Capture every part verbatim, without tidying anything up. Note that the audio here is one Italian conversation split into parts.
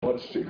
Forse.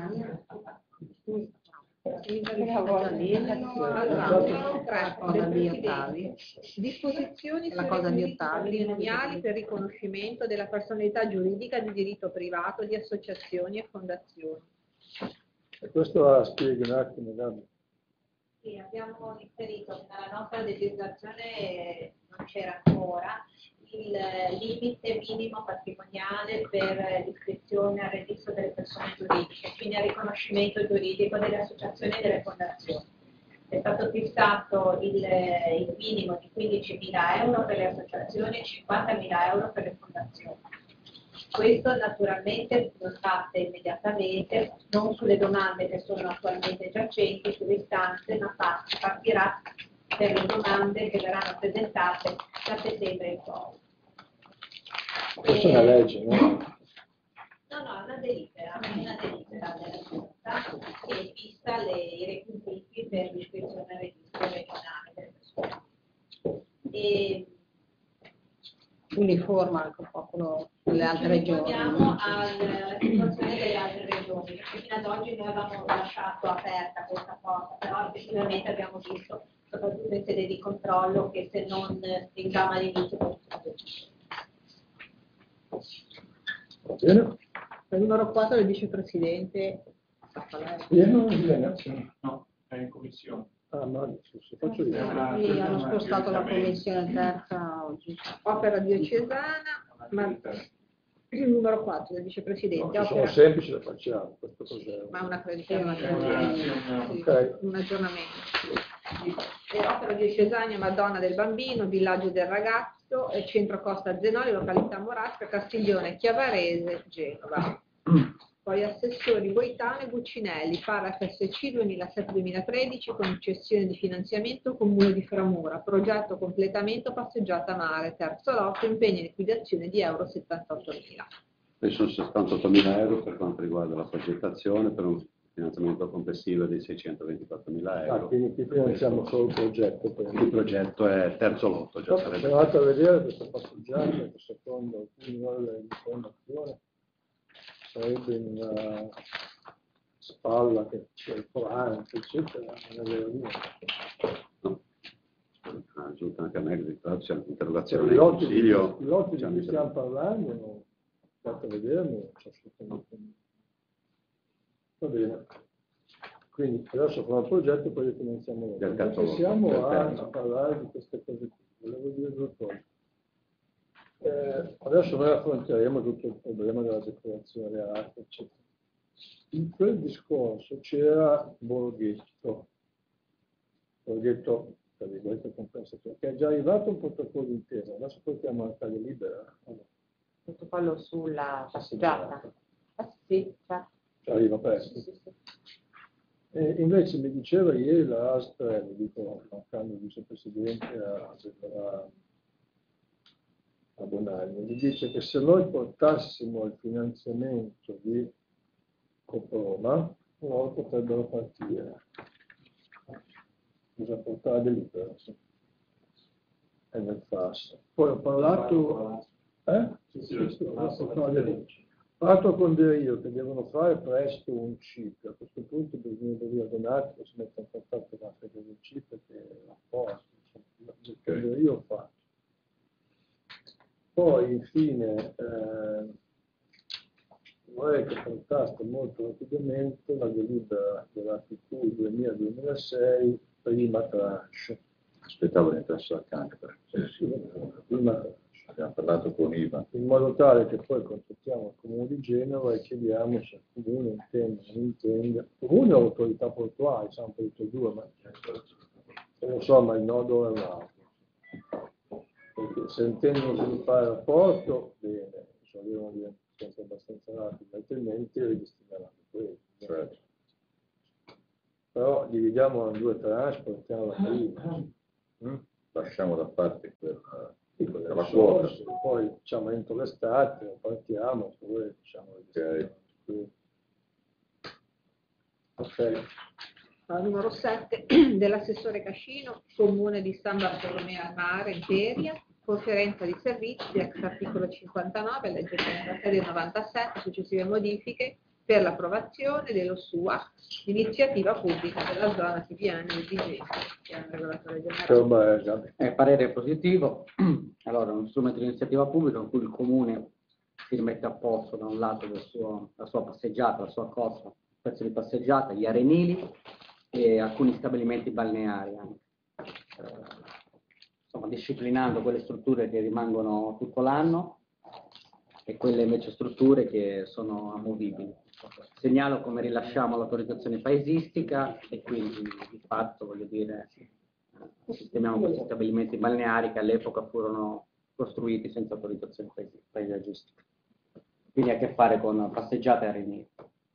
Disposizioni sui requisiti patrimoniali per riconoscimento della personalità giuridica di diritto privato di associazioni e fondazioni. E questo la spieghi un attimo, Gabi. Sì, abbiamo inserito nella nostra legislazione, non c'era ancora, il limite minimo patrimoniale per l'iscrizione al registro delle persone giuridiche, quindi al riconoscimento giuridico delle associazioni e delle fondazioni. È stato fissato il, il minimo di quindicimila euro per le associazioni e cinquantamila euro per le fondazioni. Questo naturalmente lo fate immediatamente, non sulle domande che sono attualmente giacenti, sulle istanze, ma partirà per le domande che verranno presentate da settembre in poi. Questa è una legge, no? No, no, è una delibera, è una delibera della Giunta che fissa le, i requisiti per l'iscrizione al registro regionale delle persone. E, uniforma anche un po' quello delle altre regioni. Torniamo alla situazione delle altre regioni, perché fino ad oggi noi avevamo lasciato aperta questa porta, però effettivamente abbiamo visto, soprattutto in sede di controllo, che se non stringiamo all'inizio poi Va bene? Il numero quattro del vicepresidente. Io non viene. No, è in commissione. Ah, ma se faccio io. Sì, hanno spostato la commissione terza oggi. Opera diocesana, ma il numero quattro del vicepresidente. No, se sono opera... semplici le facciamo, questo cos'è? Ma una credizione, Sì, sì, okay. Un aggiornamento. E opera diocesana Madonna del Bambino, Villaggio del Ragazzo, Centro Costa Zenoli, località Morasca, Castiglione, Chiavarese, Genova. Poi assessori Boitano e Buccinelli, P A R F S C duemilasette duemilatredici, concessione di finanziamento Comune di Framura, progetto completamento passeggiata mare, terzo lotto, impegno in liquidazione di euro settantottomila. E sono settantottomila euro per quanto riguarda la progettazione, per un finanziamento complessivo di seicentoventiquattromila euro. Ah, quindi qui finanziamo solo il progetto. Per... Il progetto è terzo lotto, già sarebbe. Sono andato a vedere questa passeggiata, che secondo alcuni livelli di informazione sarebbe in una spalla che c'è il volante, eccetera, non è vero niente. No. Ha aggiunto anche a me che c'è un'interrogazione I in lotti, consiglio. i lotti di cui stiamo parlando, no? Fate vedermi, non c'è assolutamente niente. Va bene. Quindi adesso con il progetto poi finanziamo Del terzo lotto. Siamo lotto, a, del a parlare di queste cose qui. Volevo dire due cose. Eh, adesso noi affronteremo tutto il problema della decorazione reale, eccetera. In quel discorso c'era Borghetto, Borghetto, tra virgolette, compensazione, che è già arrivato un protocollo intero, adesso portiamo anche la libera. Protocollo sulla passeggiata. Ah, sì, già. Arriva presto. Sì, sì, sì. E invece mi diceva ieri la A S tre, mi dico, mancando il vicepresidente a, a a Bonanni, mi dice che se noi portassimo il finanziamento di Coproma, loro potrebbero partire. Bisogna portare delibera, sì. È nel F A S. Poi ho parlato, eh? Sì, sì, sì, ho parlato con De Rio che devono fare presto un C I P. A questo punto bisogna dire a Donati che si mette in contatto con la fede del C I P che è a posto. Okay. De Rio ho fatto. Poi infine eh, vorrei che portaste molto rapidamente la delibera della T Q duemila duemilasei prima tranche. Aspettavo di entrasse anche per sì, sì, prima tranche. Abbiamo parlato con Iva. In modo tale che poi contattiamo il Comune di Genova e chiediamo se il Comune intende o non intende. Il Comune o l'autorità portuale, siamo per tutti e due, ma non so, ma il nodo è un altro. Perché se intendono sviluppare il rapporto, bene, cioè devono diventare sempre abbastanza rapidi, altrimenti ridestineranno quello. Certo. Però dividiamo in due tranche, portiamo la prima. Mm? Lasciamo da parte quella, Sì, quella la quota. Poi diciamo entro l'estate partiamo, poi diciamo okay. Ok. Al numero sette dell'assessore Cascino, Comune di San Bartolomeo al Mare, Imperia, conferenza di servizi, ex articolo cinquantanove, legge trentasei del novantasette, successive modifiche, per l'approvazione dello S U A, iniziativa pubblica della zona Tibiani e di Genova, che è un regolatore Che generale. roba è, Gabi? Eh, parere positivo. Allora, un strumento di iniziativa pubblica in cui il comune si rimette a posto da un lato del suo, la sua passeggiata, la sua corsa, il pezzo di passeggiata, gli arenili e alcuni stabilimenti balneari anche. Eh, insomma, disciplinando quelle strutture che rimangono tutto l'anno e quelle invece strutture che sono amovibili. Segnalo come rilasciamo l'autorizzazione paesistica e quindi di fatto, voglio dire, sistemiamo questi stabilimenti balneari che all'epoca furono costruiti senza autorizzazione paes- paesaggistica. Quindi ha a che fare con passeggiate e arenili.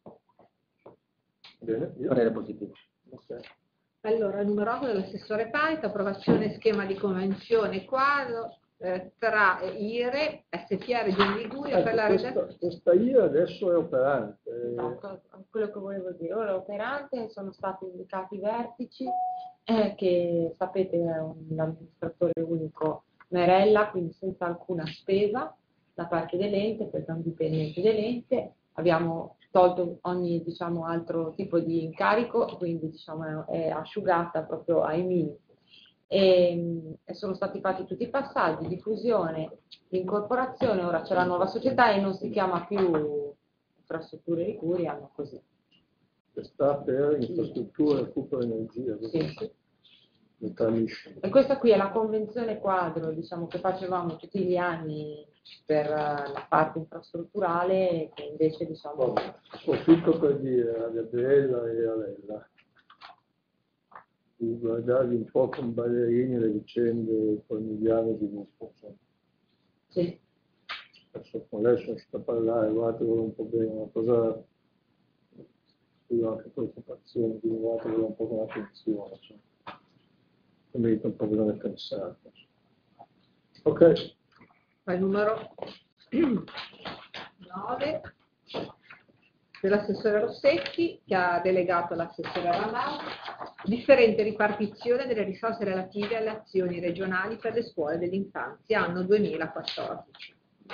Bene, io. Parere positivo. Ok. Allora, numero otto dell'assessore Paita, approvazione schema di convenzione quadro eh, tra I R E, S P A Regione Liguria per la Ecco, redazione. questa, questa I R adesso è operante. Esatto, quello che volevo dire. Ora è operante, sono stati indicati i vertici, eh, che sapete è un amministratore unico Merella, quindi senza alcuna spesa da parte dell'ente, perché è un dipendente dell'ente. Abbiamo tolto ogni, diciamo, altro tipo di incarico, quindi diciamo, è asciugata proprio ai minimi. E, e sono stati fatti tutti i passaggi, diffusione, incorporazione, ora c'è la nuova società e non si chiama più Infrastrutture Liguria, ma così. Che sta per infrastrutture, recupero energia. Sì. Metallissimo. E questa qui è la convenzione quadro, diciamo, che facevamo tutti gli anni per eh, la parte infrastrutturale, che invece diciamo... Approfitto per dire a Gabriella e a Lella di guardarvi un po' con ballerini le vicende familiari di Lupo. Sì. Adesso con lei sono riuscito a parlare, guardatelo un po' bene, una cosa, io ho anche preoccupazioni, quindi guardatelo un po' con attenzione, cioè. Merita un po' di pensare. Ok. Poi il numero nove dell'assessore Rossetti, che ha delegato all'assessore Ramau differente ripartizione delle risorse relative alle azioni regionali per le scuole dell'infanzia anno duemilaquattordici.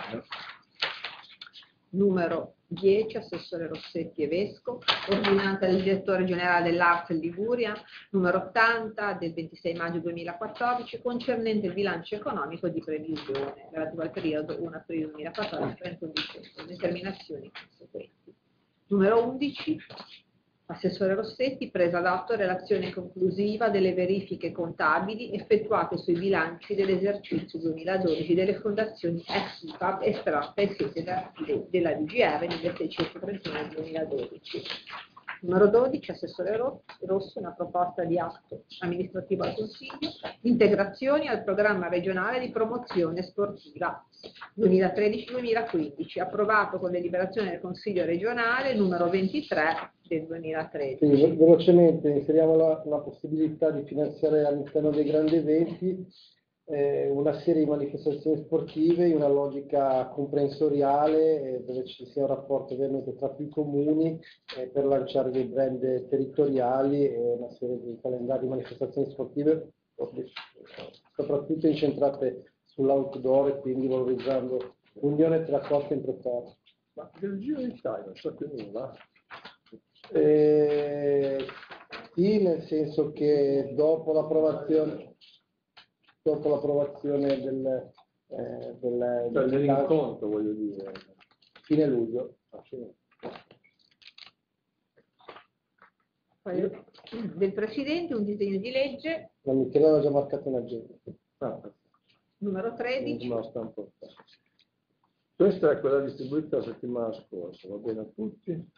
Numero dieci, assessore Rossetti e Vesco, ordinanza del direttore generale dell'A R S Liguria, numero ottanta del ventisei maggio duemilaquattordici, concernente il bilancio economico di previsione relativo al periodo primo aprile duemilaquattordici trentuno dicembre, determinazioni conseguenti. Numero undici, assessore Rossetti, presa d'atto relazione conclusiva delle verifiche contabili effettuate sui bilanci dell'esercizio duemiladodici delle fondazioni ex I P A B estratte ai sensi della, della D G R milleseicentotrentuno del duemiladodici. Numero dodici, assessore Rosso, una proposta di atto amministrativo al Consiglio, integrazioni al programma regionale di promozione sportiva duemilatredici duemilaquindici, approvato con deliberazione del Consiglio regionale numero ventitré del duemilatredici. Quindi, velocemente inseriamo la, la possibilità di finanziare all'interno dei grandi eventi eh, una serie di manifestazioni sportive in una logica comprensoriale eh, dove ci sia un rapporto ovviamente tra più comuni eh, per lanciare dei brand territoriali e una serie di calendari di manifestazioni sportive soprattutto incentrate sull'outdoor e quindi valorizzando l'unione tra coste e intercoste. Ma del Giro d'Italia non so più nulla. Eh, sì, nel senso che dopo l'approvazione dopo l'approvazione del, eh, del, Cioè, del dell'incontro, voglio dire. fine luglio. Poi, del Presidente un disegno di legge La Michele aveva già marcato in agenda. Ah, numero tredici. non sta importante. Questa è quella distribuita la settimana scorsa, va bene a tutti?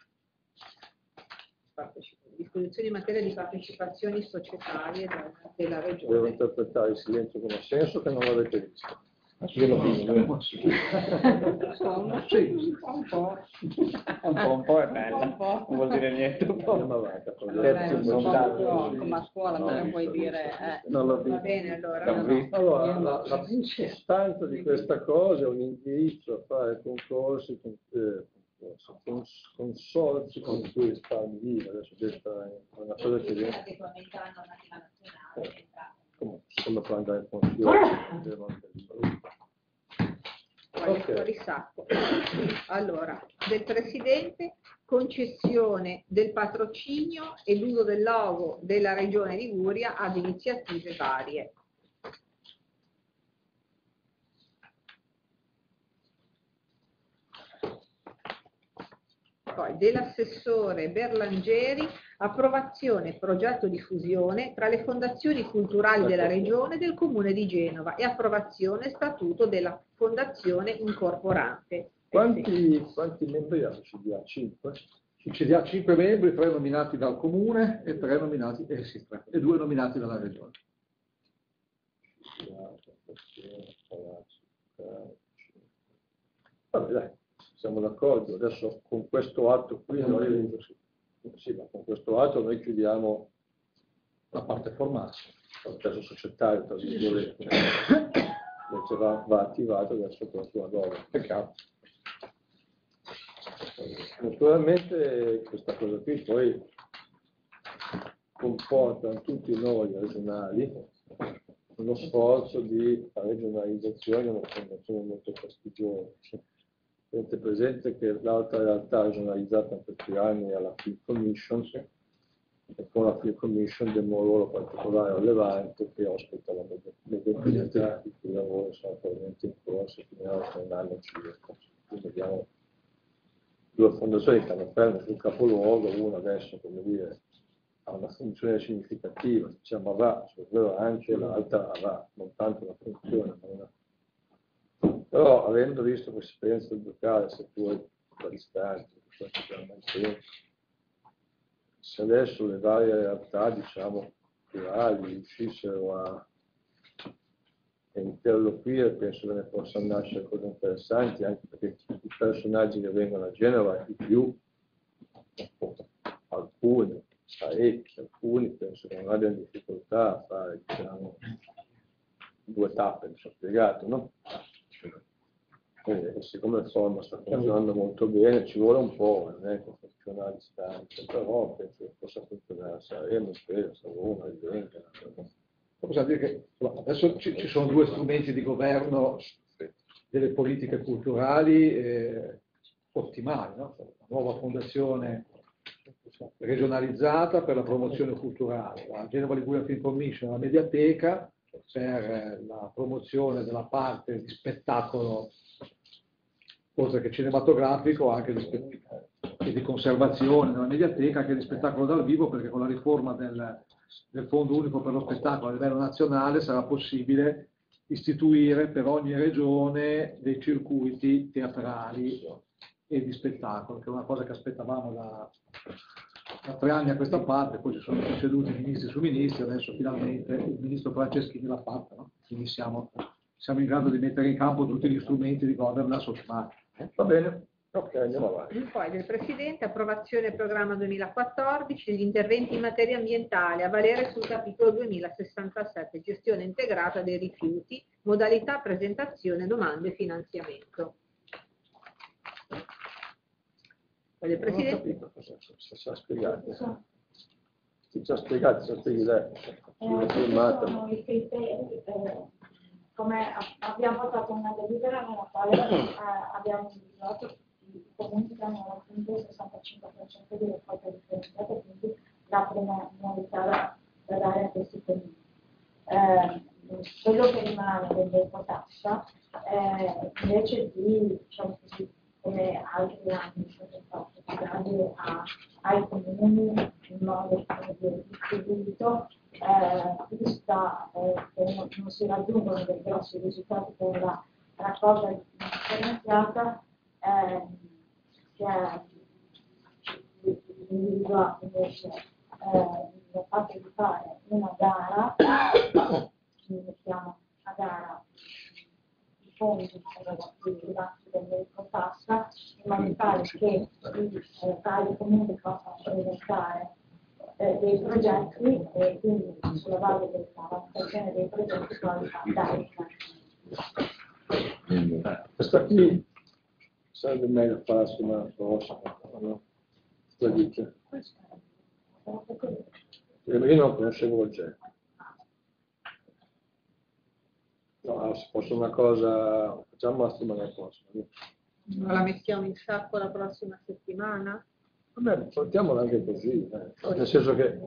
Disposizioni in materia di partecipazioni societarie della, della Devo Regione. interpretare il silenzio come senso che non l'avete visto. Io l'ho visto. Insomma, Sì, un po'. un po', un po' è bella, non vuol dire niente. Un po'. Andiamo avanti, Vabbè, un po' parliamo. come a scuola, No, cosa visto, puoi visto, dire? visto. Eh. Non l'ho Va visto. bene, allora. L'ho no, visto. Allora, Io la, la sostanza di questa cosa è un indirizzo a fare concorsi, con, eh, concorsi cons, consorzi con cui stabilire, adesso questa è una cosa che viene, Effettivamente la normativa nazionale è entrata. comunque, come può andare in consiglio, devo anche dire. fuori, Ok. fuori sacco. Allora, del Presidente, concessione del patrocinio e l'uso del logo della Regione Liguria ad iniziative varie. Poi dell'assessore Berlangeri, approvazione progetto di fusione tra le fondazioni culturali della Regione e del Comune di Genova e approvazione statuto della fondazione incorporante. Quanti, quanti membri ha il C D A? cinque? Il C D A cinque membri, tre nominati dal Comune e tre nominati, eh sì, tre, e due nominati dalla Regione. Vabbè, dai, siamo d'accordo. Adesso con questo atto qui noi, sì, ma con questo atto noi chiudiamo La parte formale. il processo societario, tra virgolette. Invece va, va attivato adesso con la sua donna. Peccato. Naturalmente questa cosa qui poi comporta a tutti noi regionali uno sforzo di regionalizzazione, una fondazione molto prestigiosa. Tenete presente che l'altra realtà regionalizzata per più anni è la Film Commission, e con la Film Commission abbiamo un ruolo particolare a Levante che ospita la mediateca, di cui i lavori sono attualmente in corso, finiranno tra un anno circa. Quindi abbiamo due fondazioni che hanno fermo sul capoluogo, una adesso, come dire, ha una funzione significativa, diciamo avrà, sul vero anche l'altra avrà, non tanto una funzione, ma una. Però avendo visto questa esperienza del locale, seppur da distante, se adesso le varie realtà, diciamo, culturali riuscissero a interloquire, penso che ne possano nascere cose interessanti, anche perché i personaggi che vengono a Genova, di più, alcuni, parecchi, alcuni penso che non abbiano difficoltà a fare, diciamo, due tappe, mi sono spiegato, no? Quindi, siccome il forma sta funzionando molto bene, ci vuole un po', non è che funziona a distanza, però penso che possa funzionare a Saremo, spero, Savona, Venga. Possiamo dire che adesso ci, ci sono due strumenti di governo delle politiche culturali eh, ottimali, no? La nuova fondazione regionalizzata per la promozione culturale, la Genova Liguria Film Commission, la Mediateca per la promozione della parte di spettacolo, oltre che cinematografico, anche di, spe- e di conservazione della Mediateca, anche di spettacolo dal vivo, perché con la riforma del, del Fondo Unico per lo Spettacolo a livello nazionale sarà possibile istituire per ogni regione dei circuiti teatrali e di spettacolo, che è una cosa che aspettavamo da, da tre anni a questa parte, poi ci sono succeduti ministri su ministri, adesso finalmente il ministro Franceschini l'ha fatta, no? Quindi siamo, siamo in grado di mettere in campo tutti gli strumenti di governance ottimali. Va bene, ok, andiamo avanti. Poi del Presidente, approvazione programma duemilaquattordici, gli interventi in materia ambientale a valere sul capitolo duemilasessantasette, gestione integrata dei rifiuti, modalità presentazione, domande e finanziamento. Poi del Presidente. Non ho capito cosa ci ha spiegato. Ti ci ha spiegato, ci ha spiegato lei. Eh, sono i criteri, eh, come abbiamo fatto una delibera nella quale eh, abbiamo individuato i comuni che hanno raggiunto il sessantacinque per cento di raccolta differenziata, quindi la prima novità da, da dare a questi comuni. Eh, quello che rimane dell'ecotassa eh, invece di, diciamo così, come altri anni sono stati pagati ai comuni in modo distribuito, eh, vista eh, che non, non si raggiungono dei grossi risultati con la raccolta differenziata, eh, si è individuato invece eh, il fatto di fare una gara, quindi mettiamo a gara i fondi relativi dell'ecotassa, in modo tale che i eh, vari comuni possano presentare eh, dei progetti e quindi sulla base della valutazione dei progetti poi dare Questa qui sarebbe meglio fare la settimana prossima, no? Cosa dice? Io non conoscevo il genere. No, se fosse una cosa, facciamo la settimana prossima. Non la mettiamo in sacco la prossima settimana? Vabbè, portiamola anche così, eh. Nel senso che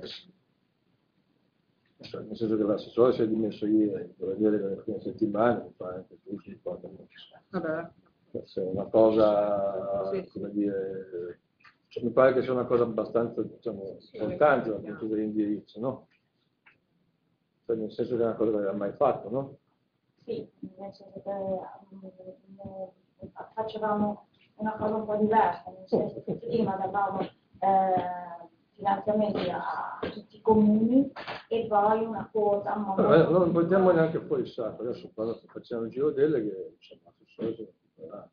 nel senso che l'assessore si è dimesso ieri, per vedere che le fine settimana, mi fa anche tutti, Vabbè. se è una cosa, Sì, sì. come dire, cioè, mi pare che sia una cosa abbastanza, diciamo, importante dal punto dell'indirizzo, no? Cioè, nel senso che è una cosa che non aveva mai fatto, no? Sì, nel senso che eh, facevamo una cosa un po' diversa, nel senso che prima davamo eh, finanziamenti a tutti i comuni e poi una cosa molto... No, non portiamo neanche fuori il sacco, adesso quando facciamo il giro delle che diciamo, l'assessore si occuperà.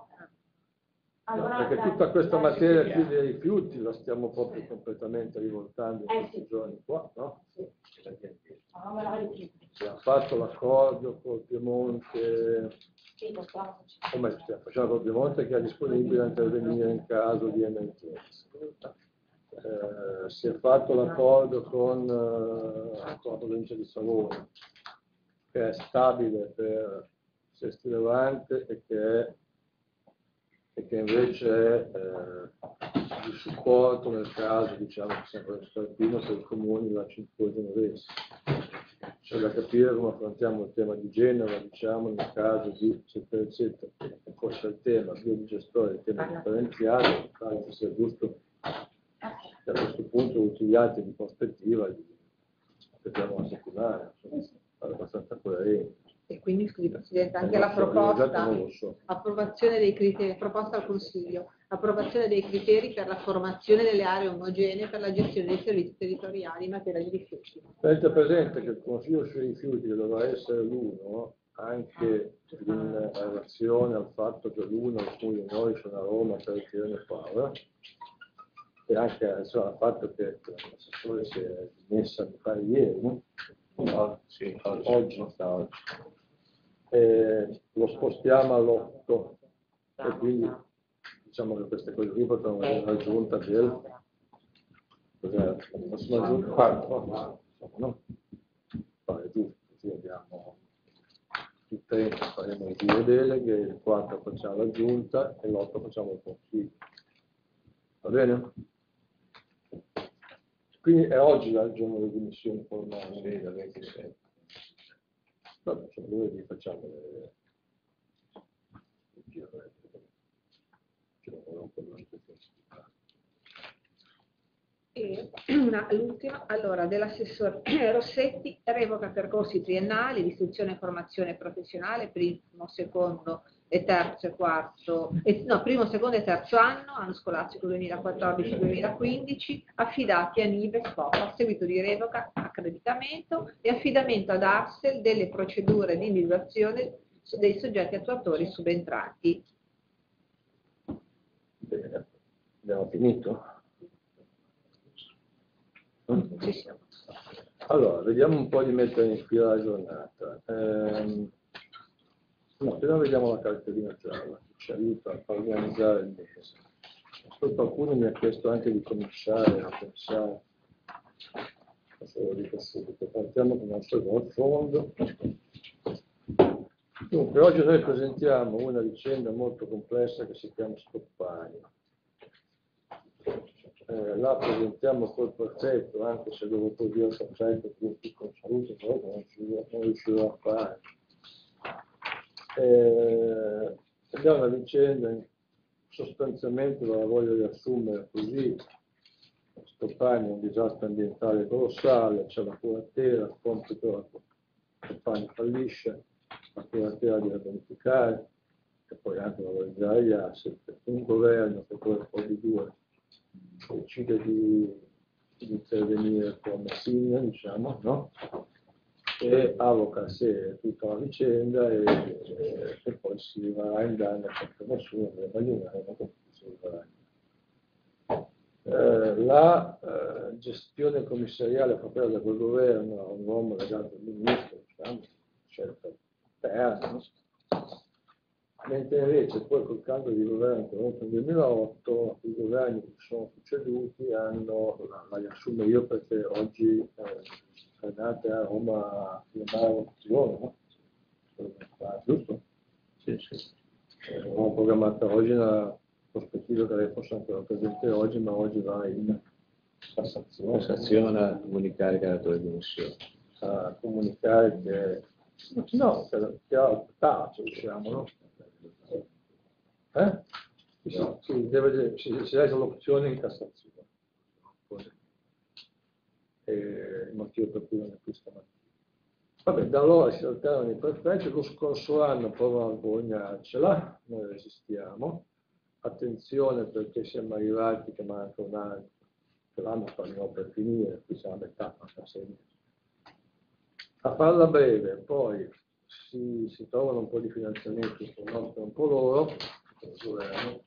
Allora, No, perché tutta questa materia qui dei rifiuti la stiamo proprio completamente rivoltando in Eh, questi sì. giorni qua, no? non me la ricordo. Si è fatto l'accordo col Piemonte, Sì, lo stiamo facendo. come stiamo facendo col Piemonte che è disponibile a intervenire in caso di emergenza. Eh, si è fatto l'accordo con, eh, con la provincia di Savona, che è stabile per Sesti Levante e che, è, e che invece è eh, di supporto nel caso, diciamo, che sempre lo scalpino per i comuni della cintura genovese. C'è da capire come affrontiamo il tema di Genova, diciamo, nel caso di eccetera eccetera, che fosse il tema biodigestore, il tema differenziato, pare che sia giusto che a questo punto utilizzati di prospettiva vediamo una settimana, insomma, è abbastanza coerente. E quindi, scusi Presidente, anche Eh, la non so, io proposta, già non lo so. approvazione dei criteri, proposta al Consiglio, approvazione dei criteri per la formazione delle aree omogenee per la gestione dei servizi territoriali in materia di rifiuti. Tenete presente che il Consiglio sui rifiuti che dovrà essere l'uno, anche in relazione al fatto che l'uno, alcuni di noi sono a Roma per il Tirone Power, e anche insomma, al fatto che l'assessore si è dimessa a fare ieri, no? No, sì, oggi, non sta oggi. E lo spostiamo all'otto e quindi diciamo che queste cose qui potranno venire raggiunta del cos'è la prossima giunta? quattro, no? Fare giusto, così abbiamo il trenta faremo le due deleghe, il quattro facciamo la giunta e l'otto facciamo il consiglio. Va bene? Quindi è oggi il giorno delle dimissioni formali, sì, da ventisei. Vabbè, cioè noi facciamo le... E una, l'ultima, allora, dell'assessore Rossetti, revoca percorsi triennali di istruzione e formazione professionale, primo, secondo e terzo e quarto, e, no, primo, secondo e terzo anno, anno scolastico duemilaquattordici duemilaquindici, affidati a Nive Scopa, a seguito di revoca, accreditamento e affidamento ad Arcel delle procedure di individuazione dei soggetti attuatori subentranti. Bene, abbiamo finito? Ci siamo. Allora, vediamo un po' di mettere in fila la giornata. Ehm, no, prima vediamo la cartellina gialla, che ci aiuta a organizzare il mese. Poi qualcuno mi ha chiesto anche di cominciare a pensare, adesso lo dico subito, partiamo con il secondo fondo. Dunque, oggi noi presentiamo una vicenda molto complessa che si chiama Stoppani. Eh, la presentiamo col prefetto, anche se dopo dire al prefetto più piccolo saluto, però non riuscirò, non riuscirò a fare. Eh, abbiamo una vicenda sostanzialmente, la voglio riassumere così: Stoppani è un disastro ambientale colossale, c'è la curatela, il compito la Stoppani fallisce, la curatela deve verificare, e poi anche valorizzare gli asset, un governo che poi un po' di due decide di, di intervenire come Messina, diciamo, no? E avoca a sé tutta la vicenda e, e, e poi si va in danno perché nessuno deve immaginare come si va. Eh, la eh, gestione commissariale fatta da quel governo a un uomo legato al ministro, diciamo, scelta interna, no? Mentre invece poi col cambio di governo che è venuto nel duemilaotto, i governi che si sono succeduti hanno, la, la riassumo io perché oggi eh, è nata a Roma a firmare un'opzione, no? giusto? Sì, sì. Eh, abbiamo programmato oggi una prospettiva che lei fosse ancora presente oggi, ma oggi va in Cassazione. Cassazione a comunicare che ha dato le dimissioni. A comunicare che no, che ha tace, diciamo, no? Eh? Sì, sì, sì, deve, si, si legge l'opzione in Cassazione. E il motivo per cui non è qui stamattina. Vabbè, da allora si alternano i prefetti, lo scorso anno provano a vergognarcela, noi resistiamo. Attenzione perché siamo arrivati che manca un anno, che l'anno faremo per finire, qui siamo a metà, manca sei mesi. A farla breve, poi si, si trovano un po' di finanziamenti, un po' nostro, un po' loro, il governo,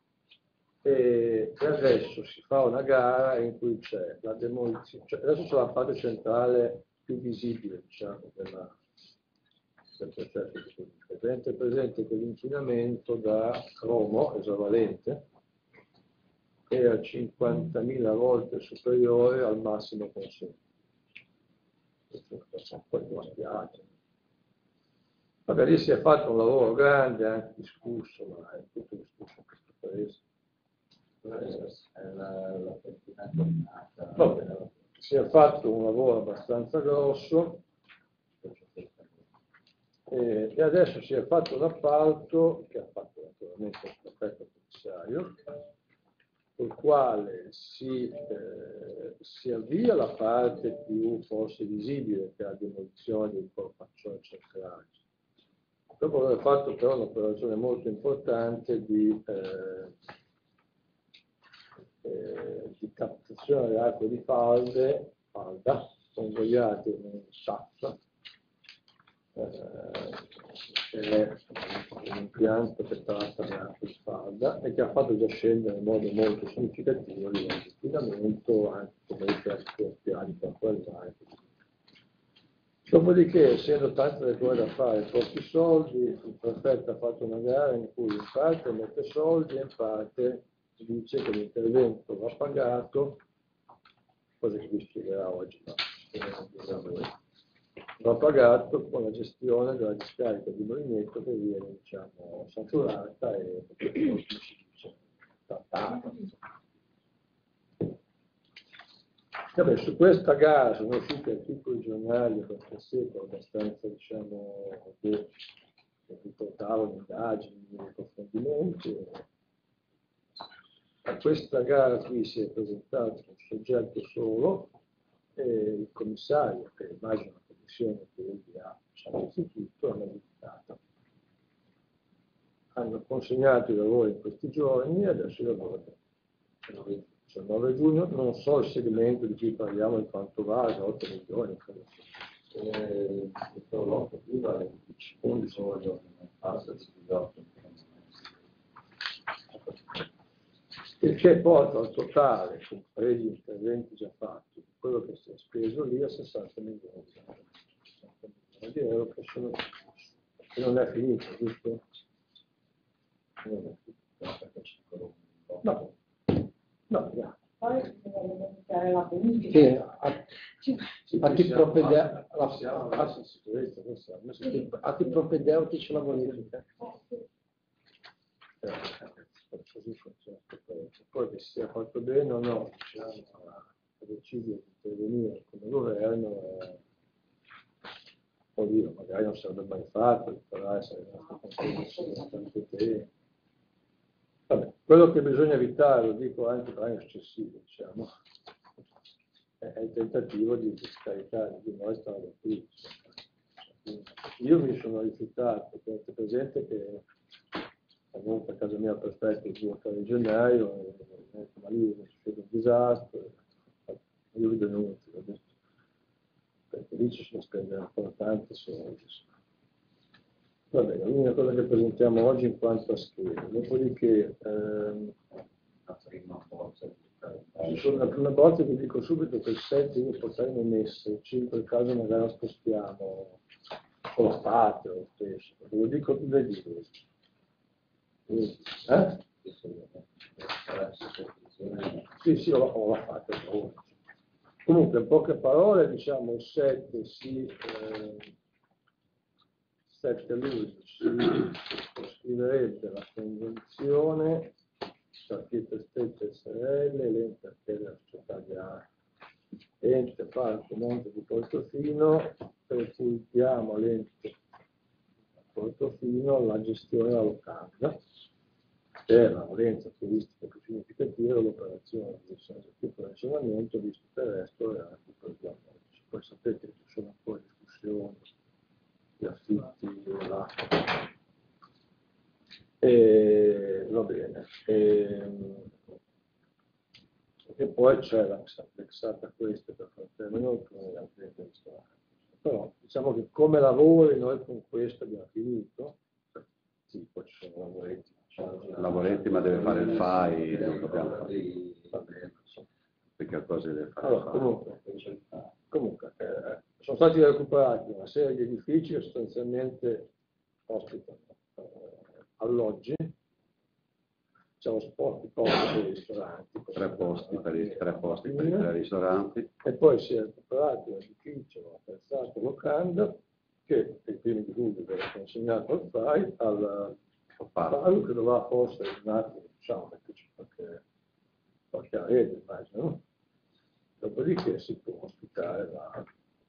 e, e adesso si fa una gara in cui c'è la demolizione, cioè adesso c'è la parte centrale più visibile, diciamo, della, del processo di politica. Tenete presente che l'inquinamento da cromo esavalente è a cinquantamila volte superiore al massimo consumo. Poi non spiace. Vabbè, lì si è fatto un lavoro grande, anche discusso, ma è tutto discusso in questo paese. È la, la Vabbè, si è fatto un lavoro abbastanza grosso e, e adesso si è fatto un appalto che ha fatto naturalmente il prefetto commissario, col quale si, eh, si avvia la parte più forse visibile, che è la demolizione del corpaccione centrale. Dopo aver fatto però un'operazione molto importante di, eh, eh, di captazione delle acque di falde, falda, convogliate in un sacco, eh, che è un impianto che tratta le acque di falda e che ha fatto già scendere in modo molto significativo il livello di inquinamento, anche come i testi occhiali per quell'area. Dopodiché, essendo tante le cose da fare, pochi soldi, il prefetto ha fatto una gara in cui in parte mette soldi e in parte dice che l'intervento va pagato, cosa che vi spiegherà oggi, ma va pagato con la gestione della discarica di Molinetto che viene, diciamo, saturata e poi si dice trattata. Vabbè, su questa gara sono usciti articoli giornali qualche secolo abbastanza, diciamo, che riportavano indagini, approfondimenti. A questa gara qui si è presentato un soggetto solo, e il commissario, che immagino una commissione che egli ha istituito, hanno visitato. Hanno consegnato i lavori in questi giorni e adesso i lavori il nove giugno, non so il segmento di cui parliamo di quanto vale, otto milioni, credo. Eh, l'otto più vale undici milioni, passa di otto. Il che porta al totale, compresi gli interventi già fatti, di quello che si è speso lì a sessanta milioni di euro, che sono che non è finito, giusto? Non è finito. No. No, no. Poi bisogna la bonifica. Sì, atti propedeutici la bonifica. Così funziona. Poi che sia fatto bene o no, diciamo, a decidere di intervenire come governo, eh, oddio, magari non sarebbe mai fatto, però sarebbe stato compromesso da tanto tempo. Vabbè, quello che bisogna evitare, lo dico anche per anni successivi, diciamo, è il tentativo di scaricare di noi strada qui. Io mi sono rifiutato, tenete presente che è venuto a casa mia perfetto il due di gennaio, e ho detto, ma lì è successo un disastro, io vi denuncio, ho detto, perché lì ci sono spendere ancora tanti soldi. Va bene, l'unica cosa che presentiamo oggi in quanto a schede, dopodiché ehm, la prima bozza, la prima bozza vi dico subito che il sette io potrei non essere, il cinque il caso magari lo spostiamo con la parte lo stesso, ve lo dico più da dire. Eh? Sì, sì, ho, ho la fatta. Comunque, in poche parole, diciamo, il sette si... Eh, sette luglio si scriverebbe la convenzione tra Pietro Stetta S R L, l'ente archive della società di arte, ente Parco Monte di Portofino, per cui diamo all'ente Portofino la gestione della locanda per la valenza turistica più significativa dell'operazione di pensionamento visto per il resto e anche per gli alloggi. Poi sapete che ci sono ancora discussioni di affitti là. E va bene. E, e poi c'è l'Exata questa per far termine con le aziende ristoranti. Però diciamo che come lavori noi con questo abbiamo finito. Sì, poi ci sono lavoretti. Lavoretti, ma deve fare il F A I, non dobbiamo fare. Va bene, perché cose deve fare allora, il F A I. comunque, comunque eh, sono stati recuperati una serie di edifici che sostanzialmente ospitano eh, alloggi, diciamo sport posti per i ristoranti. Tre posti per i tre posti per i tre ristoranti. E poi si è recuperato un edificio attrezzato locanda che ai primi di luglio verrà consegnato al F A I, al Paolo che dovrà forse un attimo, diciamo, metterci qualche, qualche arredo, immagino. Dopodiché si può ospitare la...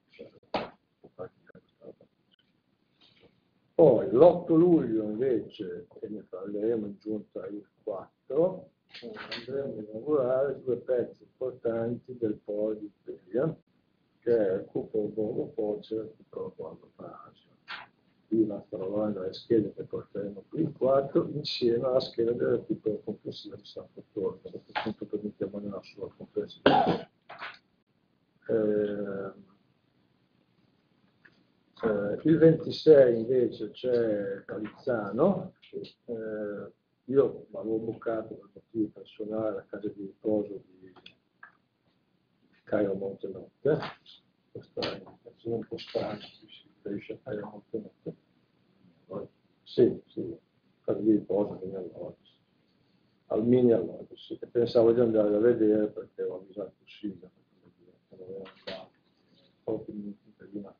Poi l'otto luglio invece, e ne parleremo in giunta il quattro, andremo a inaugurare due pezzi importanti del polo di Puglia, che è il Cupolo Borgo Forza e il Cupolo Borgo Praso. Qui la sto lavorando alle schede che porteremo qui il quattro, insieme alla scheda del recupero complessivo di San Fattore, che a questo punto permettiamo nella sua complessità. Eh, eh, il ventisei invece c'è Calizzano, eh, io l'avevo bucato per motivi personali a casa di riposo di Caio Montenotte, questa è un'indicazione un po' strana, si riferisce a Caio Montenotte. Sì, sì, casa di riposo quindi alloggi. Al mini alloggio, sì, e pensavo di andare a vedere perché ho avvisato il sindaco che non era andato, pochi minuti prima.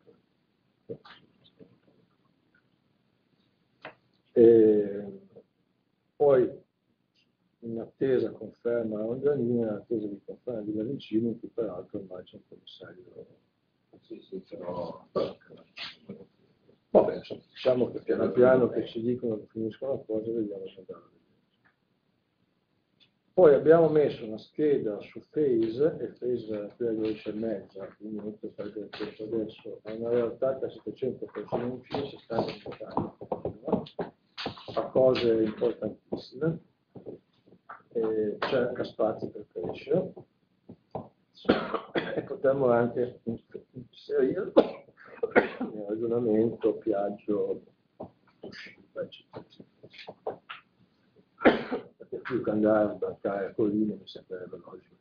E poi in attesa conferma a Ongianini, in attesa di conferma di Vicino, in cui peraltro ormai c'è un commissario. Sì, sì, però... Vabbè, insomma, diciamo che piano piano che ci dicono che finiscono le cose, vediamo se andare a vedere. Poi abbiamo messo una scheda su Phase, e Phase è qui dodici e mezza, quindi non per perdere tempo adesso, è una realtà che ha settecento persone in ufficio, sta in Italia, fa cose importantissime, e cerca spazi per crescere, e potremmo anche inserire nel ragionamento Piaggio, uscita, eccetera, eccetera. Perché più che andare a sbarcare a Colline mi sembrerebbe logico.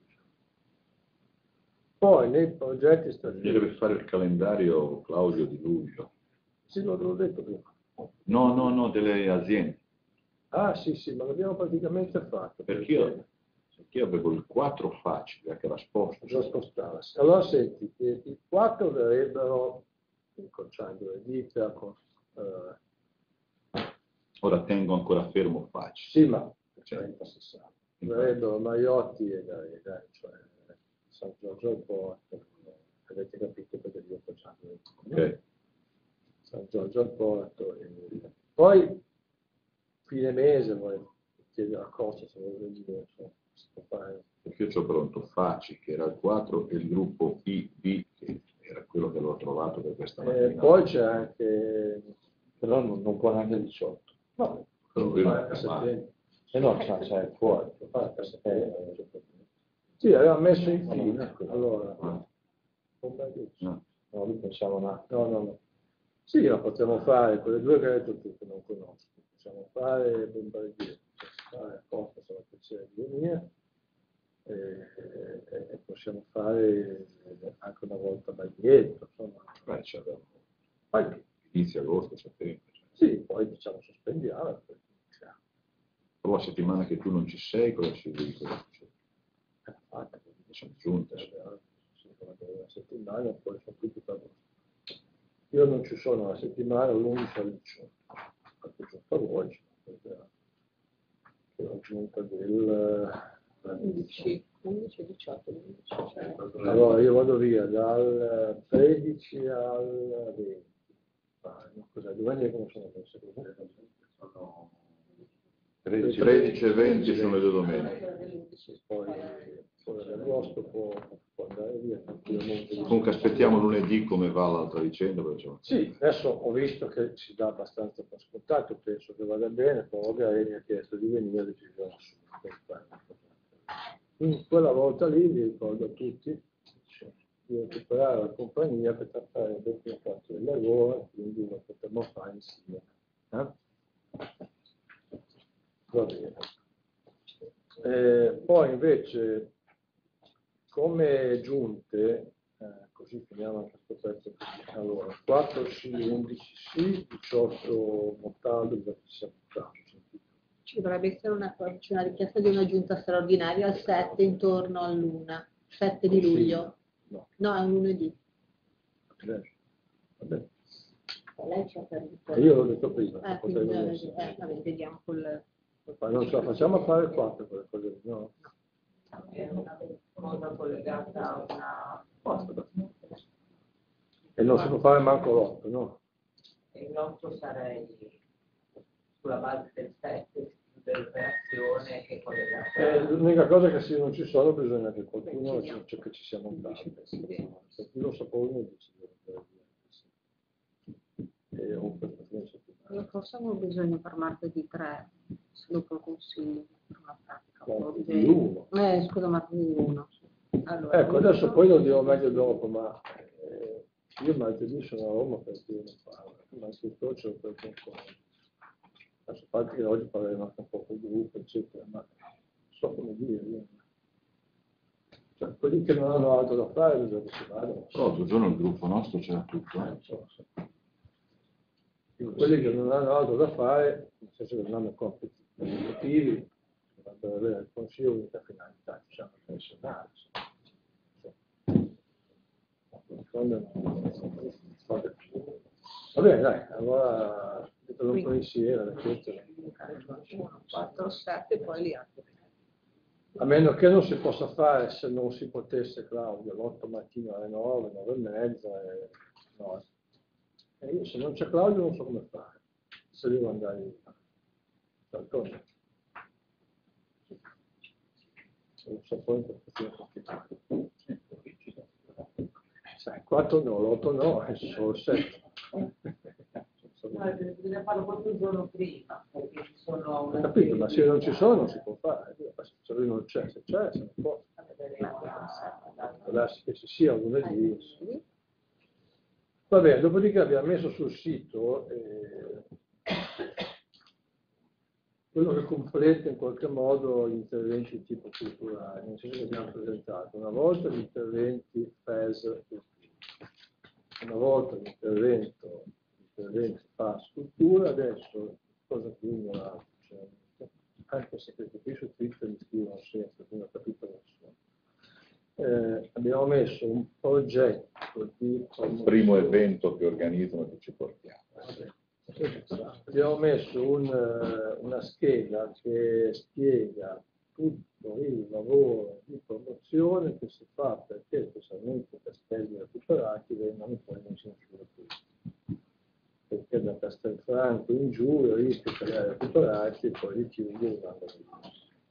Poi nei progetti strategici... Deve fare il calendario, Claudio, di luglio. Sì, lo l'ho detto prima. No, no, no, delle aziende. Ah sì, sì, ma l'abbiamo praticamente fatto. Perché io, perché io avevo il quattro facile, che era sposto. Già spostava. Allora senti, i quattro verrebbero, incrociando le dita, con... Eh, Ora tengo ancora fermo facile. sì, ma trenta sessanta. Verrebbero Maiotti e Gaia, cioè San Giorgio al Porto, avete capito perché io facciamo le dita. Okay. San Giorgio al Porto. E... Poi, fine mese, vuoi chiedere a Costa se vuoi venire, si può fare. Perché io ho pronto Faci, che era il quattro, e il gruppo I B, che era quello che avevo trovato per questa mattina. E poi c'è anche... Però non, non può neanche il diciotto. No, Quello settembre. E no, c'è, c'è fuori. Eh, sì, aveva messo in fine, allora. No. No, noi pensiamo un attimo. No, no, no. Sì, la potremmo fare, quelle due che hai detto tu che non conosco. Possiamo fare Bombardier, possiamo fare Costa, se la piacere di venire, e, e, e possiamo fare anche una volta Baglietto, insomma. Beh, c'è da... Poi, inizio agosto, settembre. sì, poi diciamo sospendiamo. Però la settimana che tu non ci sei, cosa ci devi cosa succede? Eh, fatta, Sono giunte. una settimana, poi sono tutti per agosto. io non ci sono la settimana, l'undici al liceo, qualche giorno a voi, che è la giunta del undici, undici, diciotto, undici, cioè. allora io vado via dal tredici al venti. Ah, no, cos'è? Due anni che non sono messo. Sono tredici e venti sono le due domeniche. Poi, poi ad agosto può, può andare via tranquillamente. Comunque aspettiamo lunedì come va l'altra vicenda. Perciò. Sì, adesso ho visto che si dà abbastanza per scontato, penso che vada bene, poi magari mi ha chiesto di venire a decisione assunta. Quindi quella volta lì vi ricordo a tutti di recuperare la compagnia per trattare il doppio fatto del lavoro, quindi lo potremmo fare insieme. Eh? Va bene. Eh, poi invece, come giunte, eh, così finiamo anche questo pezzo. Allora, quattro sì, undici sì, diciotto Montaldo, diciassette Montaldo. Ci dovrebbe essere una, c'è una richiesta di una giunta straordinaria al sette intorno all'una, sette di luglio. No, no, è un lunedì. Vabbè. Lei ci ha perduto. Io l'ho detto prima. Eh, quindi, eh, vabbè, vediamo col... Ma non ce la facciamo a fare quattro quelle cose lì, no? È una cosa collegata a una... Basta. E non si può fare manco l'otto, no? E l'otto sarei sulla base del sette dell'operazione che è collegata. Eh, l'unica cosa è che se non ci sono bisogna che qualcuno ci, che ci sia montato. Se chi lo sapevo io dice e ho questo penso che forse avevo bisogno per martedì tre, se dopo il consiglio per una pratica. martedì uno. Eh, scusa, martedì uno. Allora, ecco, adesso poi lo dirò meglio dopo, ma eh, io martedì sono a Roma per cui non parlo, ma il tutto ce lo per concorrere. Adesso a parte che oggi parleremo anche un po' col gruppo, eccetera, ma non so come dire. Io. Cioè, quelli che non hanno altro da fare, bisogna che si vadano. L'altro giorno il gruppo nostro c'era tutto. Eh, so, so. Quelli che non hanno altro da fare, nel senso che non hanno compiti motivi, dovrebbero avere il consiglio unica finalità, diciamo, pensionale. Va bene, dai, allora metterlo un po' insieme, le questioni. quattro, sette, poi li altri. A meno che non si possa fare, se non si potesse, Claudio, l'otto mattina alle nove, nove e mezza, e no. E io se non c'è Claudio non so come fare, se devo andare in qualcosa. Non so poi perché è complicato. Sai, quattro no, l'otto no, è solo sette. No, bisogna farlo proprio il giorno prima, perché ci sono... Ho capito, ma se non ci sono non si può fare. Se lui non c'è, se c'è, se non può. Può darsi che ci sia un lunedì. Va bene, dopodiché abbiamo messo sul sito eh, quello che completa in qualche modo gli interventi tipo culturali, nel senso che abbiamo presentato una volta gli interventi F E S, una volta l'intervento, l'intervento fa struttura, adesso cosa più ignorante, cioè, anche se questo qui su Twitter mi scrivono sempre, quindi ho capito nessuno. Eh, abbiamo messo un progetto di il primo evento che organizzano che ci portiamo. Abbiamo messo un, una scheda che spiega tutto il lavoro di promozione che si fa perché specialmente i castelli recuperati vengano poi messi in giro. Perché da Castelfranco in giù il rischio che li recuperati e poi li chiudi e vanno via.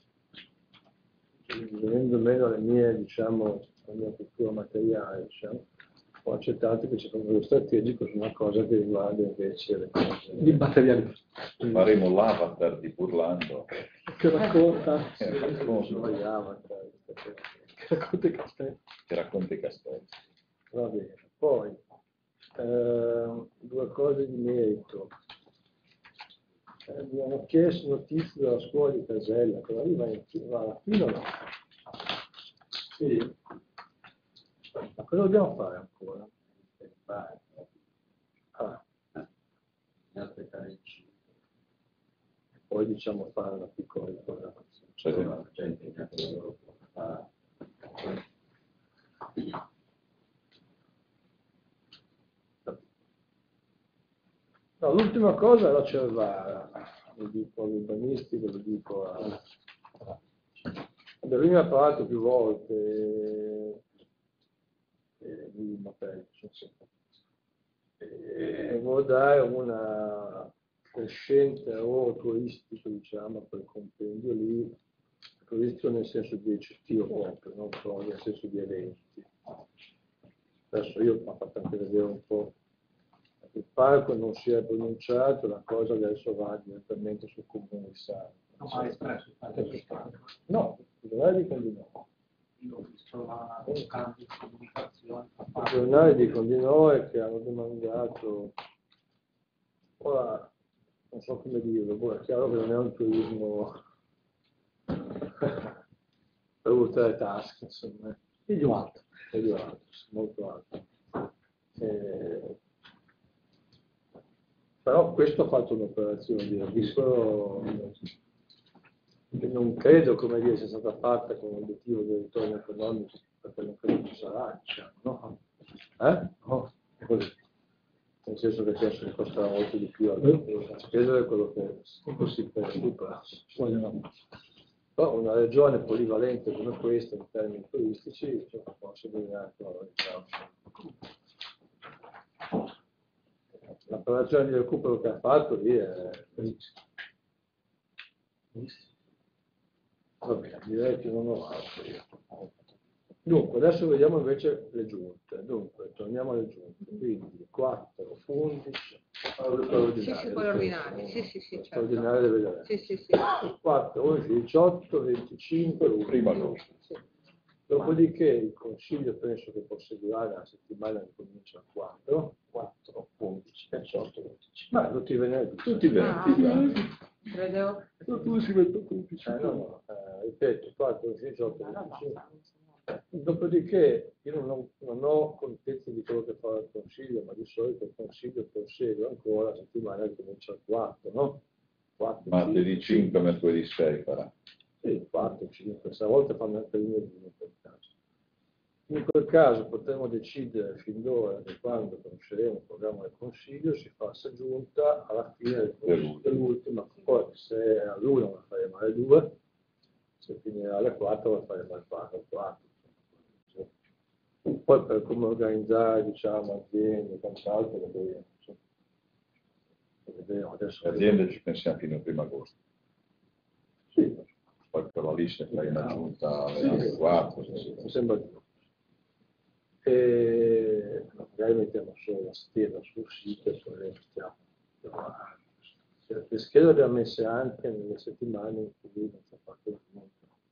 Venendo meno le mie, diciamo, la mia cultura materiale, diciamo, ho accettato che c'è proprio strategico su una cosa che riguarda invece le cose di materialità. Faremo l'avatar di Burlando Che racconta, che racconta, che racconta i castelli. che racconta i castelli. Va bene, poi eh, due cose di merito. Eh, abbiamo chiesto notizie dalla scuola di Casella, però lì va, in, va alla fine o no? Sì. Ma cosa dobbiamo fare ancora? Ah, eh, aspettare il cibo. Poi diciamo fare una piccola ricordazione. Cioè, la gente che ha loro ah. No, l'ultima cosa è la Cervara, lo dico all'urbanistico, lo dico a... Berlino ha parlato più volte, eh, di Matteo, e vuole dare una crescente lavoro turistico, diciamo, a quel compendio lì, turistico nel senso di eccessivo proprio, non solo nel senso di eventi. Adesso io mi ho fatto anche vedere un po'. Il parco non si è pronunciato, la cosa adesso va direttamente sul comune di Sarno. Non ha espresso il parere del parco. No, il giornale dicono di no. Io ho visto la- un cambio di comunicazione. I giornali dicono di no e che hanno demandato. Ora, non so come dirlo, poi è chiaro che non è un turismo per buttare tasche, insomma. E di alto. È di alto, molto alto. Eh, Però questo ha fatto un'operazione di recupero che non credo, come dire, sia stata fatta con l'obiettivo del ritorno economico, perché non credo ci sarà, diciamo, no? Eh? No, è così. Nel senso che penso che costerà molto di più a spendere quello che è possibile per recuperarsi. Però una regione polivalente come questa, in termini turistici, cioè, può seguire anche la l'operazione di recupero che ha fatto lì è benissimo. Va bene, direi che non ho altro io. Dunque, adesso vediamo invece le giunte. Dunque, torniamo alle giunte. Quindi quattro, undici, Sì, sì, quello ordinario. Sì, sì, sì, certo. ordinario deve vedere. Sì, sì, sì. quattro, undici, diciotto, venticinque, prima agosto. Dopodiché il Consiglio penso che possa durare la settimana che comincia a quattro, quattro, undici, diciotto, venticinque. Ma tutti i venerdì. Tutti i venerdì. Credevo. Tu si mette tutti. Eh, no, no, eh, ripeto, quattro, undici, diciotto, venticinque. Dopodiché io non ho, non ho contezza di quello che farà il Consiglio, ma di solito il Consiglio prosegue ancora la settimana che comincia a quattro, no? quattro, Martedì cinque, mercoledì sei farà. Sì, quattro, cinque, stavolta fanno anche il lunedì in quel caso. In quel caso potremo decidere fin d'ora che quando conosceremo il programma del Consiglio si faccia giunta alla fine del dell'ultima, poi se è all'una la faremo alle due, se finirà alle quattro la faremo alle quattro. Poi per come organizzare, diciamo, aziende e quant'altro, vedremo. Vedremo adesso. Le aziende ci pensiamo fino al primo agosto. Sì. Poi per la lista fai una giunta alle quattro. Mi sembra giusto. E magari mettiamo solo la scheda sul sito e poi le mettiamo. Le schede le abbiamo messe anche nelle settimane in cui non si è fatto il monte.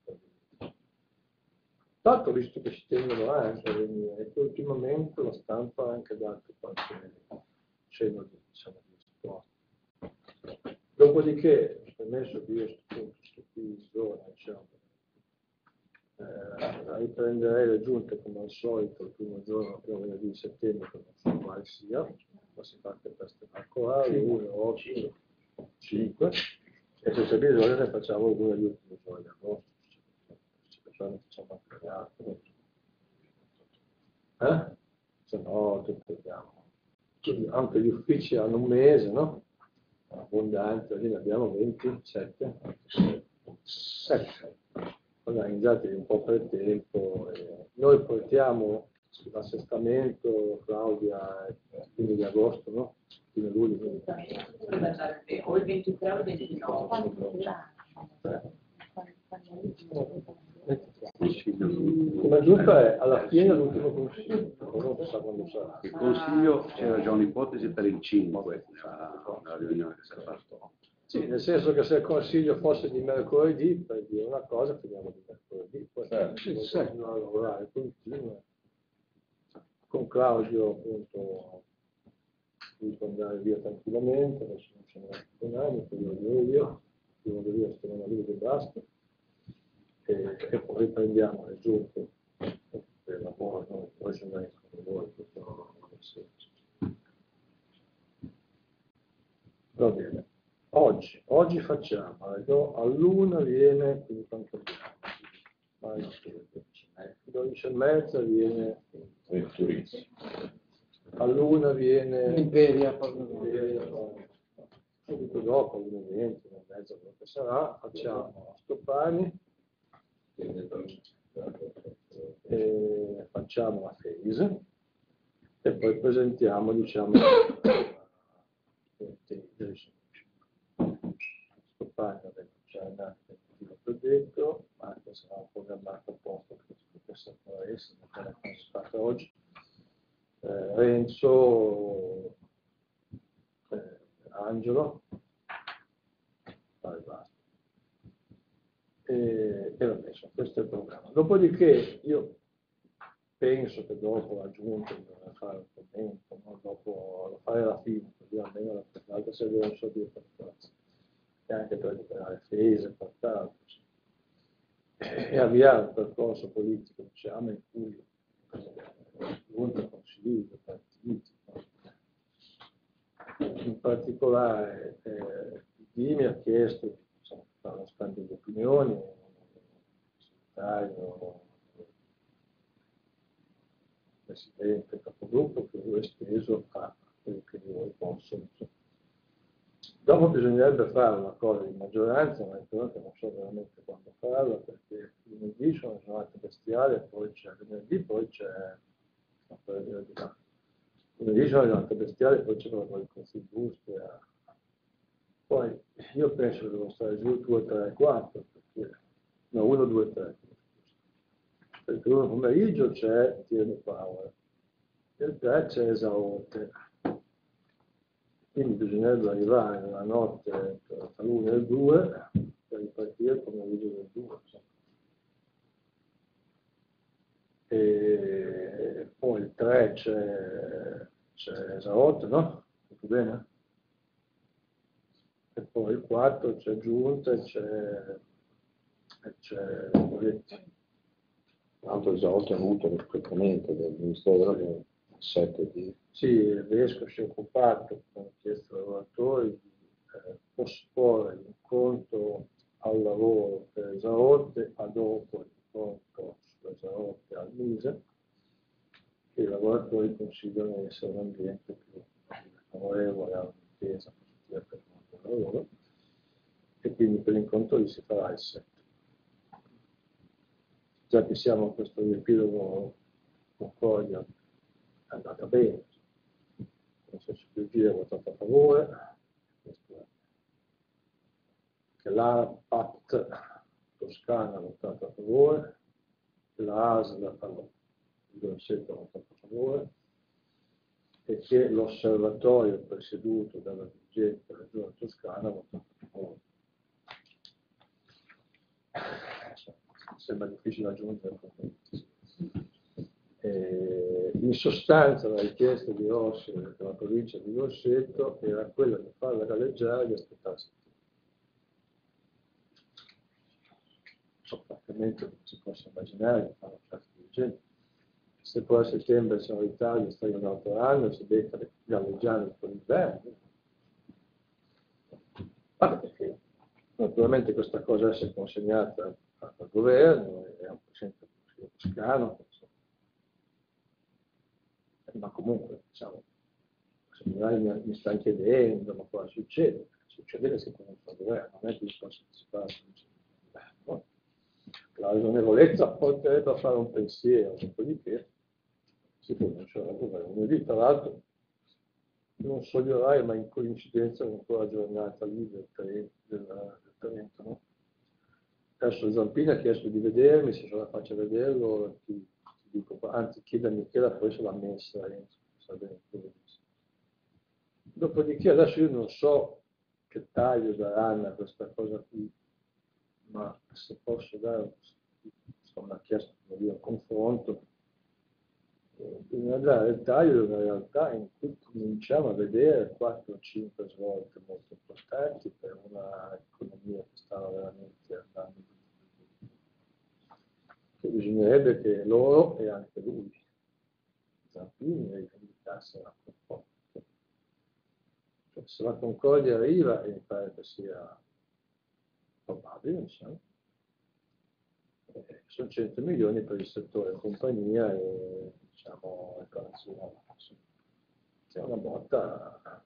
Tanto visto che ci tengono anche a venire, che ultimamente la stampa ha anche dato qualche cenno di, diciamo, di risposta. Dopodiché, permesso che io sto qui giorni, diciamo, eh, riprenderei le giunte come al solito il primo giorno, il primo venerdì di settembre, che non so quale sia, ma si parte per calcolare, uno, otto, cinque, e se c'è bisogno ne facciamo uno degli ultimi giorni di agosto. Facciamo anche altro. Eh? Se no, vediamo. Anche gli uffici hanno un mese, no? Abbondante, lì ne abbiamo ventisette. sette. Organizzati un po' per tempo. E noi portiamo l'assestamento, Claudia, il fine di agosto, no? Fine luglio. O il ventitré o il ventinove. Come giunta è alla fine dell'ultimo consiglio, non sa quando sarà. Il consiglio c'era già un'ipotesi per il cinque, nella riunione che si è fatta. Sì, nel senso che se il consiglio fosse di mercoledì, per dire una cosa, finiamo di mercoledì, poi eh, sì, continuano a lavorare, continua. Con Claudio appunto può andare via tranquillamente, adesso non ce n'è un anno, poi lo vedo io, io vado via, sto una vita e basta. E, e poi riprendiamo le giunte per lavoro, no? Poi se ne escono voi, questo non ha senso. Va bene, oggi, oggi facciamo, no? All'una viene, quindi quanto abbiamo? dodici e mezza viene il turismo. all'una viene L'Imperia, l'Imperia, subito dopo, alle venti, alle mezza, quello che sarà, facciamo Stoppani, e facciamo la phase e poi presentiamo, diciamo, Stoppani, vabbè, c'è andato l'ho detto, ma anche sarà un programmato apposta perché questo può essere, non è fatto oggi. Eh, Renzo, eh, Angelo, vai, basta. E, e vabbè, insomma, questo è il programma. Dopodiché io penso che dopo la giunta dovrà fare un commento, no? Dopo lo fare alla fine, così almeno l'altro serve un so di forza, e anche per recuperare Fese e quant'altro, e avviare un percorso politico, diciamo, in cui giunta consiglio, partiti, no? In particolare eh, il mi ha chiesto di fare uno scambio di opinioni, il segretario, il presidente, il capogruppo, che lui è esteso a quello che io posso. Dopo bisognerebbe fare una cosa di maggioranza, ma però che non so veramente quando farla, perché lunedì sono giornate bestiali, e poi c'è venerdì, poi c'è no, lunedì sono giornate bestiali, e poi c'è la del Consiglio Industria. Poi io penso che devo stare giù due, tre, quattro, perché no, uno, due, tre. Perché uno pomeriggio c'è Tiene Power, e il tre c'è Esaote. Quindi bisognerebbe arrivare nella notte tra l'uno e il due per ripartire il pomeriggio del due. E poi il tre c'è, c'è Esaote, no? Tutto bene? E poi il quattro c'è Giunta e c'è, e c'è Moretti. L'altro Esaote ha avuto rispettamento del Ministero del sette di... Sì, il Vescovo si è occupato, con chiesto ai lavoratori, di eh, posporre l'incontro al lavoro per Esaote a dopo l'incontro su Esaote al Mise, che i lavoratori considerano essere l'ambiente più favorevole all'intesa positiva per il mondo del lavoro, e quindi per l'incontro lì si farà il sette. Già che siamo a questo riepilogo Concordia, è andata bene, nel senso che il G ha votato a favore, che l'A P A T Toscana ha votato a favore, che la A S L, allora, il Grosseto ha votato a favore, e che l'osservatorio presieduto dalla dirigente Regione Toscana ha votato a favore. Sembra difficile aggiungere. Eh, in sostanza la richiesta di Rossi della provincia di Grosseto era quella di farla galleggiare e di aspettarsi. So, francamente non si possa immaginare di fare una cosa del genere. Se poi a settembre sono in Italia, stai un altro anno, si becca galleggiare per l'inverno. Vabbè, perché naturalmente questa cosa è consegnata al governo e a un presidente del Consiglio toscano, ma comunque, diciamo, se magari mi, mi stanno chiedendo, ma cosa succede? Succede che si conosce al governo, non è che si possa anticipare. No? La ragionevolezza porterebbe a fare un pensiero, dopodiché si conosce al governo. Lunedì, tra l'altro, non so gli orari, ma in coincidenza con quella giornata lì del Trento, del, del Trento, no? Adesso Zampini ha chiesto di vedermi, se ce la faccio vederlo, ti, ti dico, anzi chiede a Michela, poi se l'ha messa, eh, sa bene quello. Dopodiché adesso io non so che taglio daranno a questa cosa qui, ma se posso dare una chiesto io un confronto, eh, bisogna dare il taglio di una realtà in cui cominciamo a vedere quattro o cinque svolte molto importanti per una economia che stava veramente andando. Che bisognerebbe che loro e anche lui, Zampini, rivendicassero un po'. Cioè, se la Concordia arriva, e mi pare che sia probabile, insomma, eh, sono cento milioni per il settore compagnia e diciamo internazionale. c'è una botta.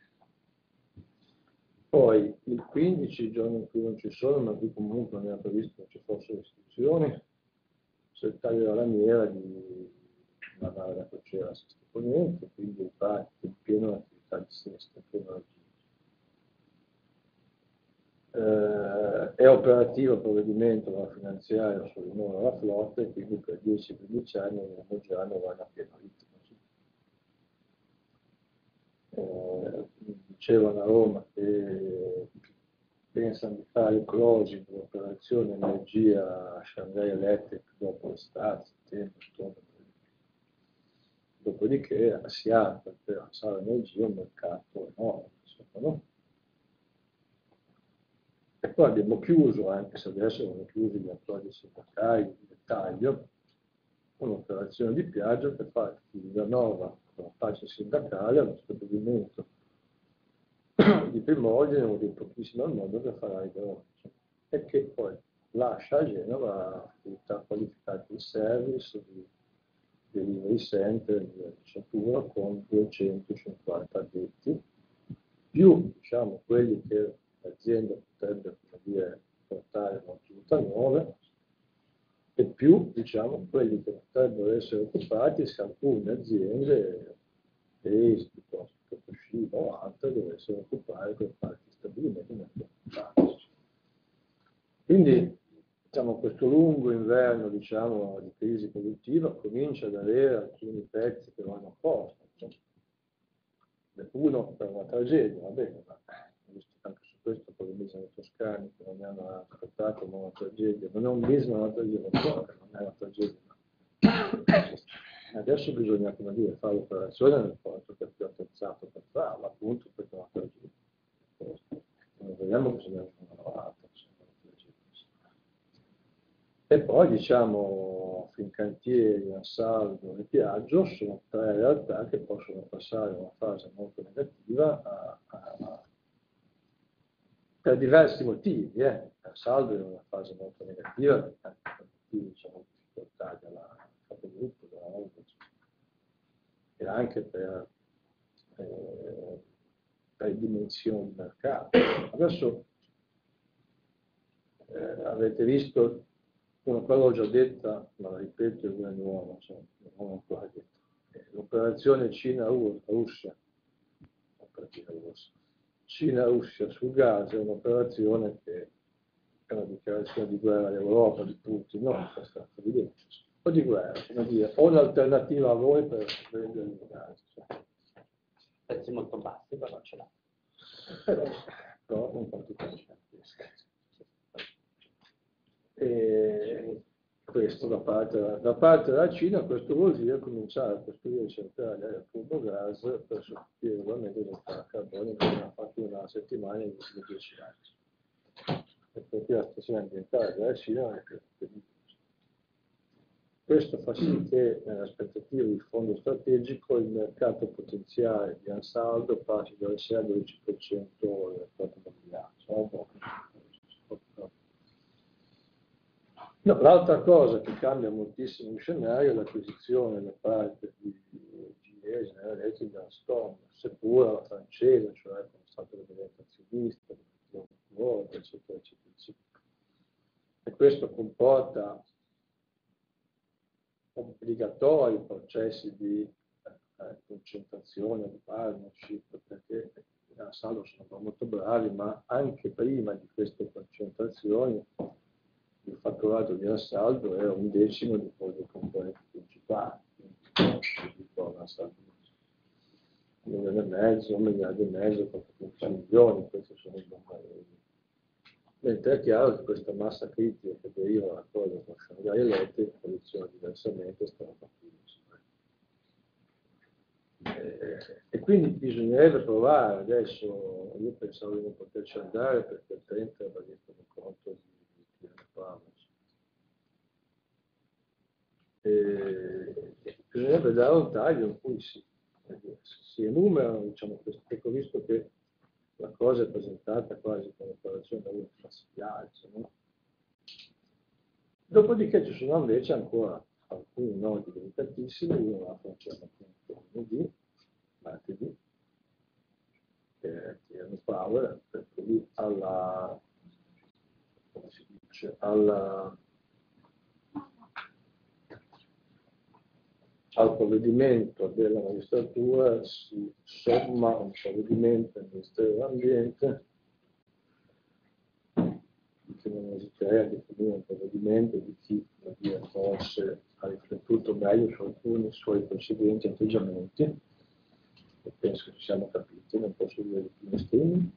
Poi il quindici, il giorno in cui non ci sono, ma qui comunque non era previsto che ci fossero istituzioni, c'è il taglio della lamiera di lavare la crociera a Sesto Ponente, quindi il parco in piena attività di Sesto, in pieno regime. Eh, è operativo il provvedimento della finanziaria sul rinnovo della flotta e quindi per dieci quindici anni il già non vanno a pieno ritmo. Eh, dicevano a Roma che pensano di fare il closing dell'operazione energia Shanghai Electric dopo l'estate, settembre, ottobre. Dopodiché si apre per la sala energia un mercato enorme, insomma, no? E poi abbiamo chiuso, anche se adesso non chiusi gli attuali sindacali di dettaglio, un'operazione di Piaggio che fa di Villanova con la pace sindacale allo stabilimento di Primordiale, uno dei pochissimi al mondo che farà i veloci, e che poi lascia a Genova attività qualificate di service, di delivery center, di attrezzatura con duecentocinquanta addetti, più diciamo quelli che l'azienda potrebbe, come dire, portare in attività nuove, e più diciamo quelli che potrebbero essere occupati se alcune aziende, Paesi piuttosto che Toshiba o altre, dovessero occupare quei parti stabilimenti. Quindi diciamo, questo lungo inverno diciamo, di crisi produttiva comincia ad avere alcuni pezzi che vanno a posto. Uno per una tragedia, va bene, ma visto che anche su questo polemizzano i toscani che non ne hanno aspettato una tragedia, non è un business, una tragedia, non è una tragedia. Adesso bisogna, come dire, fare l'operazione nel porto che è più attrezzato per farla, appunto perché è una tragedia. Non vediamo che bisogna una lavata. E poi diciamo Fincantieri, Ansaldo e Piaggio sono tre realtà che possono passare da una fase molto negativa a, a, a, per diversi motivi. Eh. Ansaldo è una fase molto negativa per tanti motivi, diciamo, difficoltà della capogruppo, della e anche per, eh, per dimensioni di mercato. Adesso eh, avete visto una cosa l'ho già detta, ma la ripeto e non è nuova, cioè, non ho ancora detto. L'operazione Cina-Russia, Cina-Russia sul gas è un'operazione che è una dichiarazione di guerra all'Europa, di Putin, no, è stato evidente. O di guerra, come dire, o un'alternativa a voi per vendere il gas. Cioè. Prezzi molto bassi, però ce l'ha. Però, però un po' tutta gigantesca. E questo da parte, da parte della Cina, questo vuol dire cominciare a costruire centrali a turbogas per sostituire ugualmente il carbonio che abbiamo fatto in una settimana in dieci anni. E perché la situazione ambientale della Cina è che questo fa sì che nelle aspettative di fondo strategico il mercato potenziale di Ansaldo passi dal sei al dodici per cento del proprio mobiliario. No, l'altra cosa che cambia moltissimo il scenario è l'acquisizione da parte di G E, General Electric, da Alstom, seppur la francese, cioè come è stato diventato azionista, eccetera, eccetera, eccetera. E questo comporta obbligatori processi di eh, concentrazione, di partnership, perché in Ansaldo sono molto bravi, ma anche prima di queste concentrazioni il fatturato di Ansaldo era un decimo di quello dei componenti principali, un milione e mezzo, un miliardo e mezzo, quattordici milioni, questi sono i numeri. Mentre è chiaro che questa massa critica che deriva da cosa con Shanghai Electric funziona diversamente, stava partendo. Eh, e quindi bisognerebbe provare adesso, io pensavo di non poterci andare perché il trenta aveva detto un conto di e bisognerebbe dare un taglio in cui si, si enumerano, diciamo, questo, ecco, visto che la cosa è presentata quasi come operazione da uno classificale, no? Dopodiché ci sono invece ancora alcuni nodi delicatissimi, uno la funzione appunto lunedì, martedì al, al provvedimento della magistratura si somma un provvedimento del Ministero dell'Ambiente che non esiterei a definire un provvedimento di chi dire, forse ha riflettuto meglio su alcuni suoi precedenti atteggiamenti, e penso che ci siamo capiti, non posso dire di più estremi,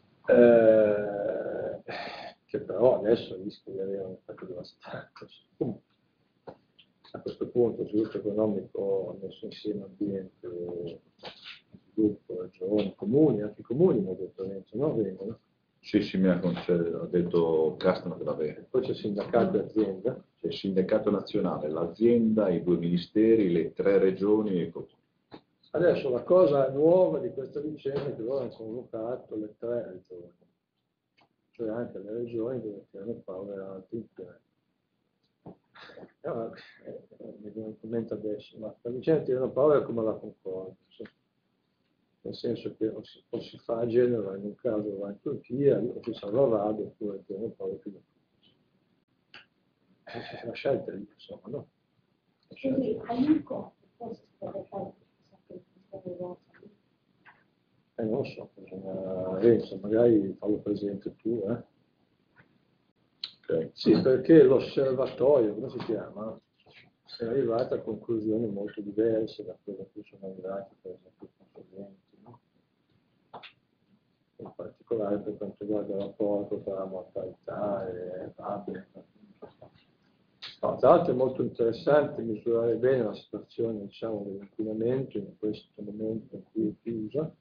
eh, che però adesso rischia di avere un effetto devastante. Comunque, a questo punto sviluppo economico messo insieme ambiente, sviluppo, regioni, comuni, anche i comuni immediatamente non vengono. Sì, sì, mi ha, ha detto Castano che va bene. Poi c'è il sindacato e azienda. C'è il sindacato nazionale, l'azienda, i due ministeri, le tre regioni e i comuni. Adesso la cosa nuova di questa vicenda è che loro hanno convocato le tre regioni, cioè anche le regioni dove Tirano Paolo era all'interno. Allora, eh, mi viene in commento adesso, ma la vicenda di Tirano Paolo è come la Concordia, cioè, nel senso che o si, o si fa a Genova, in un caso va in Turchia, o si salva a Rado, oppure Tirano Paolo più da eh, la scelta è lì, insomma, no? Quindi all'unico forse si potrebbe fare Eh, non lo so, bisogna, Renzo, magari fallo presente tu, eh? Okay. Sì, perché l'osservatorio, come si chiama, è arrivato a conclusioni molto diverse da quelle a cui sono arrivati, per esempio, i consulenti, no? In particolare per quanto riguarda il rapporto tra mortalità e fabbrica. No, tra l'altro è molto interessante misurare bene la situazione, diciamo, dell'inquinamento in questo momento in cui è chiusa,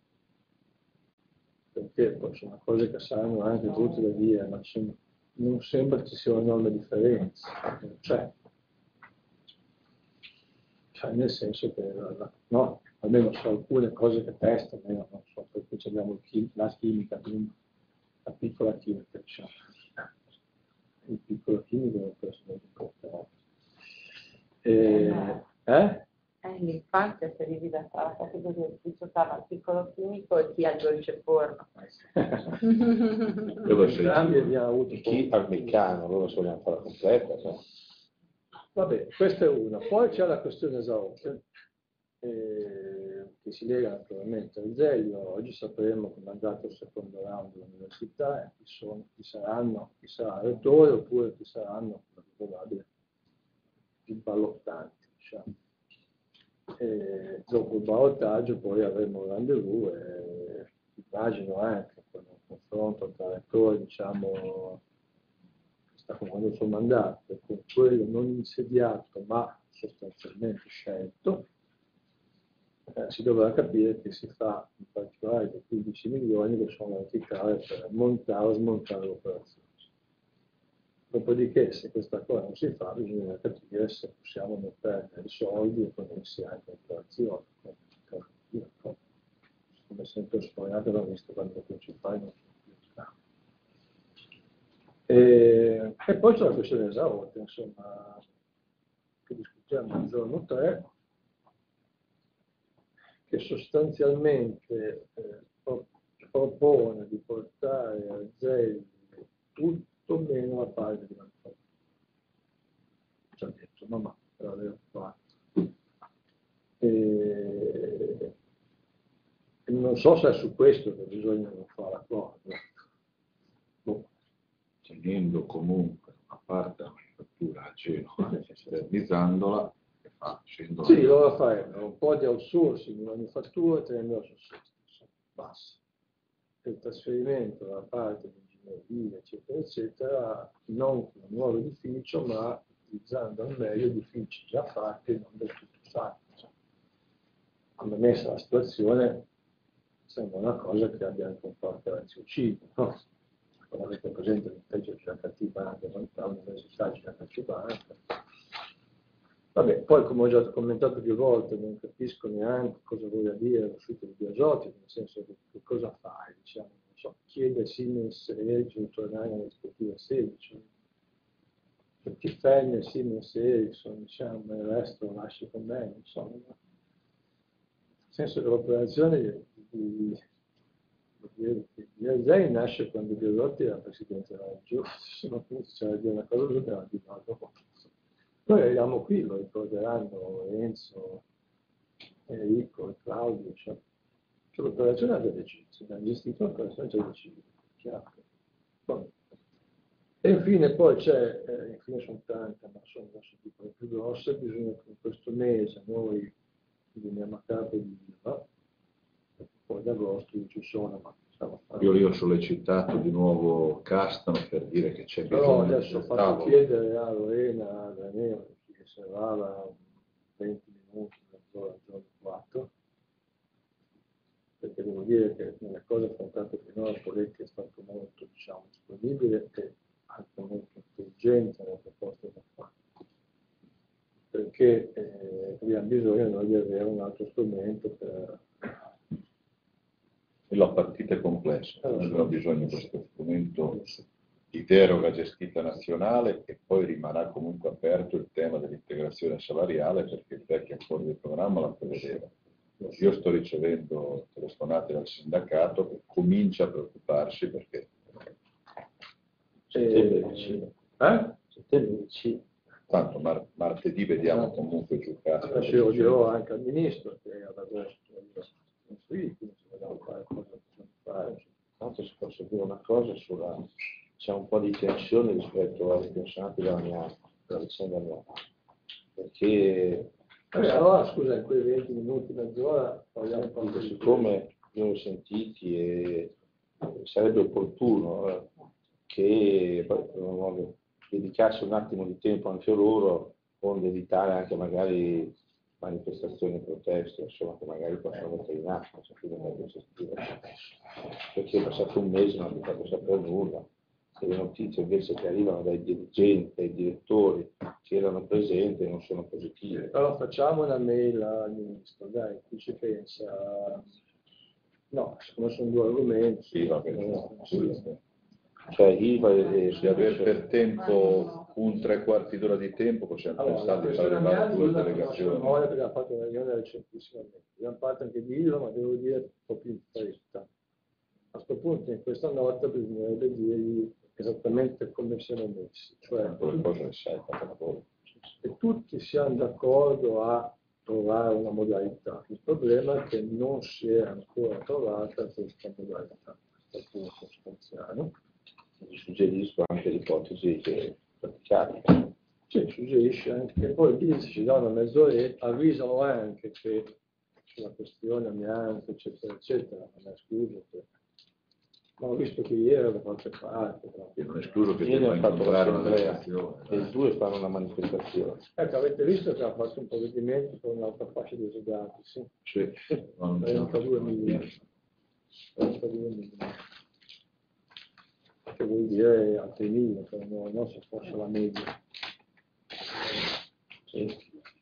perché poi sono cose che saranno anche brutte da dire, ma non sembra ci sia un'enorme differenza, non c'è. Cioè, nel senso che, no, almeno su alcune cose che testano, non so, perché abbiamo la chimica, quindi la piccola chimica, diciamo. Il piccolo chimico non può essere molto eh, eh? Eh, l'infanzia si divide tra la categoria di chi giocava al piccolo chimico e chi al dolce forno. Entrambi abbiamo avuto chi al meccano, loro se vogliono fare la completa. So. Vabbè, questa è una. Poi c'è la questione Esaote, eh, che si lega naturalmente al Zelio. Oggi sapremo come è andato il secondo round dell'università, e chi, sono, chi saranno, chi sarà il rettore oppure chi saranno, probabile, i ballottanti, diciamo. E dopo il ballottaggio poi avremo un rendezvous e immagino anche con un confronto tra rettore, diciamo, che sta concludendo il suo mandato, e con quello non insediato ma sostanzialmente scelto, eh, si dovrà capire che si fa in particolare dei quindici milioni che sono verticali per montare o smontare l'operazione. Dopodiché, se questa cosa non si fa, bisogna capire se possiamo non perdere i soldi e connessi anche all'operazione. Come sempre spogliato l'ho visto quando lo principale non sono più in campo. E, e poi c'è la questione Esaote, insomma, che discutiamo il giorno tre, che sostanzialmente eh, propone di portare a zero tutto meno la parte di manifattura. Ci ha detto, ma ma, per aver fatto. E, e non so se è su questo che bisogna fare l'accordo. Boh. Tenendo comunque una parte della manifattura a Genova, esternizzandola, che fa, scendo Sì, loro farebbero un po' di outsourcing di manifattura tenendo su sistema, basta. Il trasferimento da parte di ingegneria, eccetera, eccetera, non con un nuovo edificio, ma utilizzando al meglio edifici già fatti e non del tutto usati. Come messa la situazione, sembra una cosa che abbia anche un forte raziocinio, no? Come avete presente l'integgio G H T Banca, l'università G H T Banca. Vabbè, poi come ho già commentato più volte, non capisco neanche cosa voglia dire lo sciuto di biosotico, nel senso che, che cosa fai, diciamo, non so, chiede Siemens e Ericsson di tornare alle rispettive sedi, cioè, cioè ti fermi Siemens e Ericsson, diciamo, e il resto lo lasci con me, insomma. Nel senso che l'operazione di, di Il Zain nasce quando Belotti era presidente della regione, se no c'era di una cosa che era di nuovo. Noi eravamo qui, lo ricorderanno Enzo, Enrico, Claudio, cioè, cioè l'operazione aveva deciso, abbiamo gestito l'operazione già decisa, chiaro. Bon. E infine poi c'è, eh, infine sono tante, ma sono adesso tipo le più grosse, bisogna che in questo mese noi veniamo a capo di Viva, poi ad agosto ci sono, ma stiamo Io lì ho sollecitato di nuovo Castano per dire che c'è bisogno. Però adesso ho del fatto tavolo. chiedere a Lorena, a Daniele, che servava venti minuti, mezz'ora al giorno quattro, perché devo dire che nelle cose affrontate finora Poletti è stato molto, diciamo, disponibile e anche molto intelligente nelle proposte da fare. Perché eh, abbiamo bisogno noi di avere un altro strumento per... La partita è complessa, noi abbiamo bisogno di questo strumento di deroga gestita nazionale e poi rimarrà comunque aperto il tema dell'integrazione salariale perché il vecchio accordo di programma la prevedeva. Io sto ricevendo telefonate dal sindacato che comincia a preoccuparsi perché settembre vicino. Eh? Settembre vicino. Tanto mar- martedì vediamo comunque giù casa. Adesso io dirò anche al ministro che ad agosto non qui, quindi se vogliamo fare cosa possiamo fare. Tanto si posso dire una cosa sulla... c'è un po' di tensione rispetto ai pensionati della mia della vicenda mia. Perché Eh, allora scusa, in quei venti minuti, mezz'ora parliamo un po' dico, di siccome io ho sentiti e sarebbe opportuno eh, che poi, dedicarsi un attimo di tempo anche loro, onde evitare anche magari manifestazioni, proteste, insomma, che magari possono mettere in atto, perché è passato un mese non abbiamo fatto sapere nulla. E le notizie invece che arrivano dai dirigenti, dai direttori che erano presenti non sono positive. Allora facciamo una mail al ministro, dai, chi ci pensa? No, siccome sono due argomenti. Sì, va bene. No, sì. Cioè I V A e... Se avere per tempo un tre quarti d'ora di tempo possiamo Allora, pensare di fare arrivare due delegazioni. No, perché abbiamo fatto una riunione recentissimamente. Abbiamo fatto anche di I V A, ma devo dire un po' più in fretta. A questo punto, in questa nota, bisognerebbe dirgli esattamente come siamo messi. Cioè, le cose le sai, fate la voi. e tutti siamo d'accordo a trovare una modalità. Il problema è che non si è ancora trovata questa modalità. Questo è il punto sostanziale. Suggerisco anche l'ipotesi che praticate. Sì, suggerisce anche che poi lì ci dà una mezz'oretta, avvisano anche che sulla questione amianto, eccetera, eccetera, non è escluso che... Ma ho visto che ieri da qualche parte. Però... Non è escluso che Ieri hanno fatto l'assemblea eh. e i due fanno una manifestazione. Ecco, avete visto che ha fatto un provvedimento per un'altra fascia di esodati, sì? Sì, non trentadue milioni. trentadue milioni. Che vuol dire altri mille, per noi, non se fosse la media. Sì.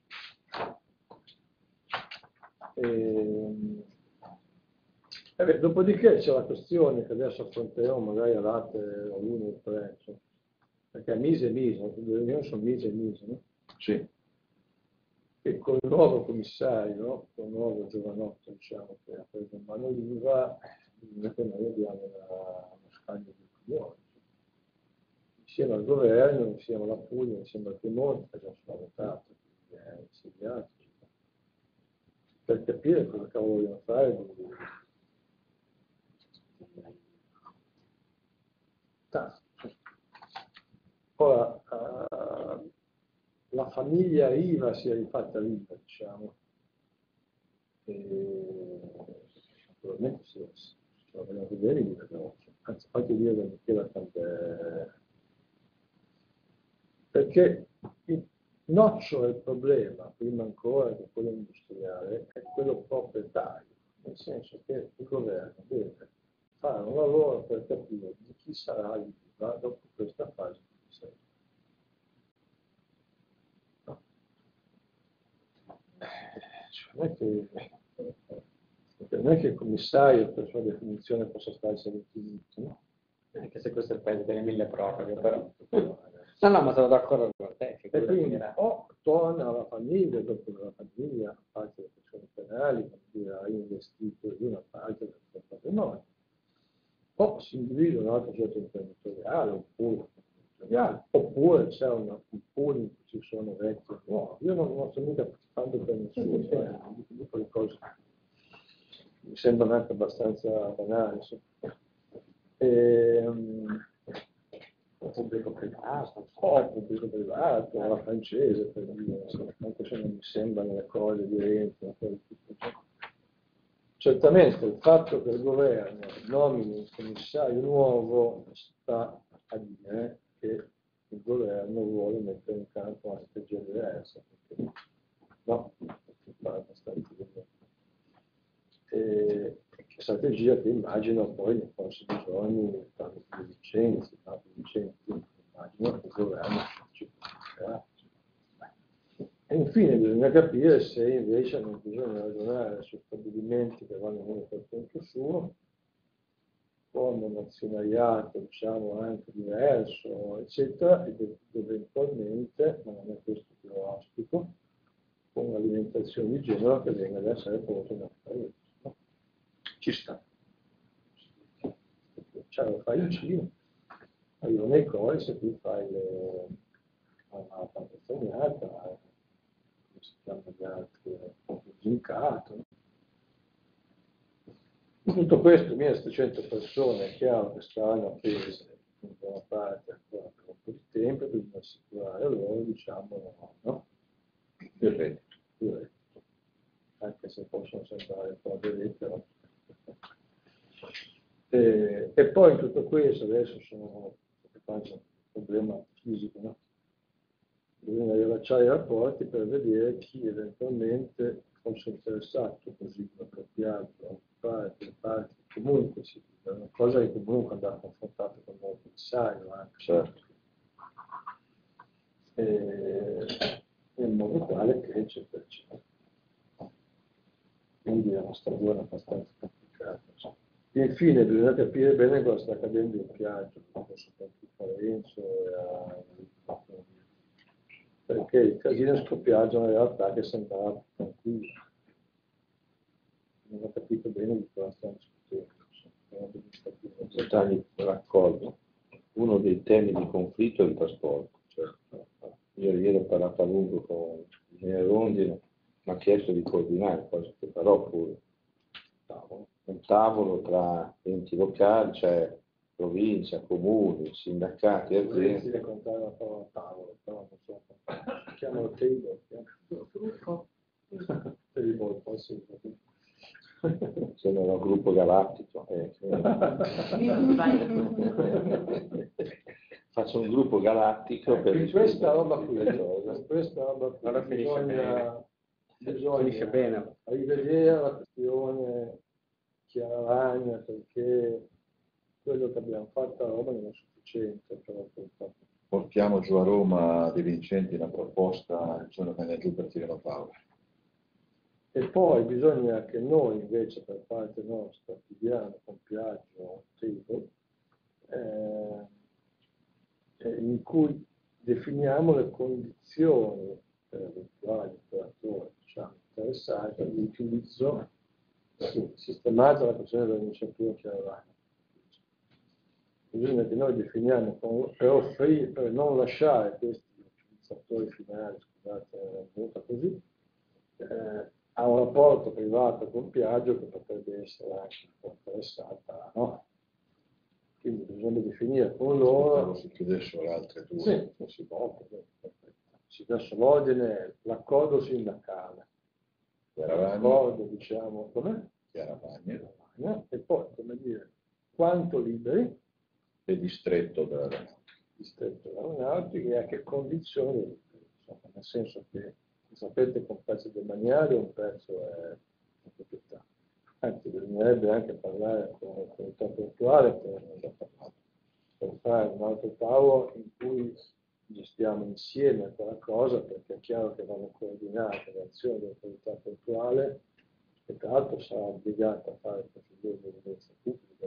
E, eh, dopodiché c'è la questione che adesso affronteremo magari a date uno o tre, cioè, perché mise e mise, le riunioni sono mise e mise, no? Sì. E con il nuovo commissario, con il nuovo giovanotto, diciamo, che ha preso in mano l'I V A, che noi abbiamo una, uno scambio di opinioni. Insieme al governo, insieme alla Puglia, insieme al Piemonte, che già sono votato, quindi è insediato, per capire cosa cavolo vogliono fare. Di... Ora, uh, la famiglia I V A si è rifatta viva, diciamo, e naturalmente se la vogliamo vedere, però, anzi, fate dire che Michela Cantè, perché il nocciolo del problema, prima ancora che quello industriale, è quello proprietario, nel senso che il governo deve fare un lavoro per capire di chi sarà l'I V A dopo questa fase di riserva. No. Cioè, non è che, non è che il commissario per sua definizione possa starsi all'infinito, no? Anche se questo è il paese delle mille proroghe, però. No, no, ma sono d'accordo con te. E quindi o torna alla famiglia, dopo la famiglia, a parte le persone penali, quindi ha investito di una parte del suo patrimonio, si individua un altro soggetto imprenditoriale, oppure, imprenditoriale, oppure c'è una, un pool in cui ci sono vecchi e nuovi. Io non, non sto mica parlando per nessuno, eh, dico le cose mi sembrano anche abbastanza banali. E, um, pubblico privato, o pubblico privato, la francese, per dire, anche se non mi sembrano le cose di Renzi, certamente il fatto che il governo nomini un commissario nuovo sta a dire che il governo vuole mettere in campo una strategia diversa, perché no, perché fa abbastanza bene. E strategia che immagino poi nei prossimi giorni fanno più licenze, fanno più licenze, immagino che il governo ci porterà. E infine bisogna capire se invece non bisogna ragionare su stabilimenti che vanno uno per conto suo, con un azionariato diciamo anche diverso, eccetera, ed eventualmente, ma non è questo che lo auspico, con un'alimentazione di genere che venga ad essere prodotta nel paese. No? Ci sta. Cioè lo fai in Cina, arrivano nei cori, se tu fai le, una pantazzoniata, come si chiamano gli altri, zincato. In tutto questo, millesettecento persone, è chiaro che saranno appese in buona parte ancora per un po' di tempo, bisogna assicurare loro, diciamo, no? Il reddito, il reddito. Anche se possono sembrare un po' dei però. E, e poi in tutto questo, adesso sono, faccio un problema fisico, no? Bisogna riallacciare i rapporti per vedere chi eventualmente fosse interessato, così come Piaggio, a occupare quelle parti che comunque si è una cosa che comunque andava confrontata con il commissario anche, certo. E, in modo tale che eccetera eccetera. Quindi è una stagione abbastanza complicata. E infine bisogna capire bene cosa sta accadendo in Piaggio, soprattutto a Lorenzo e a perché il casino scoppiaggio in realtà che sembrava tranquillo. Non ho capito bene di cosa stiamo discutendo. Se tagli raccolgo, uno dei temi di conflitto è il trasporto. Certo. Io ieri ho parlato a lungo con il Rondine, mi ha chiesto di coordinare, cosa che farò pure. Un tavolo tra enti locali, cioè provincia, comuni, sindacati, aziende. Si deve contare una parola tavolo, però non so. Chiamalo table, chiamalo. Table, posso dire. Sono un gruppo galattico. Eh. Faccio un gruppo galattico per in questa roba qui, in questa roba qui allora bisogna, bisogna finisce bene. rivedere la questione Chiaravagna, perché quello che abbiamo fatto a Roma non è sufficiente. Però, portiamo giù a Roma De Vincenti una proposta il giorno che viene giù per Tirano Paolo. E poi bisogna che noi invece per parte nostra chiediamo con Piaggio Table, eh, in cui definiamo le condizioni per eventuali operatori diciamo, interessati all'utilizzo sistemato della questione dell'iniziativa Chiaravagna. Bisogna che noi definiamo per offrire, per non lasciare questi utilizzatori finali, scusate, è venuta così, eh, a un rapporto privato con Piaggio che potrebbe essere anche un po' interessata, no? Quindi bisogna definire con loro. Si chiudessero le altre due. Sì, non si può, si dà sull'ordine l'accordo sindacale. L'accordo, diciamo, com'è? Chiaravagna. E poi, come dire, quanto liberi e distretto dell'aeronautica. Distretto dell'aeronautica e a che condizioni, insomma, nel senso che sapete che un pezzo del demaniale un pezzo è di proprietà. Anzi, bisognerebbe anche parlare con l'autorità portuale per, per fare un altro tavolo in cui gestiamo insieme quella cosa, perché è chiaro che vanno coordinate le azioni dell'autorità portuale e tra l'altro sarà obbligata a fare procedure di evidenza pubblica.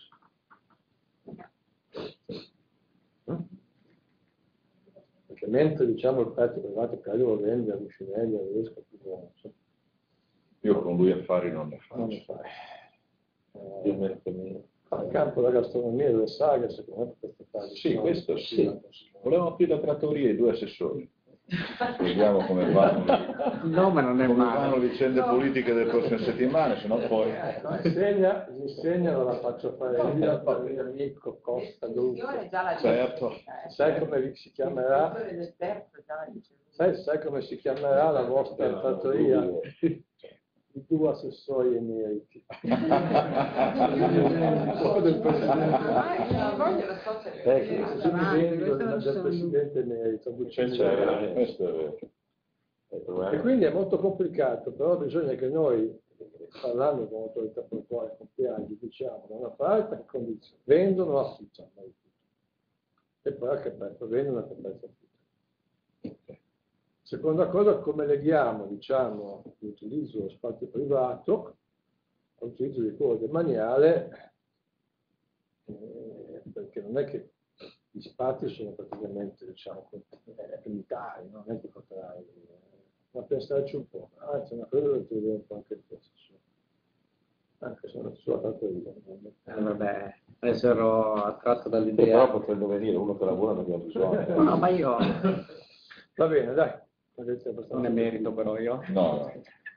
Perché mentre diciamo il pezzo privato che lo vende a Ruscinelli, a Vesca, io con lui affari non ne faccio. Non ne fai. Io metto mio. campo della gastronomia e delle sagre, secondo me queste fasi. Sì, sono- questo sì. Volevamo aprire la trattoria i due assessori. Vediamo come vanno, No, ma non è come male. vanno le vicende politiche delle prossime settimane, se no poi... Mi segna, mi segna, non la faccio fare io per il mio amico Costa Gruppo. Certo. Sai come si chiamerà? Sai, sai come si chiamerà la vostra trattoria? I due assessori emeriti. Del presidente. Ecco, così divento del, del presidente emerito. Questo è vero. E quindi è molto complicato, però bisogna che noi, parlando con l'autorità portuale, con Piaggi, diciamo da una parte che condizione, vendono o affittano, e poi a che prezzo vendono e a che prezzo affittano. Seconda cosa, come leghiamo, diciamo, l'utilizzo dello spazio privato all'utilizzo di quello demaniale, eh, perché non è che gli spazi sono praticamente, diciamo, unitari, no? Non è che potrai, ma pensarci un po', anzi, una cosa che ti vedo un po' anche questo, anche se non sulla trattoria. Eh, vabbè, adesso ero attratto dall'idea. Però potrebbe venire uno che lavora non abbiamo bisogno. No, no, ma io... Va bene, dai. Non ne merito però io. No, no.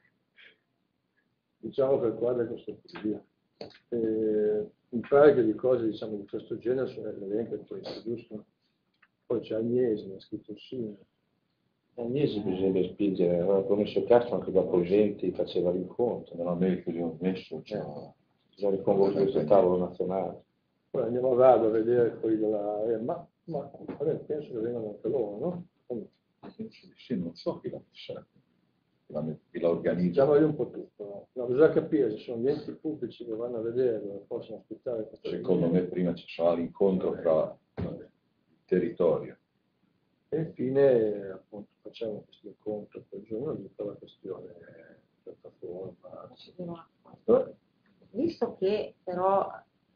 Diciamo che il quadro è questo qui. Eh, un paio di cose, diciamo, di questo genere sono l'elenco questo, giusto? Poi c'è Agnesi, ha scritto sì. Agnesi bisognerebbe spingere, aveva promesso Castro anche dopo i venti faceva l'incontro. Non avevi così ho messo, cioè... Bisogna riconvocare questo tavolo nazionale. Poi andiamo a Vado a vedere quelli della eh, ma, ma vabbè, penso che vengano anche loro, no? Comunque. Sì, non so chi la chi la organizza. Diciamogli un po' tutto. No? No, bisogna capire se sono gli enti pubblici che vanno a vederlo e possono aspettare. Secondo me prima ci sarà l'incontro tra il territorio. E infine appunto facciamo questo incontro quel giorno lì per la questione piattaforma. Visto che però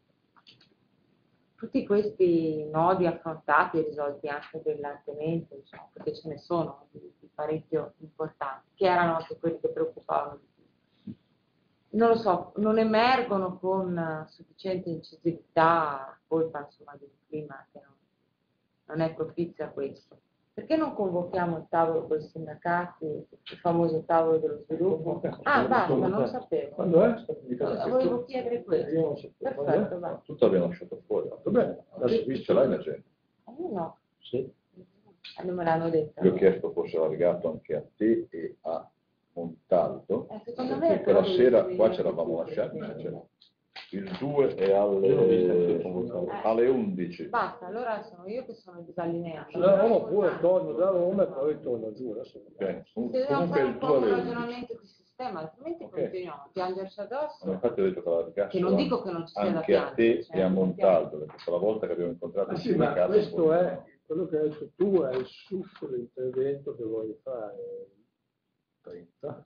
tutti questi nodi affrontati e risolti anche brillantemente, diciamo, perché ce ne sono di, di parecchio importanti, che erano anche quelli che preoccupavano di più. Non lo so, non emergono con sufficiente incisività, colpa insomma di un clima che non, non è propizio a questo. Perché non convochiamo il tavolo con i sindacati, il famoso tavolo dello sviluppo? Ah, basta, non lo sapevo. Quando è? Volevo chiedere questo. Perfetto, va. Tutto abbiamo lasciato fuori. Va bene, adesso ce l'hai la gente. Io no. Sì. Non me l'hanno detto. Io ho chiesto fosse allargato anche a te e a Montaldo, Eh, secondo me perché però la sera devi- qua ce l'avamo lasciata, c'era. Il due è alle, alle undici. Basta, allora sono io che sono disallineata. Da Roma pure torno da Roma e poi torno giù. Adesso. Ok, Se dobbiamo comunque fare il un po' due un alle undici. ragionamento di sistema, altrimenti Ok. continuiamo a piangerci addosso. Ma infatti ho detto che allargassero Che non dico che non ci sia da anche a te piangere, cioè, e a Montaldo, perché quella volta che abbiamo incontrato Ah, il sì, ma sindacato... questo è, quello che hai detto tu è il succo dell'intervento che vuoi fare trenta,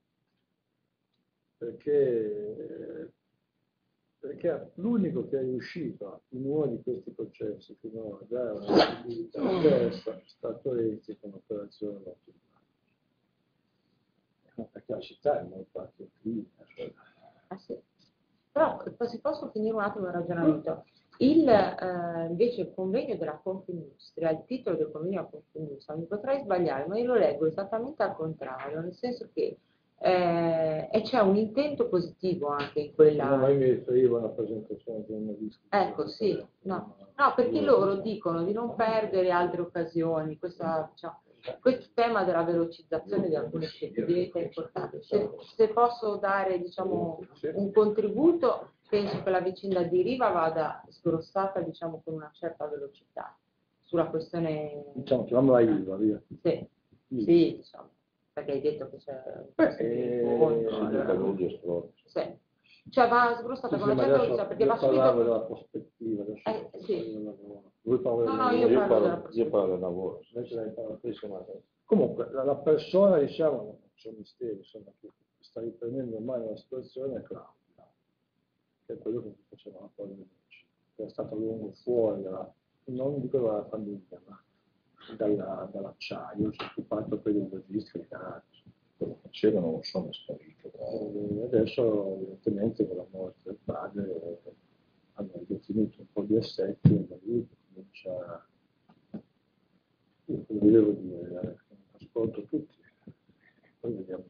perché, perché l'unico che è riuscito in uno di questi processi finora a dare una possibilità diversa è stato Renzi con l'operazione Lotto. Perché la città è molto anche qui. Ah, sì. Però se posso finire un attimo il ragionamento. Il, eh, invece il convegno della Confindustria, il titolo del convegno della Confindustria, mi potrei sbagliare, ma io lo leggo esattamente al contrario, nel senso che eh, e c'è un intento positivo anche in quella... No, ma io mi riferivo alla presentazione giornalistica. Ecco, sì, no, no, perché loro dicono di non perdere altre occasioni, questa, diciamo, questo tema della velocizzazione di alcune scelte diventa importante. Se, se posso dare, diciamo, un contributo, penso che la vicenda di Riva vada sgrossata, diciamo, con una certa velocità sulla questione... Diciamo, chiamiamola Ilva, via. Sì, sì, diciamo, perché hai detto che c'è... Eh, incontro, allora. Sì. Cioè va sgrossata con una certa velocità, perché va subito... parlavo della prospettiva, adesso Eh, sì. Voi parlo No, no, del io lavoro. parlo della Io parlo del lavoro. Invece lei parla prima. Comunque, la, la persona, diciamo, non c'è un mistero, insomma, che sta riprendendo ormai la situazione è Claudia, che è quello che faceva un po' di voce, che è stato a lungo fuori, dalla, non dico dalla famiglia, ma dalla, dall'acciaio, si è occupato per il logistica, quello che facevano, non sono sparito. E adesso, evidentemente, con la morte del padre, hanno definito un po' di assetti e da lì comincia, io come devo dire, ascolto tutti, poi vediamo.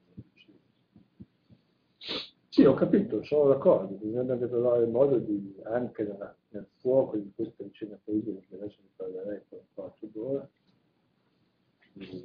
Sì, ho capito, sono d'accordo, bisogna anche trovare il modo di, anche nella, nel fuoco di questa vicenda politica, che adesso vi parlerei per un quarto d'ora, di,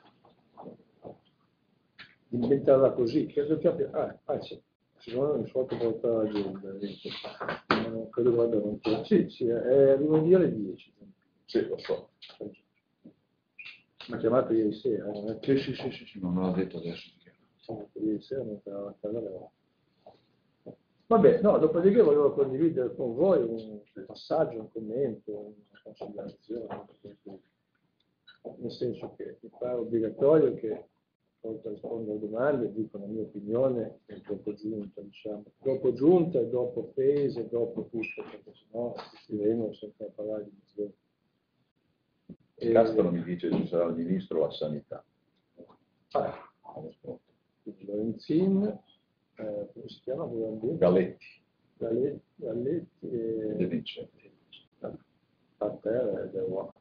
di inventarla così, credo che abbia, ah, ah sì, se no non so come portare l'agenda, non credo vada avanti. Sì, sì, è lunedì alle dieci. Sì, lo so. Mi ha chiamato ieri sera. Eh? Sì, sì, sì, sì, sì, non me l'ha detto adesso. Ieri sera non stava parlando. Vabbè, no, dopodiché volevo condividere con voi un passaggio, un commento, una considerazione, nel senso che mi pare obbligatorio che, oltre a rispondere a domande, dico la mia opinione e dopo giunta, diciamo, dopo giunta e dopo pese, dopo tutto, perché sennò si vengono sempre a parlare di misure. E Castro mi dice che ci sarà il ministro alla sanità. Ah, quindi Lorenzin, eh, come si chiama? Galetti. Galetti, Galetti e... De Vincenti. A terra e del uomo.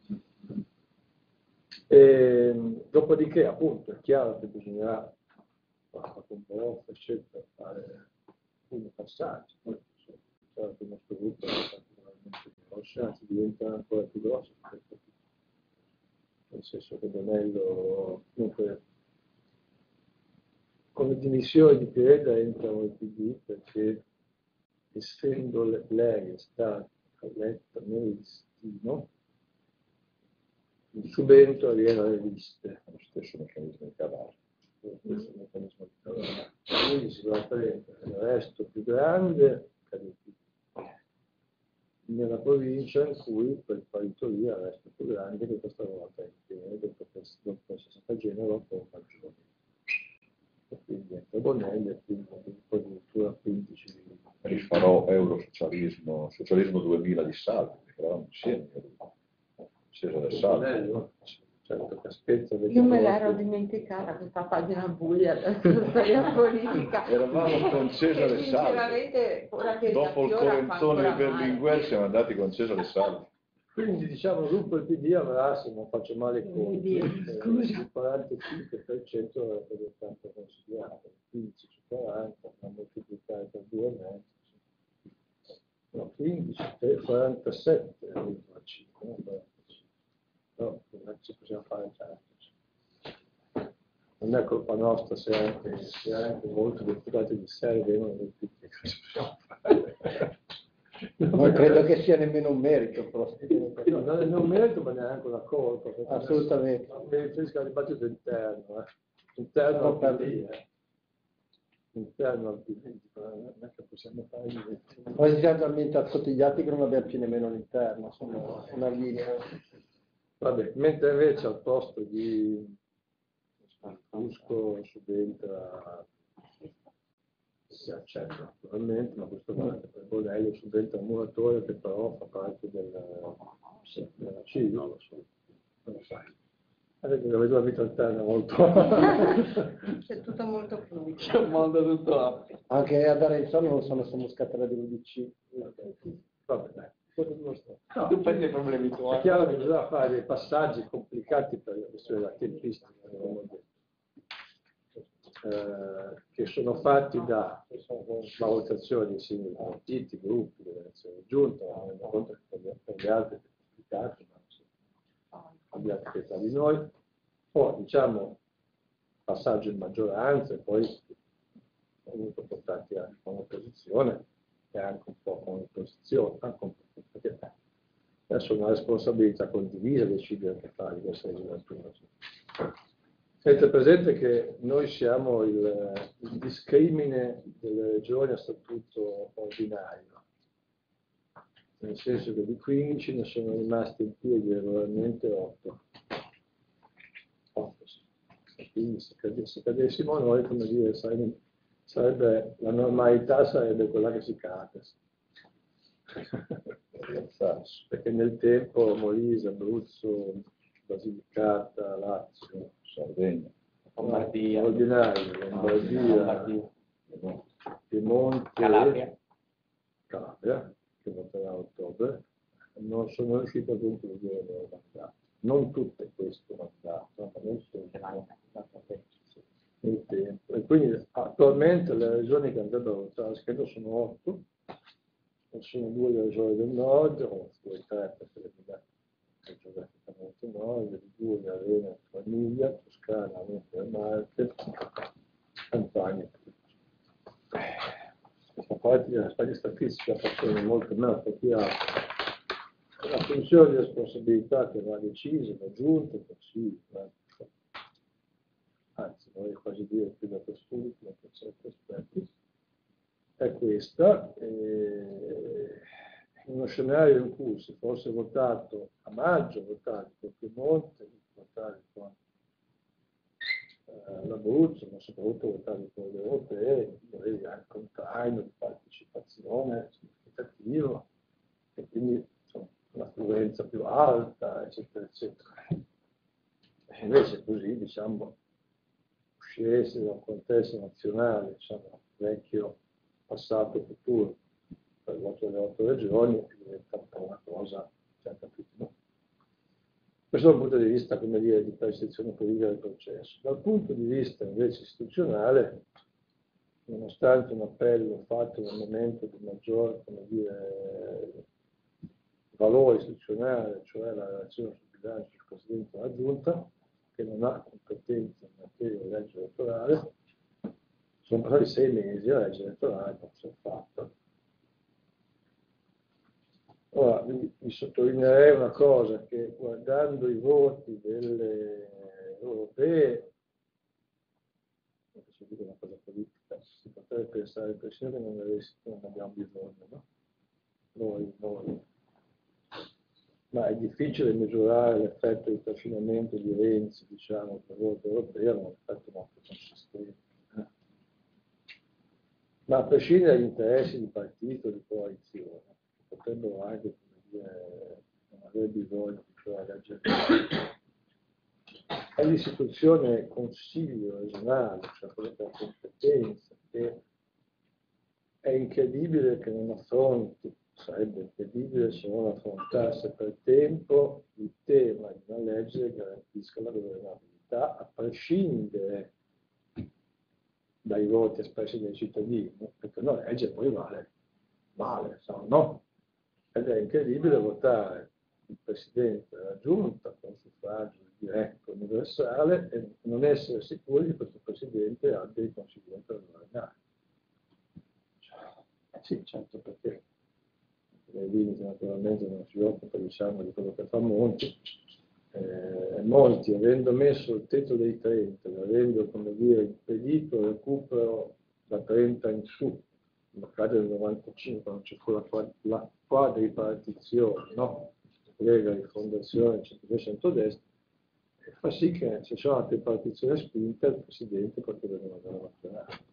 E, dopodiché, appunto, è chiaro che bisognerà fare un po' eccetera, fare alcuni passaggi. Poi, certo, il nostro gruppo è particolarmente grosso, anzi diventa ancora più grosso, perché, nel senso che Donello, comunque, con le dimissioni di Pireda entra nel P D perché, essendo lei stata eletta nel listino, il subentro avviene alle liste, lo stesso meccanismo di Cavall. Lo stesso meccanismo di Cavall. Quindi si va a prendere il resto più grande nella provincia in cui quel partito lì è il resto più grande, che questa volta è intero, dopo essere stata Genova un po' maggiore. E quindi entra Bonelli e quindi addirittura quindici. Rifarò eurosocialismo, socialismo duemila di Salvi, che eravamo insieme. Cesare Salvi. Certo, Caspezza, io me l'ero dimenticata questa pagina buia della storia politica. Eravamo con Cesare Salvi. Dopo il Corentone e Berlinguer siamo andati con Cesare Salvi. Quindi diciamo il gruppo del P D avrà, se non faccio male i conti, eh, il quarantacinque per cento della rappresentanza consigliata, quindici su quaranta, da moltiplicare per due e mezzo, no, quindici per quarantasette virgola cinque, no, non ci possiamo fare tanto. Non è colpa nostra se anche, se anche molti deputati di serie vengono del P D, cosa possiamo fare? Non credo che sia nemmeno un merito, però. No, non è un merito, ma neanche una colpa. Assolutamente. Mi riferisco al dibattito interno, eh. interno al P D, eh. interno al P D, non è che possiamo fare niente. Noi siamo talmente assottigliati che non abbiamo più nemmeno l'interno, sono una linea. Vabbè, mentre invece al posto di Fusco subentra, si accetta naturalmente, ma questo volta per Bonelli subentra un muratore che però fa parte del, della C I, non lo so, non lo sai. Adesso la vedo la vita alterna molto. C'è tutto molto fluido. C'è un mondo tutto. Anche ad Arenzano non sono se Moscatella dell'U D C. Vabbè, dai. No, tu prendi i problemi tuoi. È chiaro che bisogna fare dei passaggi complicati per la questione della tempistica, eh, che sono fatti da valutazioni di singoli partiti, gruppi, delle elezioni di giunta, tenendo conto che per gli altri è complicato, ma abbiate pietà di noi. Poi diciamo passaggio in maggioranza e poi comunque portati anche con l'opposizione e anche un po' con l'opposizione, anche un po' perché adesso è una responsabilità condivisa decidere che fare di questa legislatura. Tenete presente che noi siamo il, il discrimine delle regioni a statuto ordinario, nel senso che di quindici ne sono rimasti in piedi regolarmente otto. Quindi se, cade, se cadessimo noi, come dire, sarebbe, sarebbe, la normalità sarebbe quella che si cade. Perché nel tempo Molise, Abruzzo, Basilicata, Lazio, Sardegna, Lombardia, ordinario, Lombardia, Piemonte, Calabria. Calabria, che voterà a ottobre, non sono riuscito a concludere il loro mandato. Non tutte questo mandato, ma nel nel tempo. E quindi attualmente le regioni che andrebbero a votare la scheda sono otto, sono due le regioni del nord, o due tre perché le mie geograficamente nord, due le Arena, Famiglia, Toscana, Veneto e Marche, Campania. Questa parte dell'aspetto statistico facciamo molto meno perché ha una funzione di responsabilità che va decisa, va giunta, così, anzi vorrei quasi dire più da quest'ultimo per certi aspetti, è questa, eh, in uno scenario in cui si fosse votato a maggio, votare con Piemonte, votare con eh, l'Abruzzo, ma soprattutto votare con le europee, vorrei anche un traino di partecipazione significativo e quindi insomma, un'affluenza più alta, eccetera, eccetera. E invece così, diciamo, uscirsi da un contesto nazionale, diciamo, vecchio, passato e futuro, per il voto delle otto regioni, diventa un po' una cosa, cioè, capito, no? Questo dal punto di vista, come dire, di percezione politica del processo. Dal punto di vista invece istituzionale, nonostante un appello fatto nel momento di maggior, come dire, valore istituzionale, cioè la relazione sul bilancio del Presidente della Giunta, che non ha competenza in materia di legge elettorale, sono passati sei mesi, la legge elettorale non si è fatta. Ora, vi, vi sottolineerei una cosa, che guardando i voti delle europee, non posso dire una cosa politica, si potrebbe pensare che se non, avessi, non abbiamo bisogno, no? Noi, noi. Ma è difficile misurare l'effetto di trascinamento di Renzi, diciamo, per il voto europeo, è un effetto molto consistente. Eh? Ma a prescindere dagli interessi di partito, di coalizione, potrebbero anche, come dire, non avere bisogno di quella legge. È l'istituzione consiglio regionale, cioè quella che ha competenza, che è incredibile che non affronti, sarebbe incredibile se non affrontasse per tempo il tema di una legge che garantisca la governabilità, a prescindere dai voti espressi dai cittadini, perché una legge poi vale, vale, no? Ed è incredibile votare il Presidente della Giunta con suffragio diretto universale e non essere sicuri che questo Presidente abbia i consiglieri per governare. Sì, certo, perché nei limiti naturalmente non si occupa, diciamo, di quello che fa Monti. Eh, Monti, avendo messo il tetto dei trenta, avendo, come dire, impedito il recupero da trenta in su, magari nel novantacinque, non c'è fu la, la quadripartizione, no? Lega, rifondazione, centro-destra, fa sì che se c'è una tripartizione spinta il Presidente potrebbe non andare a votare.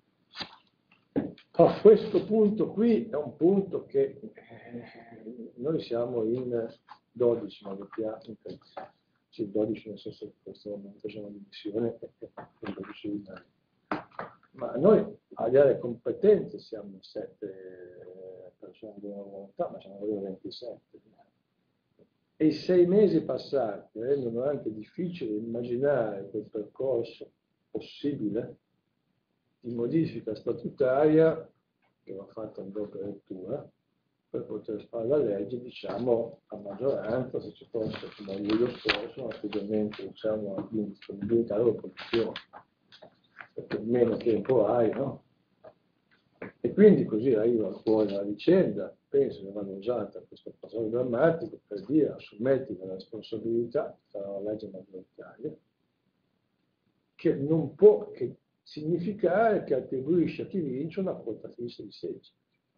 A questo punto qui è un punto che eh, noi siamo in dodici, ma in tredici, sì, dodici nel senso che in questo momento c'è una divisione e dodici in ma noi agli aree competenze siamo in sette persone di una volontà, ma siamo arrivati a ventisette. E i sei mesi passati rendono anche difficile immaginare quel percorso possibile di modifica statutaria che va fatta in doppia lettura per poter fare la legge, diciamo, a maggioranza, se ci fosse, come il luglio scorso, un atteggiamento, diciamo, di indisponibilità dell'opposizione, perché meno tempo hai, no? E quindi così arriva al cuore della vicenda, penso che vanno usata questo passaggio drammatico per dire assumetevi la responsabilità, sarà una legge maggioritaria, che non può che significare che attribuisce a chi vince una quota fissa di seggi.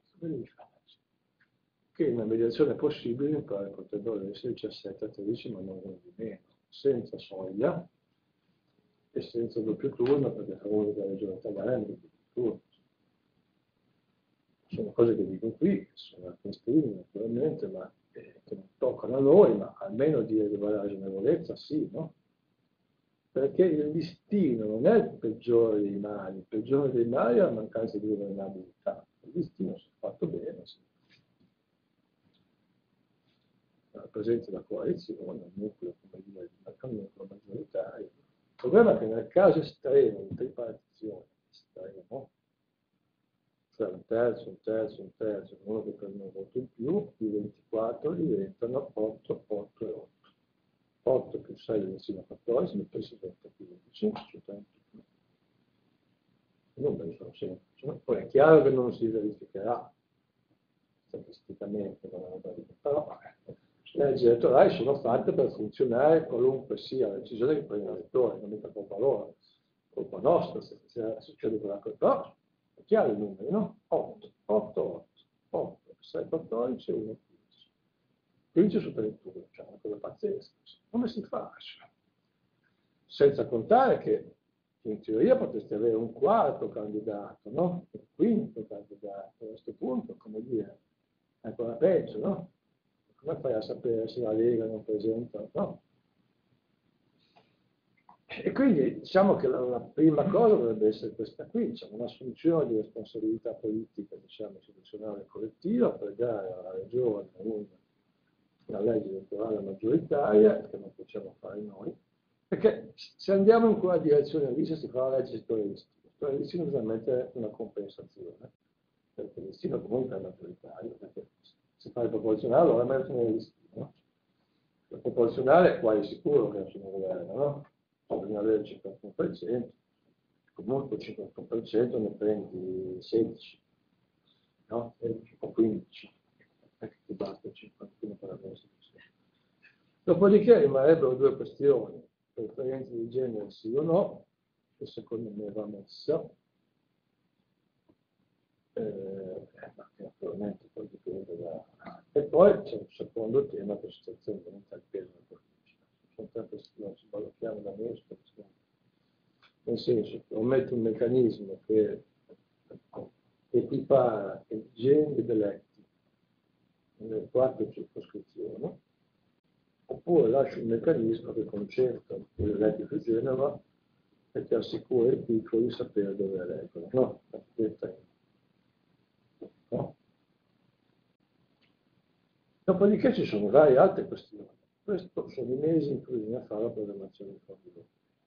Che una mediazione possibile in quale potrebbero essere diciassette a tredici, ma non uno di meno, senza soglia e senza doppio turno, perché a favore della regione italiana è il doppio turno. Sono cose che dico qui, che sono a quest'ultimo naturalmente, ma eh, che non toccano a noi, ma almeno dire che vale la ragionevolezza, sì, no? Perché il listino non è il peggiore dei mali, il peggiore dei mali è la mancanza di governabilità. Il listino si è fatto bene, sì. rappresenta la coalizione, il nucleo, come dire, il nucleo maggioritario. Il problema è che nel caso estremo di tripartizione estremo, cioè un terzo, un terzo, un terzo, uno che prende un voto in più, i ventiquattro diventano otto, otto e otto. otto più sei vicino a quattordici, il presidente più venticinque, cioè trentadue. I numeri sono semplici, no? Poi è chiaro che non si verificherà statisticamente, però le leggi elettorali sono fatte per funzionare qualunque sia la decisione che prende l'elettore, non mica colpa loro, colpa nostra se, se succede quella cosa. Però è chiaro i numeri, no? otto, otto, otto, otto, sei, quattordici e uno quindici. quindici su trentuno, cioè una cosa pazzesca. Come si fa? Senza contare che in teoria potresti avere un quarto candidato, no? Un quinto candidato. A questo punto, come dire, è ancora peggio, no? Come fai a sapere se la Lega non presenta? No. E quindi diciamo che la, la prima cosa dovrebbe essere questa qui, diciamo, un'assunzione di responsabilità politica, diciamo, istituzionale e collettiva per dare alla Regione una, una legge elettorale maggioritaria, che non possiamo fare noi, perché se andiamo in quella direzione lì, se si fa la legge storicistica, il listino bisogna mettere una compensazione, perché il listino comunque è maggioritario, perché se fa il proporzionale allora mettono il listino. Il proporzionale è quasi sicuro che sono governo, no? Bisogna avere il cinquantuno per cento, comunque il cinquantuno per cento ne prendi sedici, no? O quindici, perché ti basta il cinquantuno per avere sedici. Dopodiché rimarrebbero due questioni, preferenze di genere sì o no, che secondo me va messa, eh, ma che naturalmente poi dipende da... E poi c'è un secondo tema che sostanzialmente è il peso della politica. Sono tre questioni, si balocchiamo da me, nel senso che o metti un meccanismo che equipara i generi ed eletti nelle quattro circoscrizioni, oppure lasci un meccanismo che concentra gli eletti più Genova e che assicura ai piccoli di sapere dove eleggono. No, no. Dopodiché ci sono varie altre questioni. Questi sono i mesi in cui bisogna fare la programmazione di fondi.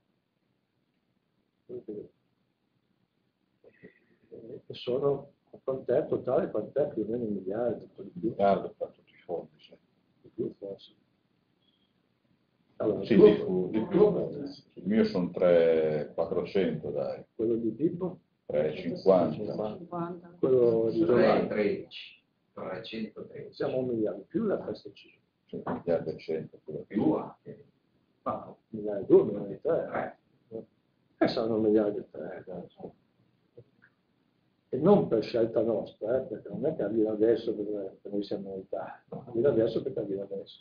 E sono quant'è totale, quant'è più o meno un miliardo, un di più. Miliardo per tutti i fondi, sì. Di più forse. Allora, Sì, tuo, di più, di più. Il mio sono tre quattrocento, dai. Quello di Pippo? tre cinquanta. Quello di Giovanni? tredici. trecentotredici. Siamo un miliardo più la F S C. Cioè, un miliardo e cento, quello più. Più anche. Ma un miliardo e due, un miliardo e tre. E saranno un miliardo e tre. E non per scelta nostra, eh, perché non è che arriva adesso perché noi siamo in Italia, no, arriva adesso perché arriva adesso.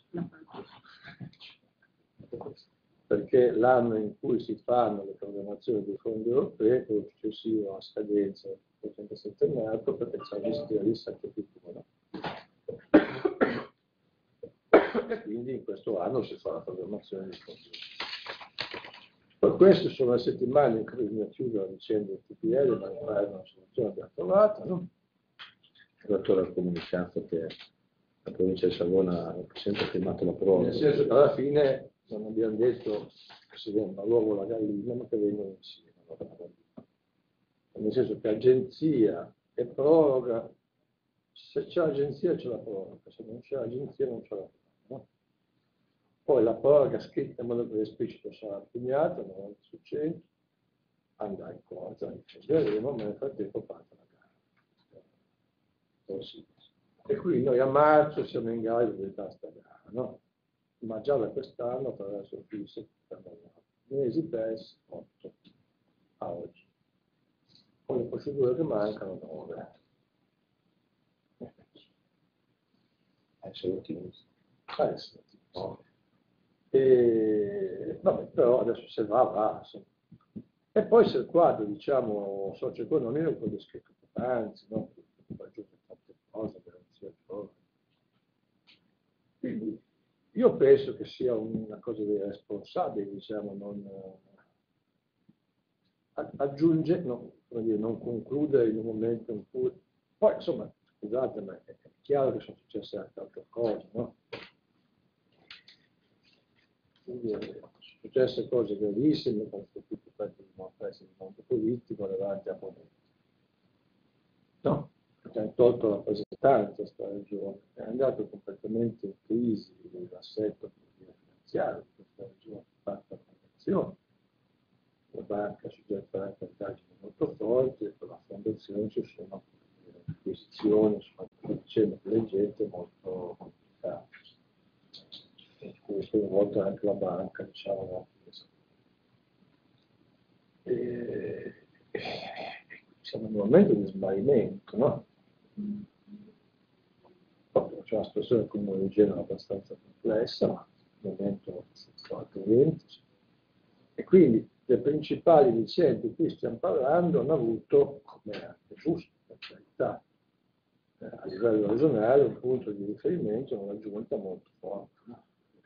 Perché l'anno in cui si fanno le programmazioni dei fondi europei è quello successivo alla scadenza del trentasettennato, perché c'è il rischio di sacrificio. E quindi in questo anno si fa la programmazione dei fondi. Per queste sono le settimane in cui bisogna chiudere la vicenda del T P L, ma ormai una soluzione abbiamo trovata, no? Il dottore ha comunicato che la provincia di Savona ha sempre firmato la prova. Nel senso che alla fine non abbiamo detto che si vende l'uovo e la gallina, ma che vengono insieme. Nel senso che agenzia e proroga, se c'è agenzia c'è la proroga, se non c'è agenzia non c'è la proroga. No? Poi la proroga scritta in modo che esplicito sarà impugnata, novanta su cento, andrà in corsa, vedremo, ma nel frattempo parte la gara. E qui noi a marzo siamo in grado di vedere questa gara, no? Ma già da quest'anno attraverso il P I S mesi persi otto a oggi. Con le procedure che mancano nove. Essere ottimista. Essere ottimista. E, vabbè, però adesso se va, va. Se... E poi se il quadro, diciamo, socio-economico è quello descritto poc'anzi, no? Poi aggiunge tante cose, garanzia giovane. Quindi io penso che sia una cosa dei responsabili, diciamo, non eh, aggiunge, no, come dire, non concludere in un momento in cui... Poi, insomma, scusate, ma è chiaro che sono successe anche altre cose, no? Quindi eh, sono successe cose gravissime, con tutti parte di del mondo politico davanti a Podemos. No, perché hanno tolto la rappresentanza a questa regione, è andato completamente in crisi l'assetto finanziario di questa regione, fatta fondazione. La banca soggetta anche a indagini molto forti e per la fondazione ci sono acquisizioni, insomma, dicendo che le gente molto complicate. E questa volta anche la banca, diciamo, e, e, siamo in un momento di smarrimento, no? Proprio c'è una situazione come di genere abbastanza complessa, ma un momento abbastanza eventi. E quindi le principali vicende di cui stiamo parlando hanno avuto, come è anche giusto, per carità, eh, a livello regionale un punto di riferimento, una giunta molto forte. No?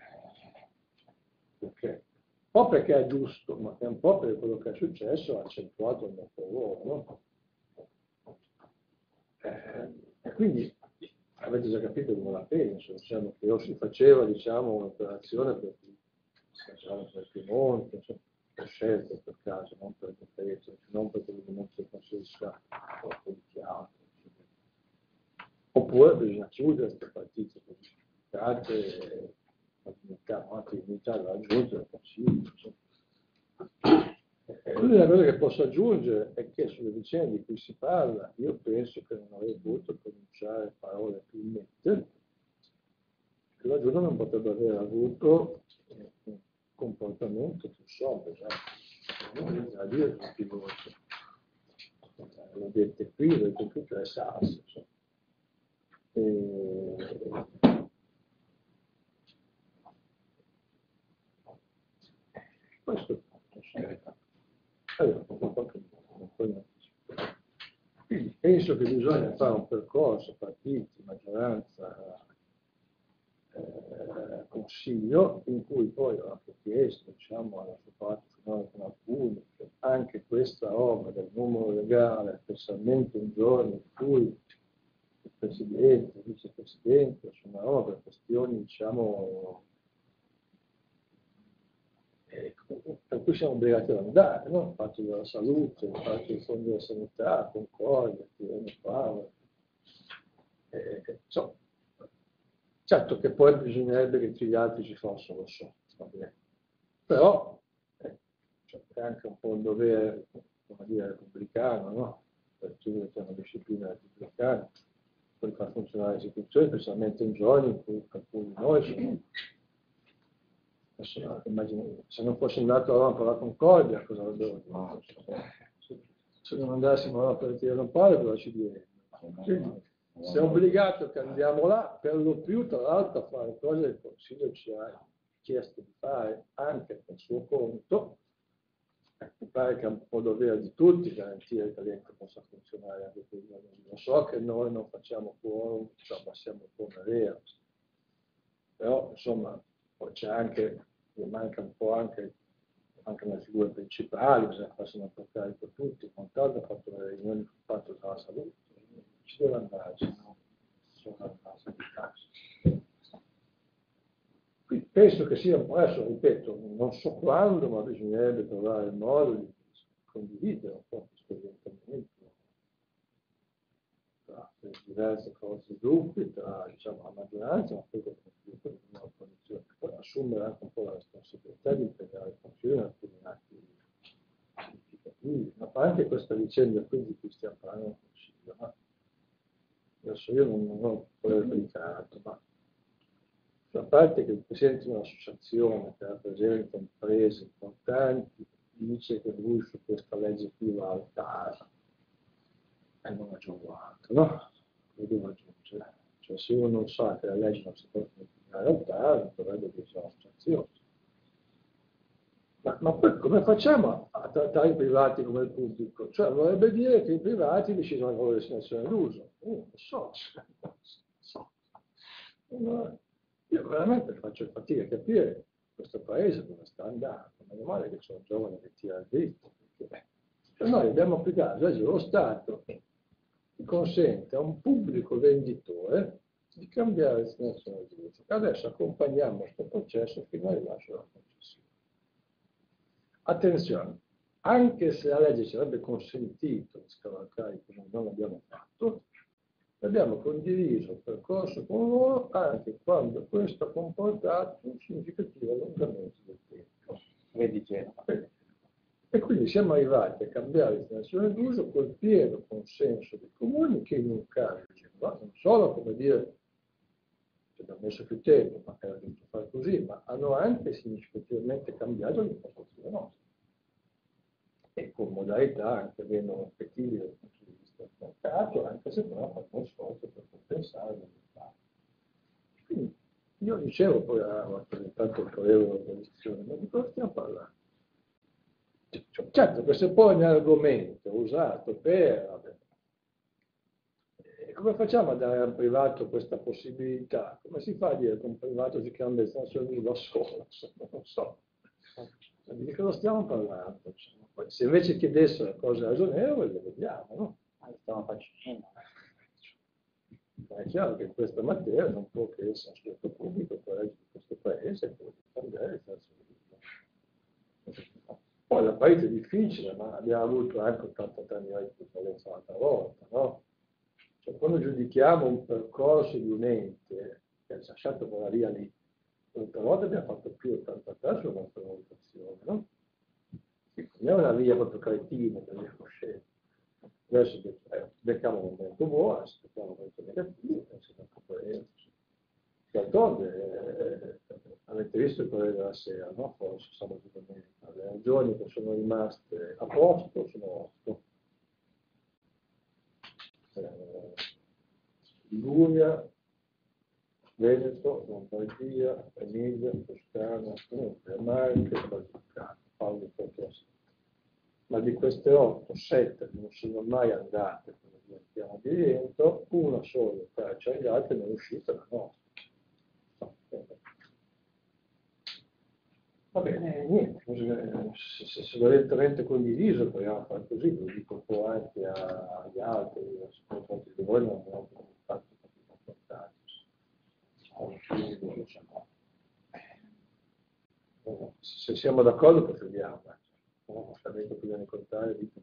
Perché? Un po' perché è giusto, ma è un po' per quello che è successo ha accentuato il nostro ruolo. No? Eh, e quindi avete già capito come la penso, diciamo, che o si faceva diciamo, un'operazione per, diciamo, per il Piemonte, insomma, per scelta, per caso, non per interesse, non per provvedimento del Consiglio di Stato, o di chiaro. Oppure bisogna chiudere queste partite codificate, anche in Italia della Giunta del Consiglio. L'unica cosa che posso aggiungere è che sulle vicende di cui si parla, io penso che non avrei voluto pronunciare parole più nette, che la Giunta non potrebbe aver avuto un comportamento più sobrio, non da dire tutti voi. L'ho detto qui, l'ho detto tutte le salse. E... questo è il punto. Allora, quindi penso che bisogna fare un percorso, partiti, maggioranza, eh, consiglio, in cui poi ho anche chiesto, diciamo, alla sua parte finale con alcuni, che anche questa roba del numero legale, specialmente un giorno in cui il Presidente, il Vicepresidente, su una roba per questioni, diciamo, per cui siamo obbligati ad andare, no? Il fatto della salute, il fatto del fondo della sanità, Concordia, Tirone Power. Eh, insomma, certo che poi bisognerebbe che tutti gli altri ci fossero, lo so, va bene. Però eh, cioè, è anche un po' un dovere, come dire, repubblicano, no? Per chiudere una disciplina repubblicana, per far funzionare le istituzioni, specialmente in giorni in cui alcuni di noi sono... Immagino, se non fosse andato a Roma per la Concordia, cosa avrebbero fatto? Se non andassimo a per tirare un palo, cosa ci diremmo? Quindi, sei obbligato che andiamo là, per lo più, tra l'altro, a fare cose che il Consiglio ci ha chiesto di fare anche per suo conto. Mi pare che è un po' dovere di tutti garantire che il talento possa funzionare anche per il Lo so che noi non facciamo quorum, ci abbassiamo il po' vero, però insomma poi c'è anche, mi manca un po' anche, anche le figure principali, bisogna farsi un po' carico tutti. Montaldo ha fatto le riunioni sul fatto della salute, ci deve andarci, no? Sono andato di casa. Quindi penso che sia, adesso ripeto, non so quando, ma bisognerebbe trovare il modo di condividere un po' questo orientamento tra le diverse forze di gruppi, tra diciamo, la maggioranza, ma poi con l'opposizione, poi assumere anche un po' la responsabilità di integrare il Consiglio in alcuni atti significativi, ma anche questa vicenda qui di cui stiamo parlando nel Consiglio, ma adesso io non, non ho replicato, ma a parte che il Presidente di un'associazione che rappresenta imprese importanti dice che lui su questa legge qui va al T A R e non aggiungo altro, no? Lo devo aggiungere. Cioè se uno non sa che la legge non si può applicare al T A R, dovrebbe dire un'associazione. Ma, ma poi come facciamo a trattare i privati come il pubblico? Cioè vorrebbe dire che i privati decidono con la destinazione d'uso. Io non lo so. Non so. No. Io veramente faccio fatica a capire questo paese dove sta andando. Meno male che c'è un giovane che tira il dritto. Perché, cioè noi abbiamo applicato la legge dello Stato che consente a un pubblico venditore di cambiare destinazione d'uso. Adesso accompagniamo questo processo fino al rilascio della concessione. attenzione, anche se la legge ci avrebbe consentito di scavalcare come non l'abbiamo fatto, abbiamo condiviso il percorso con loro anche quando questo ha comportato un significativo allungamento del tempo. Vedi Genova. E quindi siamo arrivati a cambiare destinazione d'uso col pieno consenso dei comuni che in un caso di Genova, non solo come dire ci abbiamo messo più tempo, ma era giusto fare così, ma hanno anche significativamente cambiato l'impostazione nostra. E con modalità anche meno effettive dal punto di vista del mercato, anche se però fanno uno sforzo per compensare il mercato. Quindi io dicevo, poi ha rappresentato il parere dell'organizzazione, ma di cosa stiamo parlando? Certo che se poi un argomento usato per... Vabbè, come facciamo a dare a un privato questa possibilità? Come si fa a dire che un privato si cambia destinazione da solo? Non so. Di cosa stiamo parlando? Poi, se invece chiedessero cose ragionevoli, le vediamo, no? Ah, stiamo facendo. Ma è chiaro che in questa materia non può che essere un soggetto pubblico per legge di questo paese per cambiare destinazione. Poi la paese è difficile, ma abbiamo avuto anche ottanta anni di esperienza l'altra volta, no? Cioè, quando giudichiamo un percorso di un ente che ci ha lasciato quella via lì, l'altra volta abbiamo fatto più ottanta anni sulla nostra valutazione, no? Non è una via proprio cretina per le coscienze. Adesso eh, becchiamo un momento buono, aspettiamo un momento negativo, e siamo coerenti. D'altronde eh, avete visto il Corriere della Sera, no? Forse sabato e domenica. Le regioni che sono rimaste a posto sono otto. Eh, Liguria, Veneto, Lombardia, Emilia, Toscana, Umbria, Marche, Basilicata, Paolo di Portogallo. Ma di queste otto, sette non sono mai andate come diventiamo di rientro, una sola traccia agli altri non è uscita la nostra. Va bene, niente, se, se, se violentemente condiviso proviamo a fare così, lo dico un po' anche agli altri, soprattutto di voi non abbiamo fatto più confrontati. Se siamo d'accordo procediamo, non sta detto più da incontrare, dite.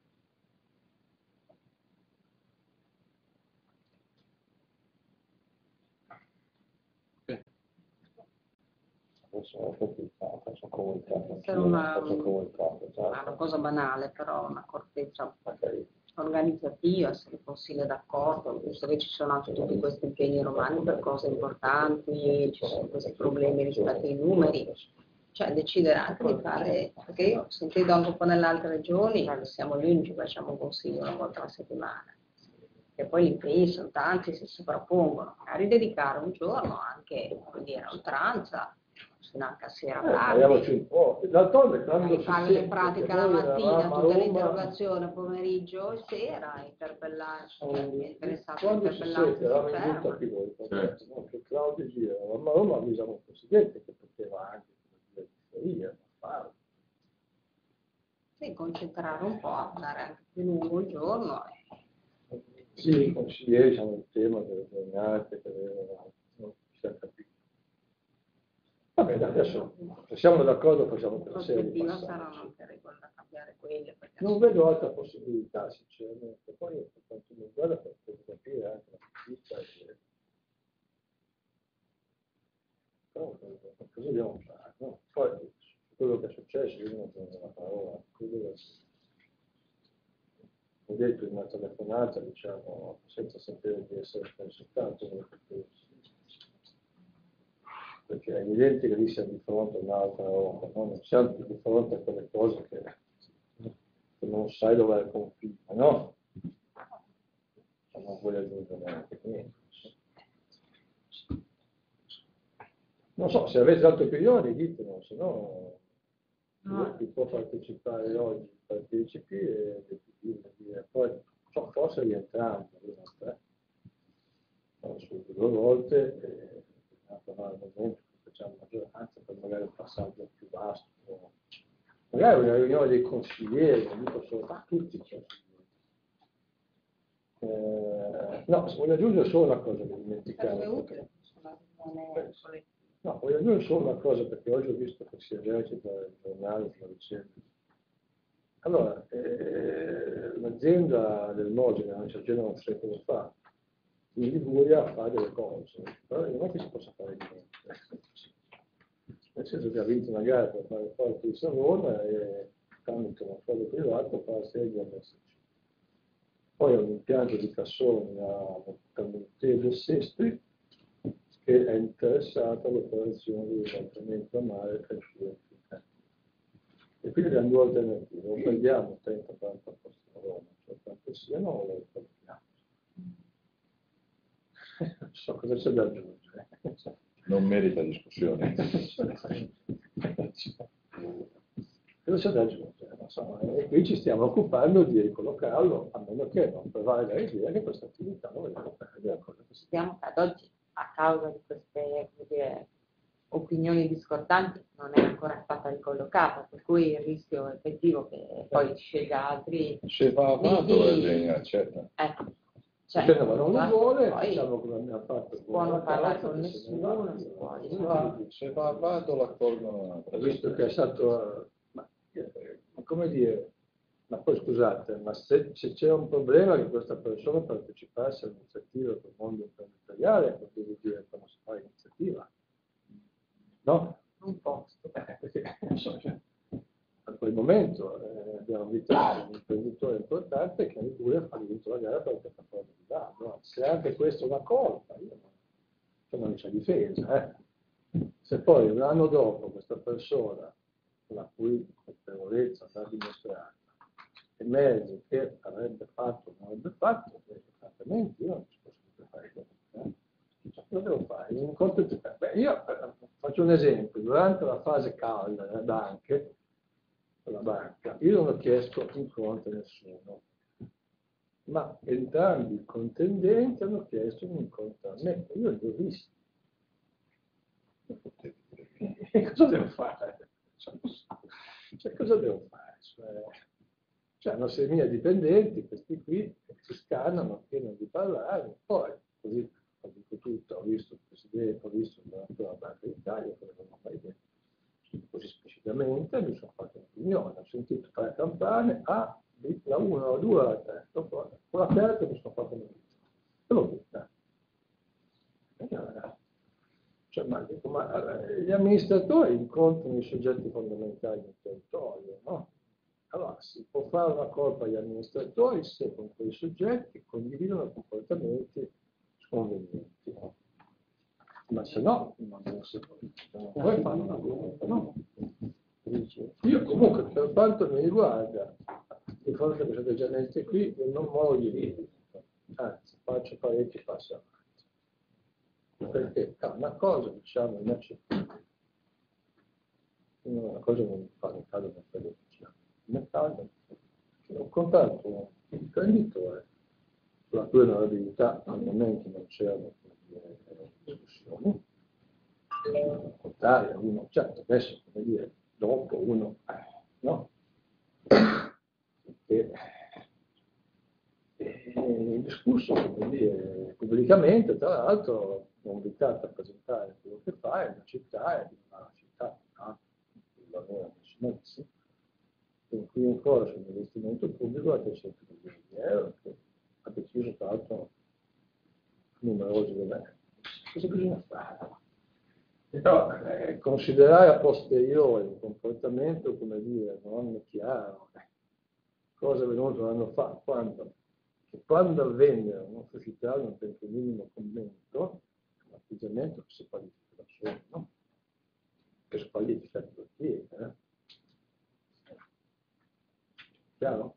Adesso faccio comunicato, una, faccio comunicato, una cosa banale, però una accortezza organizzativa, se il Consiglio è d'accordo, visto che ci sono anche tutti questi impegni romani per cose importanti, ci sono questi problemi rispetto ai numeri, cioè decidere anche di fare, perché io sentendo anche un po' nelle altre regioni, siamo gli unici che facciamo un consiglio una volta alla settimana, e poi gli impegni sono tanti, si sovrappongono, magari dedicare un giorno anche, come dire, a oltranza, anche a sera parliamoci un po'. D'altronde quando si fare le pratiche la mattina, tutte le interrogazioni, pomeriggio e sera, interpellare, interessati a interpellare. Quando si siete, eravamo in voi, che Claudio diceva, ma Roma avvisava un presidente che poteva anche dire, farlo. Sì, concentrare un po', andare anche più lungo il giorno. Sì, i consiglieri hanno il tema delle giornate, non si è capito. Va bene, adesso se siamo d'accordo facciamo per la serie di saranno anche regole da cambiare quelle. Non vedo altra possibilità, sinceramente. Poi per quanto mi riguarda per capire anche la giustizia e... Però cosa dobbiamo fare? No? Poi quello che è successo, io non prendo la parola, quello che... Ho detto in una telefonata, diciamo, senza sapere di essere consultato, perché è evidente che lì siamo di fronte a un'altra roba, no? Non siamo più di fronte a quelle cose che, che non sai dove è il confine, no? Non vuoi aggiungere neanche niente. Non so, se avete altre opinioni ditelo, se no chi può partecipare oggi partecipi e dire, poi so, forse rientrando, su due volte e al momento facciamo maggioranza per magari un passaggio più vasto, magari una riunione dei consiglieri, non dico solo ma tutti i consiglieri. Eh, no, se voglio aggiungere solo una cosa che dimenticavo. No, voglio dire solo una cosa, perché oggi ho visto che si esercita il giornale sulla vicenda. Allora, eh, l'azienda del Mosina, c'è Genova un secolo fa, in Liguria fa delle cose, però non è che si possa fare niente. Nel senso che ha vinto una gara per fare il porto di Savona e tramite un fondo privato fa la serie di M S C. Poi ha un impianto di cassoni a Montevideo Sestri che è interessato all'operazione di ribaltamento a mare per il suo. E quindi abbiamo due alternative: o perdiamo trenta quaranta posti a Roma, cioè quanto siano, o lo perdiamo. Non so cosa c'è da aggiungere. Non merita discussione. Cosa c'è da aggiungere? Non so. E qui ci stiamo occupando di ricollocarlo, a meno che non prevalga l'idea che questa attività non vogliamo perdere. Sappiamo che ad oggi, a causa di queste, come dire, opinioni discordanti, non è ancora stata ricollocata, per cui il rischio effettivo che poi scelga altri... Se va avanti, di... accetta. Ecco. Cioè, Se non lo vuole, poi facciamo come abbiamo fatto. Può non parlare con nessuno, si può, Se va, se va avanti l'accordo, visto che è stato, ma, eh, come dire, ma poi scusate, ma se, se c'è un problema che questa persona partecipasse all'iniziativa del mondo imprenditoriale, vuol dire dire come si fa l'iniziativa, no? Un posto. Eh, perché, non so, cioè, a quel momento eh, abbiamo invitato un imprenditore importante che in Liguria ha vinto la gara per la piattaforma di là, no? Se anche questa è una colpa, io non, cioè non c'è difesa, eh. Se poi un anno dopo questa persona, la cui colpevolezza va dimostrata, emerge che avrebbe fatto o non avrebbe fatto, francamente io non ci posso più fare niente. Eh. Cioè, cosa devo fare? Un conto di... Beh, io faccio un esempio: durante la fase calda delle banche, la banca, io non ho chiesto incontro a nessuno, ma entrambi i contendenti hanno chiesto un incontro a me, io li ho visti. E cosa devo fare? Cioè, cosa devo fare? Cioè, cioè hanno seimila dipendenti, questi qui, che si scannano, chiedono di parlare, poi, così ho detto tutto, ho visto il Presidente, ho visto il Governatore della Banca d'Italia, quello che non ho mai detto. Così esplicitamente mi sono fatto un'opinione, ho sentito tre campane, A, B, la uno, la due, la tre, dopo con la terza mi sono fatto un'opinione. E l'ho vista. Cioè, ma, dico, ma gli amministratori incontrano i soggetti fondamentali del territorio, no? Allora si può fare una colpa agli amministratori se con quei soggetti condividono comportamenti sconvenienti, no? Ma se no, non puoi fare una cosa, no? Io comunque, per quanto mi riguarda, di fronte a questi atteggiamenti qui, io non muovo di lì, anzi, faccio parecchi passi avanti. Perché è una cosa, diciamo, inaccettabile. Una cosa non mi fa, nel caso non credo che sia. Nel caso, ho contato un imprenditore sulla cui onorabilità al momento non c'erano discussioni, al contrario, uno, certo, adesso, come dire, dopo uno, eh, no? E, e discusso, come dire, pubblicamente, tra l'altro, ho invitato a presentare quello che fa, è una città, è una città, no? Il lavoro nessunissimo, in cui in corso un investimento pubblico da trecento milioni di euro, che ha deciso tra l'altro numerosi governi. Cosa bisogna fare? Però eh, considerare a posteriori un comportamento, come dire, non chiaro, eh, cosa è venuto un anno fa, quando, che quando avvenne non suscitare un tempo minimo commento, un atteggiamento che si qualifica da solo, no? Che si qualifica da piede, eh? Chiaro?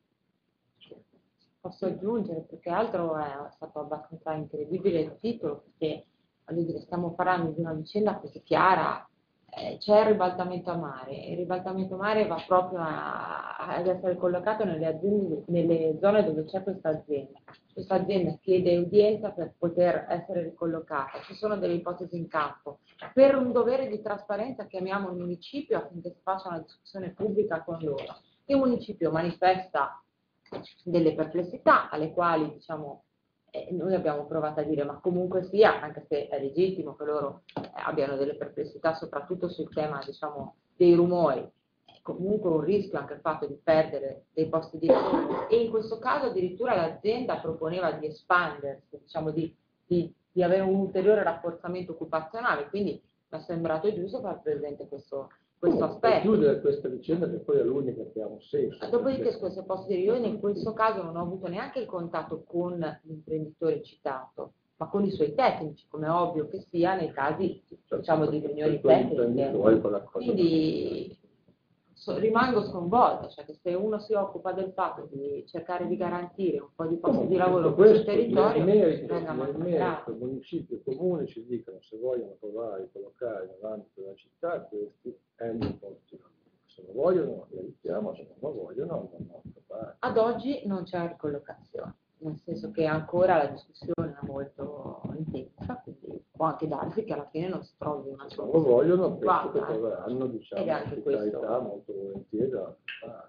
Posso aggiungere, più che altro è stato abbastanza incredibile il titolo, perché voglio dire, stiamo parlando di una vicenda così chiara, eh, c'è il ribaltamento a mare, il ribaltamento a mare va proprio a, ad essere collocato nelle, aziende, nelle zone dove c'è questa azienda. Questa azienda chiede udienza per poter essere ricollocata, ci sono delle ipotesi in campo. Per un dovere di trasparenza chiamiamo il municipio affinché si faccia una discussione pubblica con loro. Il municipio manifesta delle perplessità alle quali, diciamo, E noi abbiamo provato a dire, ma comunque sia, anche se è legittimo che loro eh, abbiano delle perplessità, soprattutto sul tema, diciamo, dei rumori, è comunque un rischio anche il fatto di perdere dei posti di lavoro. E in questo caso addirittura l'azienda proponeva di espandersi, diciamo, di, di, di avere un ulteriore rafforzamento occupazionale, quindi mi è sembrato giusto far presente questo, questo Per aspetto. chiudere questa vicenda, che poi è l'unica che ha un senso. Dopodiché, perché- scusa, se posso dire, io in questo caso non ho avuto neanche il contatto con l'imprenditore citato, ma con i suoi tecnici, come è ovvio che sia nei casi, diciamo, di riunioni tecniche. Quindi so- rimango sconvolta, cioè che se uno si occupa del fatto di cercare di garantire un po' di posti di lavoro in questo territorio, nel merito, venga nel mancato. merito, municipio e comune ci dicono se vogliono provare a collocare nell'ambito della città questi è un posto di lavoro. Se lo vogliono li aiutiamo, se non lo vogliono non lo provare. Ad oggi non c'è ricollocazione, nel senso che ancora la discussione è molto intensa, quindi può anche darsi che alla fine non si trovi una Se non lo vogliono, penso che adeguata, eh. troveranno, diciamo, Ed è anche un'ospitalità questo. molto volentieri da fare.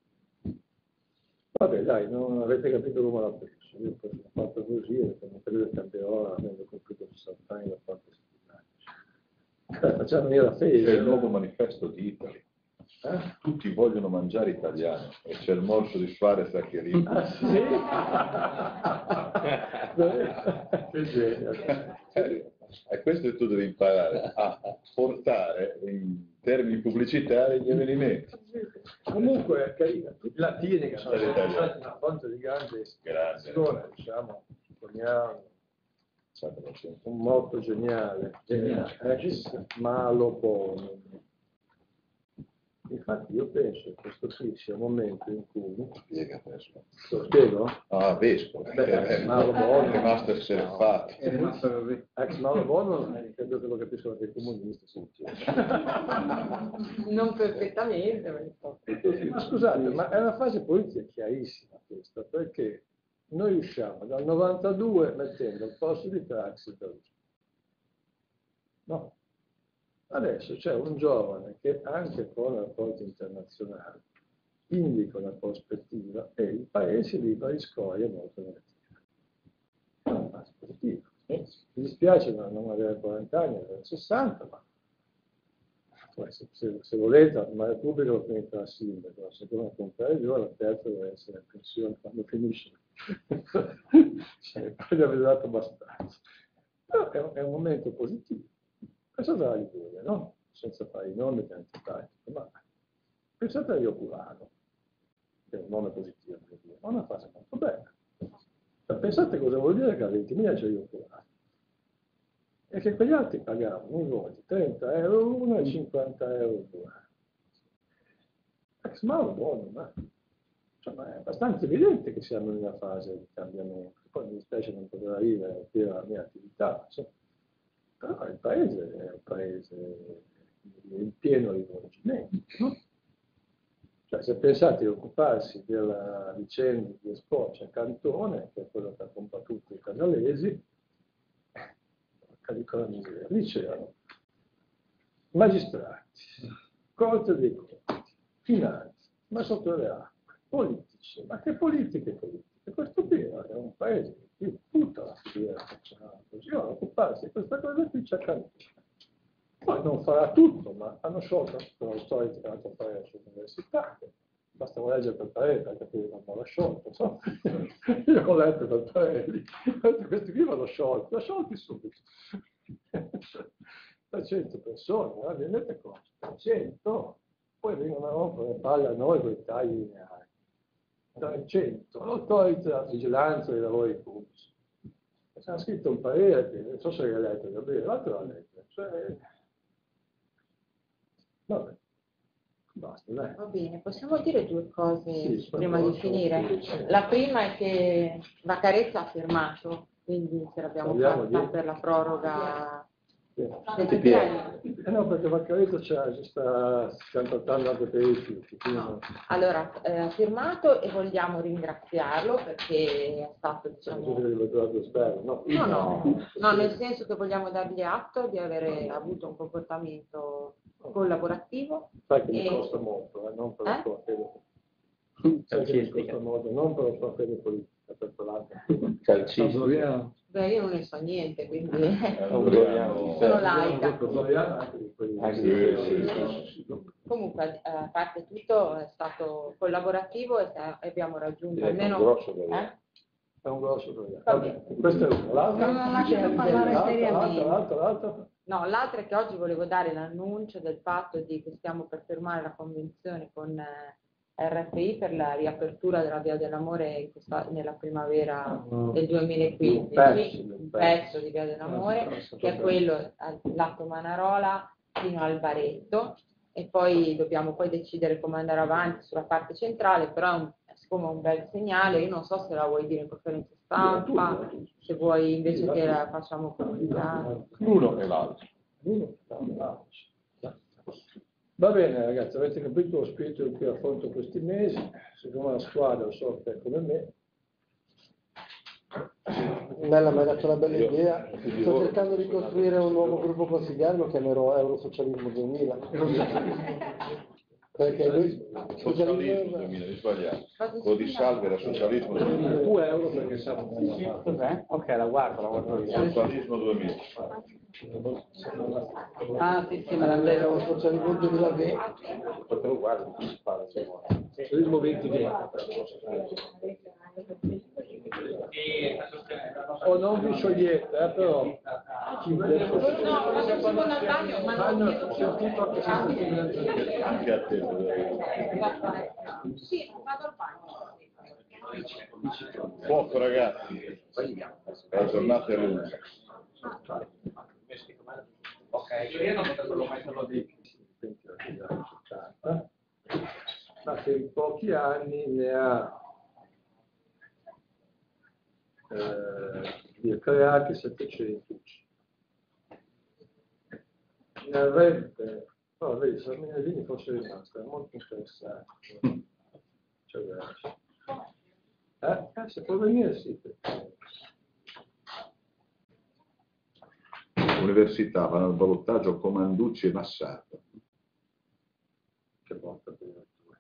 Vabbè, dai, non avete capito come l'ha preso. Io poi sono fatto così e non credo che cambierò avendo compiuto sessanta anni da quante settimane. Facciamo venire la fede. C'è il nuovo manifesto di Italy. Eh? Tutti vogliono mangiare italiano e c'è il morso di Suarez a Chiarino. Ah, sì? Che genio. E questo tu devi imparare a portare in termini pubblicitari gli avvenimenti. Comunque è carina, i latini che sono Italiano. stati una fonte di grande Grazie. ispirazione, diciamo, supponiamo, un motto geniale, ex malo bonum. Infatti io penso che questo qui sia un momento in cui... Spiega adesso. Lo spiego? Ah, vescovo, Beh, è, ex malo bonum. è rimasto essere fatto. È rimasto così. Ex malo bonum, eh, credo che lo capiscono anche i comunisti. Sì. Non perfettamente, ma insomma. Ma scusate, ma è una fase politica chiarissima questa, perché noi usciamo dal novantadue mettendo al posto di Craxi Berlusconi. No. Adesso c'è un giovane che anche con rapporti internazionali indica una prospettiva e il paese lì va in scorie molto negative. È una fase positiva. Mi dispiace non avere quaranta anni, avere sessanta, ma se, se, se volete, la Repubblica lo finita la sindaco, la seconda comprare giù, la terza deve essere in pensione quando finisce. Cioè, poi gli avete dato abbastanza. Però è un, è un momento positivo. Pensate alla Liguria, no? Senza fare i nomi che antipatico, ma pensate a Ioculano, che è un nome positivo, è una fase molto bella. Cioè, pensate cosa vuol dire che a ventimila c'è Ioculano. E che quegli altri pagavano i voti trenta euro uno e cinquanta euro due. Ex malo buono, ma, cioè, ma è abbastanza evidente che siamo in una fase di cambiamento. Poi mi dispiace non poter arrivare a la mia attività, insomma. Però il paese è un paese in pieno rivolgimento, no? Cioè, se pensate di occuparsi della vicenda di Espocia Cantone, che è quello che ha combattuto i canalesi, porca di miseria, lì c'erano magistrati, corte dei conti, finanze, ma sotto le acque, politici, ma che politiche politiche? Questo qui è un paese in tutta la filiera nazionale, così a occuparsi di questa cosa qui c'è Cantone. Poi non farà tutto, ma hanno sciolto la storia che hanno fare sull'università. Basta leggere per parere per capire che non l'ha sciolto. So. Io ho letto per parere, questi qui vanno sciolti, l'ha sciolti subito. trecento persone, no? Vi rendete conto? trecento, poi vengono a rompere le palle a noi con i tagli lineari. trecento, l'autorità della vigilanza dei lavori pubblici. C'è scritto un parere che non so se l'hai letto, Gabriele, l'altro l'ha letto. Cioè, vabbè, basta, dai. Va bene, possiamo dire due cose Sì, prima di posso, finire? sì. La prima è che Vaccarezza ha firmato, quindi ce l'abbiamo Parliamo fatta di- per la proroga Sì. del P P L. Eh no, perché Vaccaretto c'è, ci sta, stiamo trattando anche per i rifiuti. quindi non- Allora, eh, ha firmato e vogliamo ringraziarlo perché è stato, cioè, non diciamo... so se vi trovato spero, no? No, no, no, nel senso che vogliamo dargli atto di avere avuto un comportamento collaborativo. Sai che mi e- costa molto, eh, non per Eh? la sua fede. Sai che mi costa molto, non per la sua fede politica, per quella Calcistico. Beh, io non ne so niente, quindi Sono sono laica. Anche Comunque, eh, a parte tutto, è stato collaborativo e e abbiamo raggiunto Direi che è un almeno... grosso eh? È un grosso problema. Vabbè. Questo è uno. L'altro? Non la lasciano parlare L'altro, seriamente. l'altro, l'altro. No, l'altro è che oggi volevo dare l'annuncio del fatto di che stiamo per firmare la convenzione con eh, R F I per la riapertura della Via dell'Amore in questa- nella primavera del duemilaquindici, Un pezzo, un pezzo di Via dell'Amore, che è quello al lato Manarola fino al Baretto, e poi dobbiamo poi decidere come andare avanti sulla parte centrale, però è un- siccome è un bel segnale, io non so se la vuoi dire in conferenza stampa, se vuoi invece che la facciamo comunicare. L'uno e l'altro. Va bene ragazzi, avete capito lo spirito in cui affronto questi mesi, siccome la squadra so che è come me. Bella, mi hai dato una bella Io- idea. io- Sto cercando di costruire un nuovo gruppo consigliare, lo chiamerò Eurosocialismo duemila. Perché lui... Socialismo duemila, hai sbagliato. Quello di Salvi era socialismo duemila. due euro perché siamo... Cos'è? Ok, la guardo, la guardo io. Socialismo duemila. Ah, sì, sì, me l'ha detto. Eurosocialismo duemilaventi. Te lo guardi, ti spara, se vuoi. Socialismo venti venti. O non vi sciogliete, eh, però... Chi No, ma sono con Natalia, ma non... hanno sentito anche questa finanza. Anche a te. Sì, vado al bagno. Fuoco ragazzi. La giornata è lunga. Ok, io non l'ho mai solo detto. Ma che in pochi anni ne ha eh, creati settecento. Ne avrebbe, no, vedi, Salminellini fosse rimasto, è molto interessante. Cioè, eh, eh, se può venire sì. Università vanno al ballottaggio Comanducci e Massato. Che volta per le due.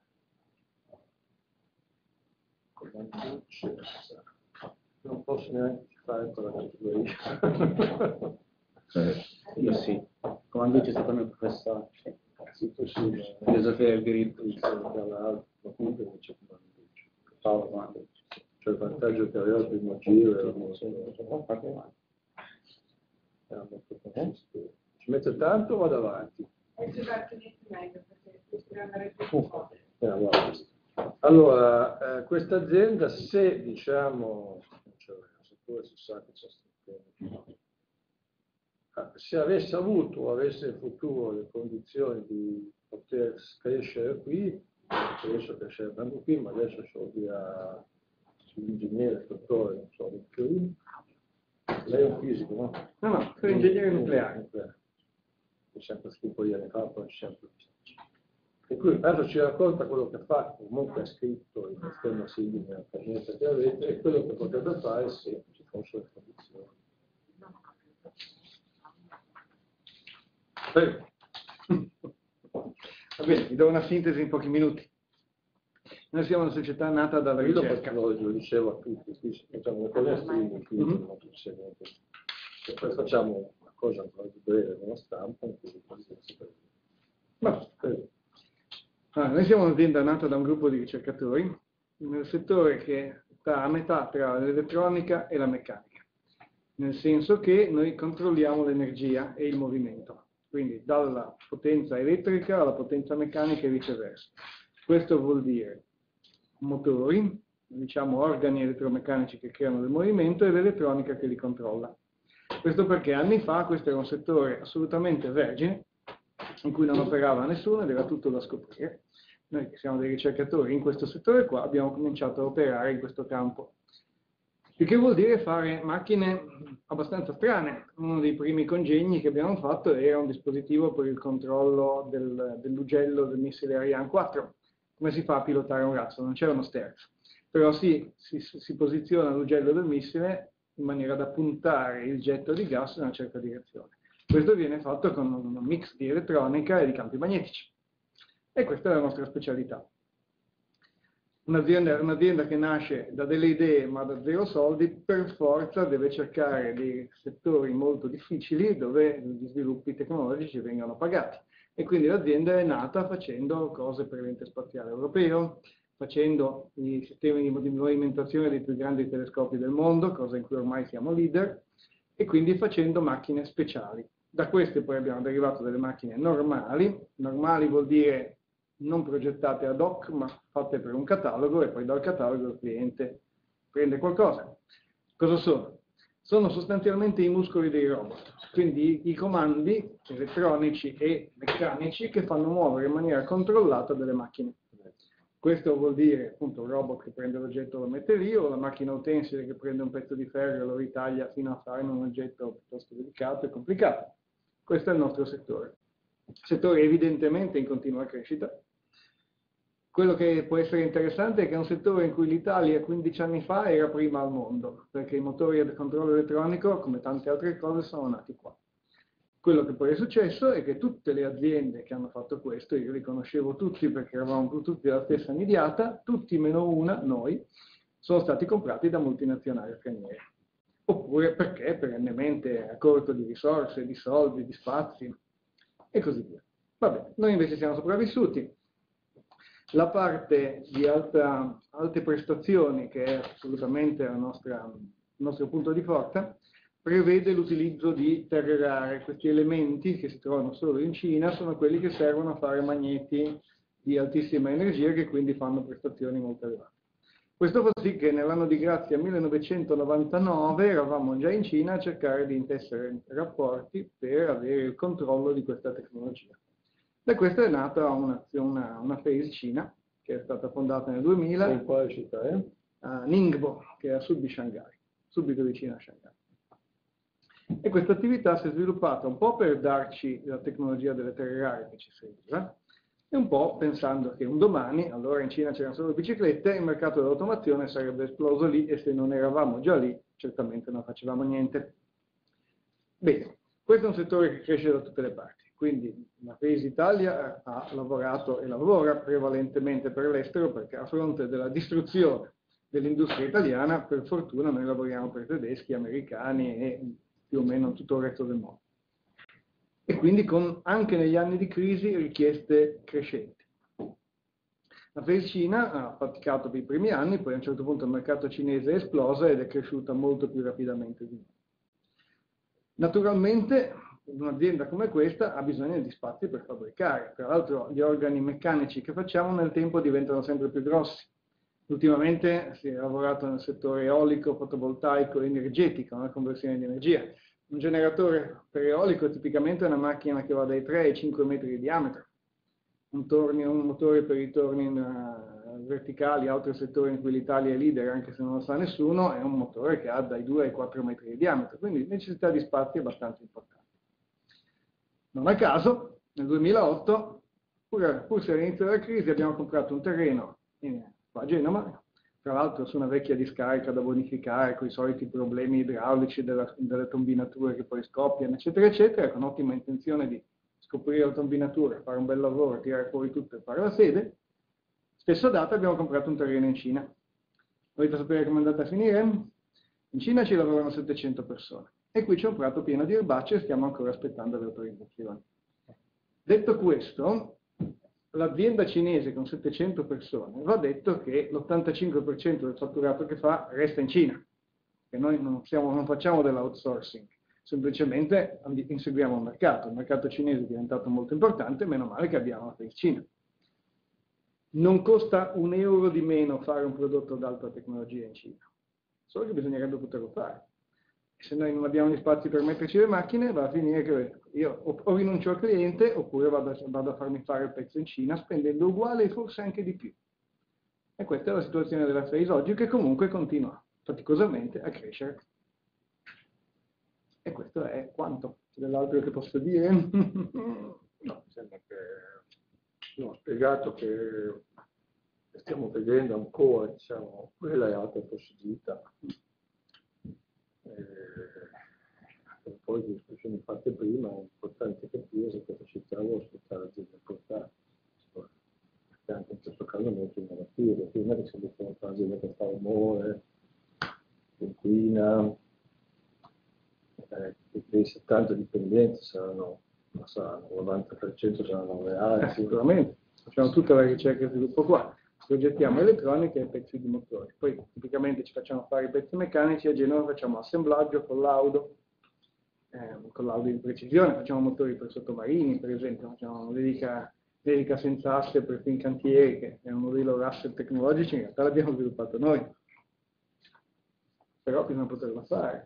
Comanducci e Massato. Non posso neanche fare con la categoria. Eh. Io sì. Comando c'è stato il mio professore. Sì. Sì, possibile. Filosofia del diritto. Ma comunque non c'è Comanducci. Paolo Comanducci. Cioè il vantaggio che aveva il primo giro era molto era molto consistente. Ci mette tanto o vado avanti? Eh, allora, allora eh, questa azienda, se diciamo, cioè, seppure si sa che c'è stato, se avesse avuto o avesse in futuro le condizioni di poter crescere qui, penso che sarebbe qui, ma adesso sono via sull'ingegnere, dottore, non so, di più. Lei è un fisico, no? No, no, sono ingegnere nucleare. Ho sempre scritto ieri fa, poi sempre. E qui adesso ci racconta quello che fa, comunque è scritto in estrema simile nella pagina che avete, e quello che potrebbe fare se ci fossero le condizioni. Prego. Va bene, vi do una sintesi in pochi minuti. Noi siamo una società nata dalla Io ricerca. lo, lo dicevo a tutti, qui facciamo le cose quindi Mm-hmm. non succede niente. E poi facciamo una cosa un po' più breve nella stampa, in cui ma, prego. Allora, noi siamo un'azienda nata da un gruppo di ricercatori nel settore che sta a metà tra l'elettronica e la meccanica, nel senso che noi controlliamo l'energia e il movimento, quindi dalla potenza elettrica alla potenza meccanica e viceversa. Questo vuol dire motori, diciamo organi elettromeccanici che creano del movimento e l'elettronica che li controlla. Questo perché anni fa questo era un settore assolutamente vergine, in cui non operava nessuno ed era tutto da scoprire. Noi che siamo dei ricercatori in questo settore qua abbiamo cominciato a operare in questo campo. Il che vuol dire fare macchine abbastanza strane. Uno dei primi congegni che abbiamo fatto era un dispositivo per il controllo del, dell'ugello del missile Ariane quattro. Come si fa a pilotare un razzo? Non c'è uno sterzo. Però si, si, si posiziona l'ugello del missile in maniera da puntare il getto di gas in una certa direzione. Questo viene fatto con un mix di elettronica e di campi magnetici. E questa è la nostra specialità. un'azienda, un'azienda che nasce da delle idee ma da zero soldi, per forza deve cercare dei settori molto difficili dove gli sviluppi tecnologici vengano pagati. E quindi l'azienda è nata facendo cose per l'ente spaziale europeo, facendo i sistemi di movimentazione dei più grandi telescopi del mondo, cosa in cui ormai siamo leader, e quindi facendo macchine speciali. Da queste poi abbiamo derivato delle macchine normali. Normali vuol dire non progettate ad hoc, ma fatte per un catalogo, e poi dal catalogo il cliente prende qualcosa. Cosa sono? Sono sostanzialmente i muscoli dei robot, quindi i comandi elettronici e meccanici che fanno muovere in maniera controllata delle macchine. Questo vuol dire appunto un robot che prende l'oggetto e lo mette lì, o la macchina utensile che prende un pezzo di ferro e lo ritaglia fino a fare un oggetto piuttosto delicato e complicato. Questo è il nostro settore. Settore evidentemente in continua crescita. Quello che può essere interessante è che è un settore in cui l'Italia quindici anni fa era prima al mondo, perché i motori a controllo elettronico, come tante altre cose, sono nati qua. Quello che poi è successo è che tutte le aziende che hanno fatto questo, io li conoscevo tutti perché eravamo tutti della stessa nidiata, tutti meno una, noi, sono stati comprati da multinazionali straniere. Oppure perché perennemente a corto di risorse, di soldi, di spazi e così via. Vabbè, noi invece siamo sopravvissuti. La parte di alta, alte prestazioni, che è assolutamente la nostra, il nostro punto di forza, prevede l'utilizzo di terre rare. Questi elementi che si trovano solo in Cina sono quelli che servono a fare magneti di altissima energia, che quindi fanno prestazioni molto elevate. Questo fa sì che nell'anno di grazia millenovecentonovantanove eravamo già in Cina a cercare di intessere rapporti per avere il controllo di questa tecnologia. Da questo è nata una, una, una Phase Cina, che è stata fondata nel duemila. In quale città è? A Ningbo, che è a sud di Shanghai, subito vicino a Shanghai. E questa attività si è sviluppata un po' per darci la tecnologia delle terre rare che ci serviva, e un po' pensando che un domani, allora in Cina c'erano solo biciclette, il mercato dell'automazione sarebbe esploso lì, e se non eravamo già lì, certamente non facevamo niente. Bene, questo è un settore che cresce da tutte le parti. Quindi la Phase Italia ha lavorato e lavora prevalentemente per l'estero, perché a fronte della distruzione dell'industria italiana, per fortuna noi lavoriamo per tedeschi, americani e più o meno tutto il resto del mondo. E quindi con, anche negli anni di crisi, richieste crescenti. La Phase Cina ha faticato per i primi anni, poi a un certo punto il mercato cinese è esploso ed è cresciuta molto più rapidamente di noi. Naturalmente un'azienda come questa ha bisogno di spazi per fabbricare. Tra l'altro gli organi meccanici che facciamo nel tempo diventano sempre più grossi. Ultimamente si è lavorato nel settore eolico, fotovoltaico e energetico, nella conversione di energia. Un generatore per eolico è tipicamente una macchina che va dai tre ai cinque metri di diametro. Un, torni, un motore per i torni uh, verticali, altro settore in cui l'Italia è leader, anche se non lo sa nessuno, è un motore che ha dai due ai quattro metri di diametro, quindi necessità di spazi abbastanza importante. Non a caso, nel duemilaotto, pur, pur se all'inizio della crisi, abbiamo comprato un terreno in, a Genova, tra l'altro su una vecchia discarica da bonificare, con i soliti problemi idraulici della, delle tombinature che poi scoppiano, eccetera, eccetera, con ottima intenzione di scoprire la tombinatura, fare un bel lavoro, tirare fuori tutto e fare la sede. Stessa data abbiamo comprato un terreno in Cina. Volete sapere come è andata a finire? In Cina ci lavorano settecento persone. E qui c'è un prato pieno di erbacce e stiamo ancora aspettando le autorizzazioni. Detto questo, l'azienda cinese con settecento persone, va detto che l'ottantacinque per cento del fatturato che fa resta in Cina, che noi non, siamo, non facciamo dell'outsourcing, semplicemente inseguiamo il mercato. Il mercato cinese è diventato molto importante, meno male che abbiamo la Phase Cina. Non costa un euro di meno fare un prodotto ad alta tecnologia in Cina, solo che bisognerebbe poterlo fare. Se noi non abbiamo gli spazi per metterci le macchine, va a finire che io o, o rinuncio al cliente, oppure vado a, vado a farmi fare il pezzo in Cina, spendendo uguale e forse anche di più. E questa è la situazione della Phase oggi, che comunque continua faticosamente a crescere. E questo è quanto. C'è dell'altro che posso dire? No, mi sembra che no, ho spiegato che stiamo vedendo ancora, diciamo, quella è altra possibilità. E poi le discussioni fatte prima è importante capire se questa città vuole aspettare l'azienda portare, perché anche in questo caso è molto innovativo, perché un'azienda che si è un'azienda che fa rumore, inquina, eh, dei settanta dipendenti saranno, non saranno, il novanta per cento saranno laureati. Eh, sicuramente, facciamo tutta la ricerca e sviluppo qua, progettiamo elettronica e pezzi di motori, poi tipicamente ci facciamo fare i pezzi meccanici, a Genova facciamo assemblaggio, collaudo, eh, collaudo di precisione, facciamo motori per sottomarini per esempio, facciamo dedica, dedica senza asse per Fincantieri, che è un modello Russell tecnologici, in realtà l'abbiamo sviluppato noi, però bisogna poterlo fare.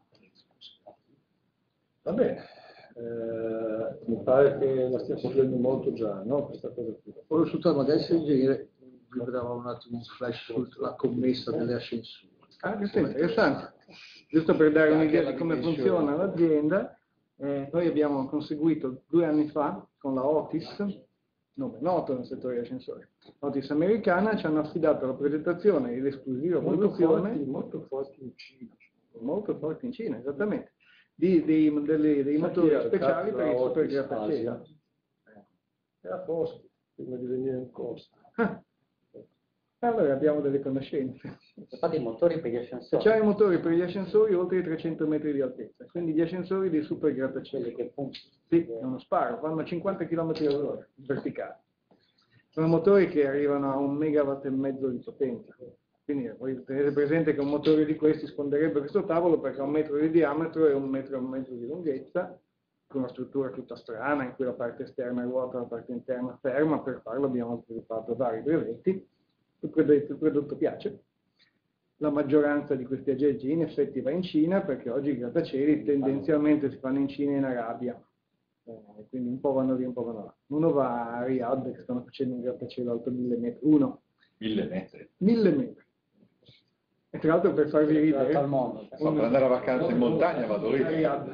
Va bene, eh, mi pare che la stiamo seguendo molto già, no? Questa cosa qui. Ora sul tema adesso ingegnere vi dava un attimo un flash sulla commessa delle ascensori. Ah, questo è interessante. Giusto per dare un'idea di come funziona l'azienda, eh, noi abbiamo conseguito due anni fa con la Otis, nome noto nel settore degli ascensori, Otis americana, ci hanno affidato la progettazione e l'esclusiva Molto produzione, forti, molto forti in Cina. molto forti in Cina, esattamente, di, dei, delle- dei motori Era il speciali cazzo per i della super Otis grattacieli. Asia. Era Foschi, prima di venire in costa. Ah, allora abbiamo delle conoscenze. Fate i motori per gli ascensori. Facciamo i motori per gli ascensori oltre i trecento metri di altezza, quindi gli ascensori dei super grattacieli che sì, è uno sparo, vanno a cinquanta chilometri all'ora verticali. Sono motori che arrivano a un megawatt e mezzo di potenza. Quindi voi tenete presente che un motore di questi sfonderebbe questo tavolo perché ha un metro di diametro e un metro e mezzo di lunghezza, con una struttura tutta strana in cui la parte esterna ruota, la parte interna ferma. Per farlo abbiamo sviluppato vari brevetti. Il prodotto, il prodotto piace. La maggioranza di questi aggeggi in effetti va in Cina perché oggi i grattacieli tendenzialmente si fanno in Cina e in Arabia. Eh, quindi un po' vanno lì, un po' vanno là. Uno va a Riyadh che stanno facendo un grattacielo alto mille metri. Uno. Mille metri. Mille metri. E tra l'altro per farvi ridere, Al mondo. No, per andare a vacanza in montagna vado lì.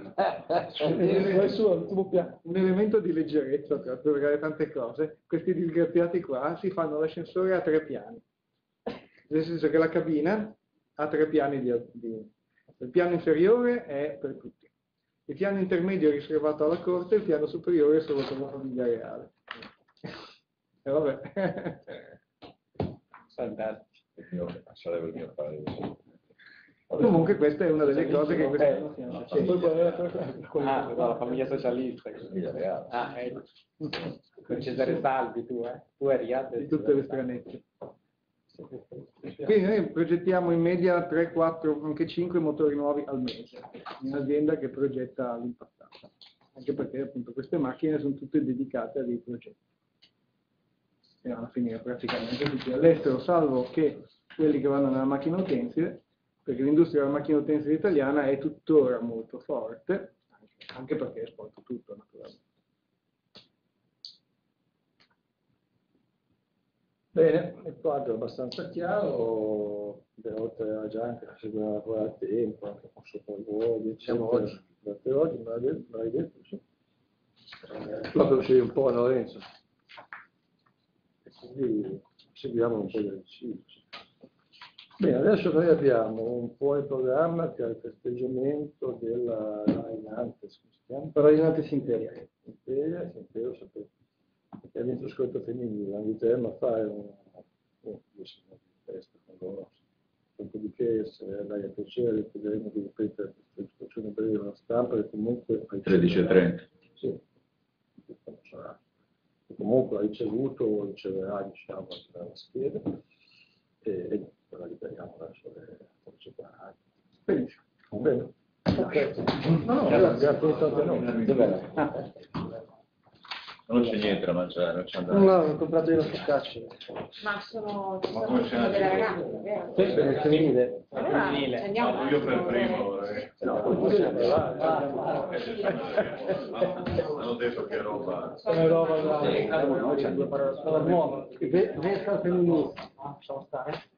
Un elemento di leggerezza per provare tante cose, questi disgraziati qua si fanno l'ascensore a tre piani, nel senso che la cabina ha tre piani di, di... il piano inferiore è per tutti, il piano intermedio è riservato alla corte, il piano superiore è solo per la famiglia reale. E vabbè. Fantastico. Sarebbe il mio parere. Comunque questa è una delle cose che quest'anno stiamo facendo. Ah, no, la famiglia socialista. Ah, ecco. Con Cesare Salvi tu, eh? Tu eri a Di tutte le stranezze. Quindi noi progettiamo in media tre, quattro, anche cinque motori nuovi al mese, in un'azienda che progetta l'impattata, anche perché appunto queste macchine sono tutte dedicate a dei progetti. E vanno a finire praticamente tutti all'estero, salvo che quelli che vanno nella macchina utensile, perché l'industria della macchina utensile italiana è tuttora molto forte, anche perché esporta tutto naturalmente. Bene, il quadro è abbastanza chiaro, beh, oltre a Gianca che seguirà ancora a tempo, anche con sopravvoli, eccetera. oggi. Grazie oggi, me l'hai detto, me l'hai detto, sì. Eh, proprio sei un po' Lorenzo. E quindi seguiamo un po' gli esercizi. Bene, adesso noi abbiamo un fuori programma che è il festeggiamento della Rainantes, come si chiama? Rainantes Imperia. Imperia, Imperia, sapete. È vinto scorto femminile, l'inviteremo a fare un, un, un festa con loro. Dopodiché, se dai a piacere, chiederemo di ripetere questa discussione breve alla stampa e comunque... tredici e trenta. Sì, sarà. E comunque ha ricevuto o riceverà, diciamo, la scheda e, e la liberiamo verso le forze separate. Benissimo. Bene. Ok. No, no, abbiamo finito anche noi. Dov'è? Non c'è niente da mangiare, non c'è No, andato. ho comprato io la focaccia. Ma sono, Ma sono come c'è delle anche- ragazze, vero? Sì, per il femminile. Allora, femminile. andiamo. No, io per primo. eh. No, poi si va. Hanno detto che roba. Come roba da... Nuova. Vesca femminile. Lasciamo stare.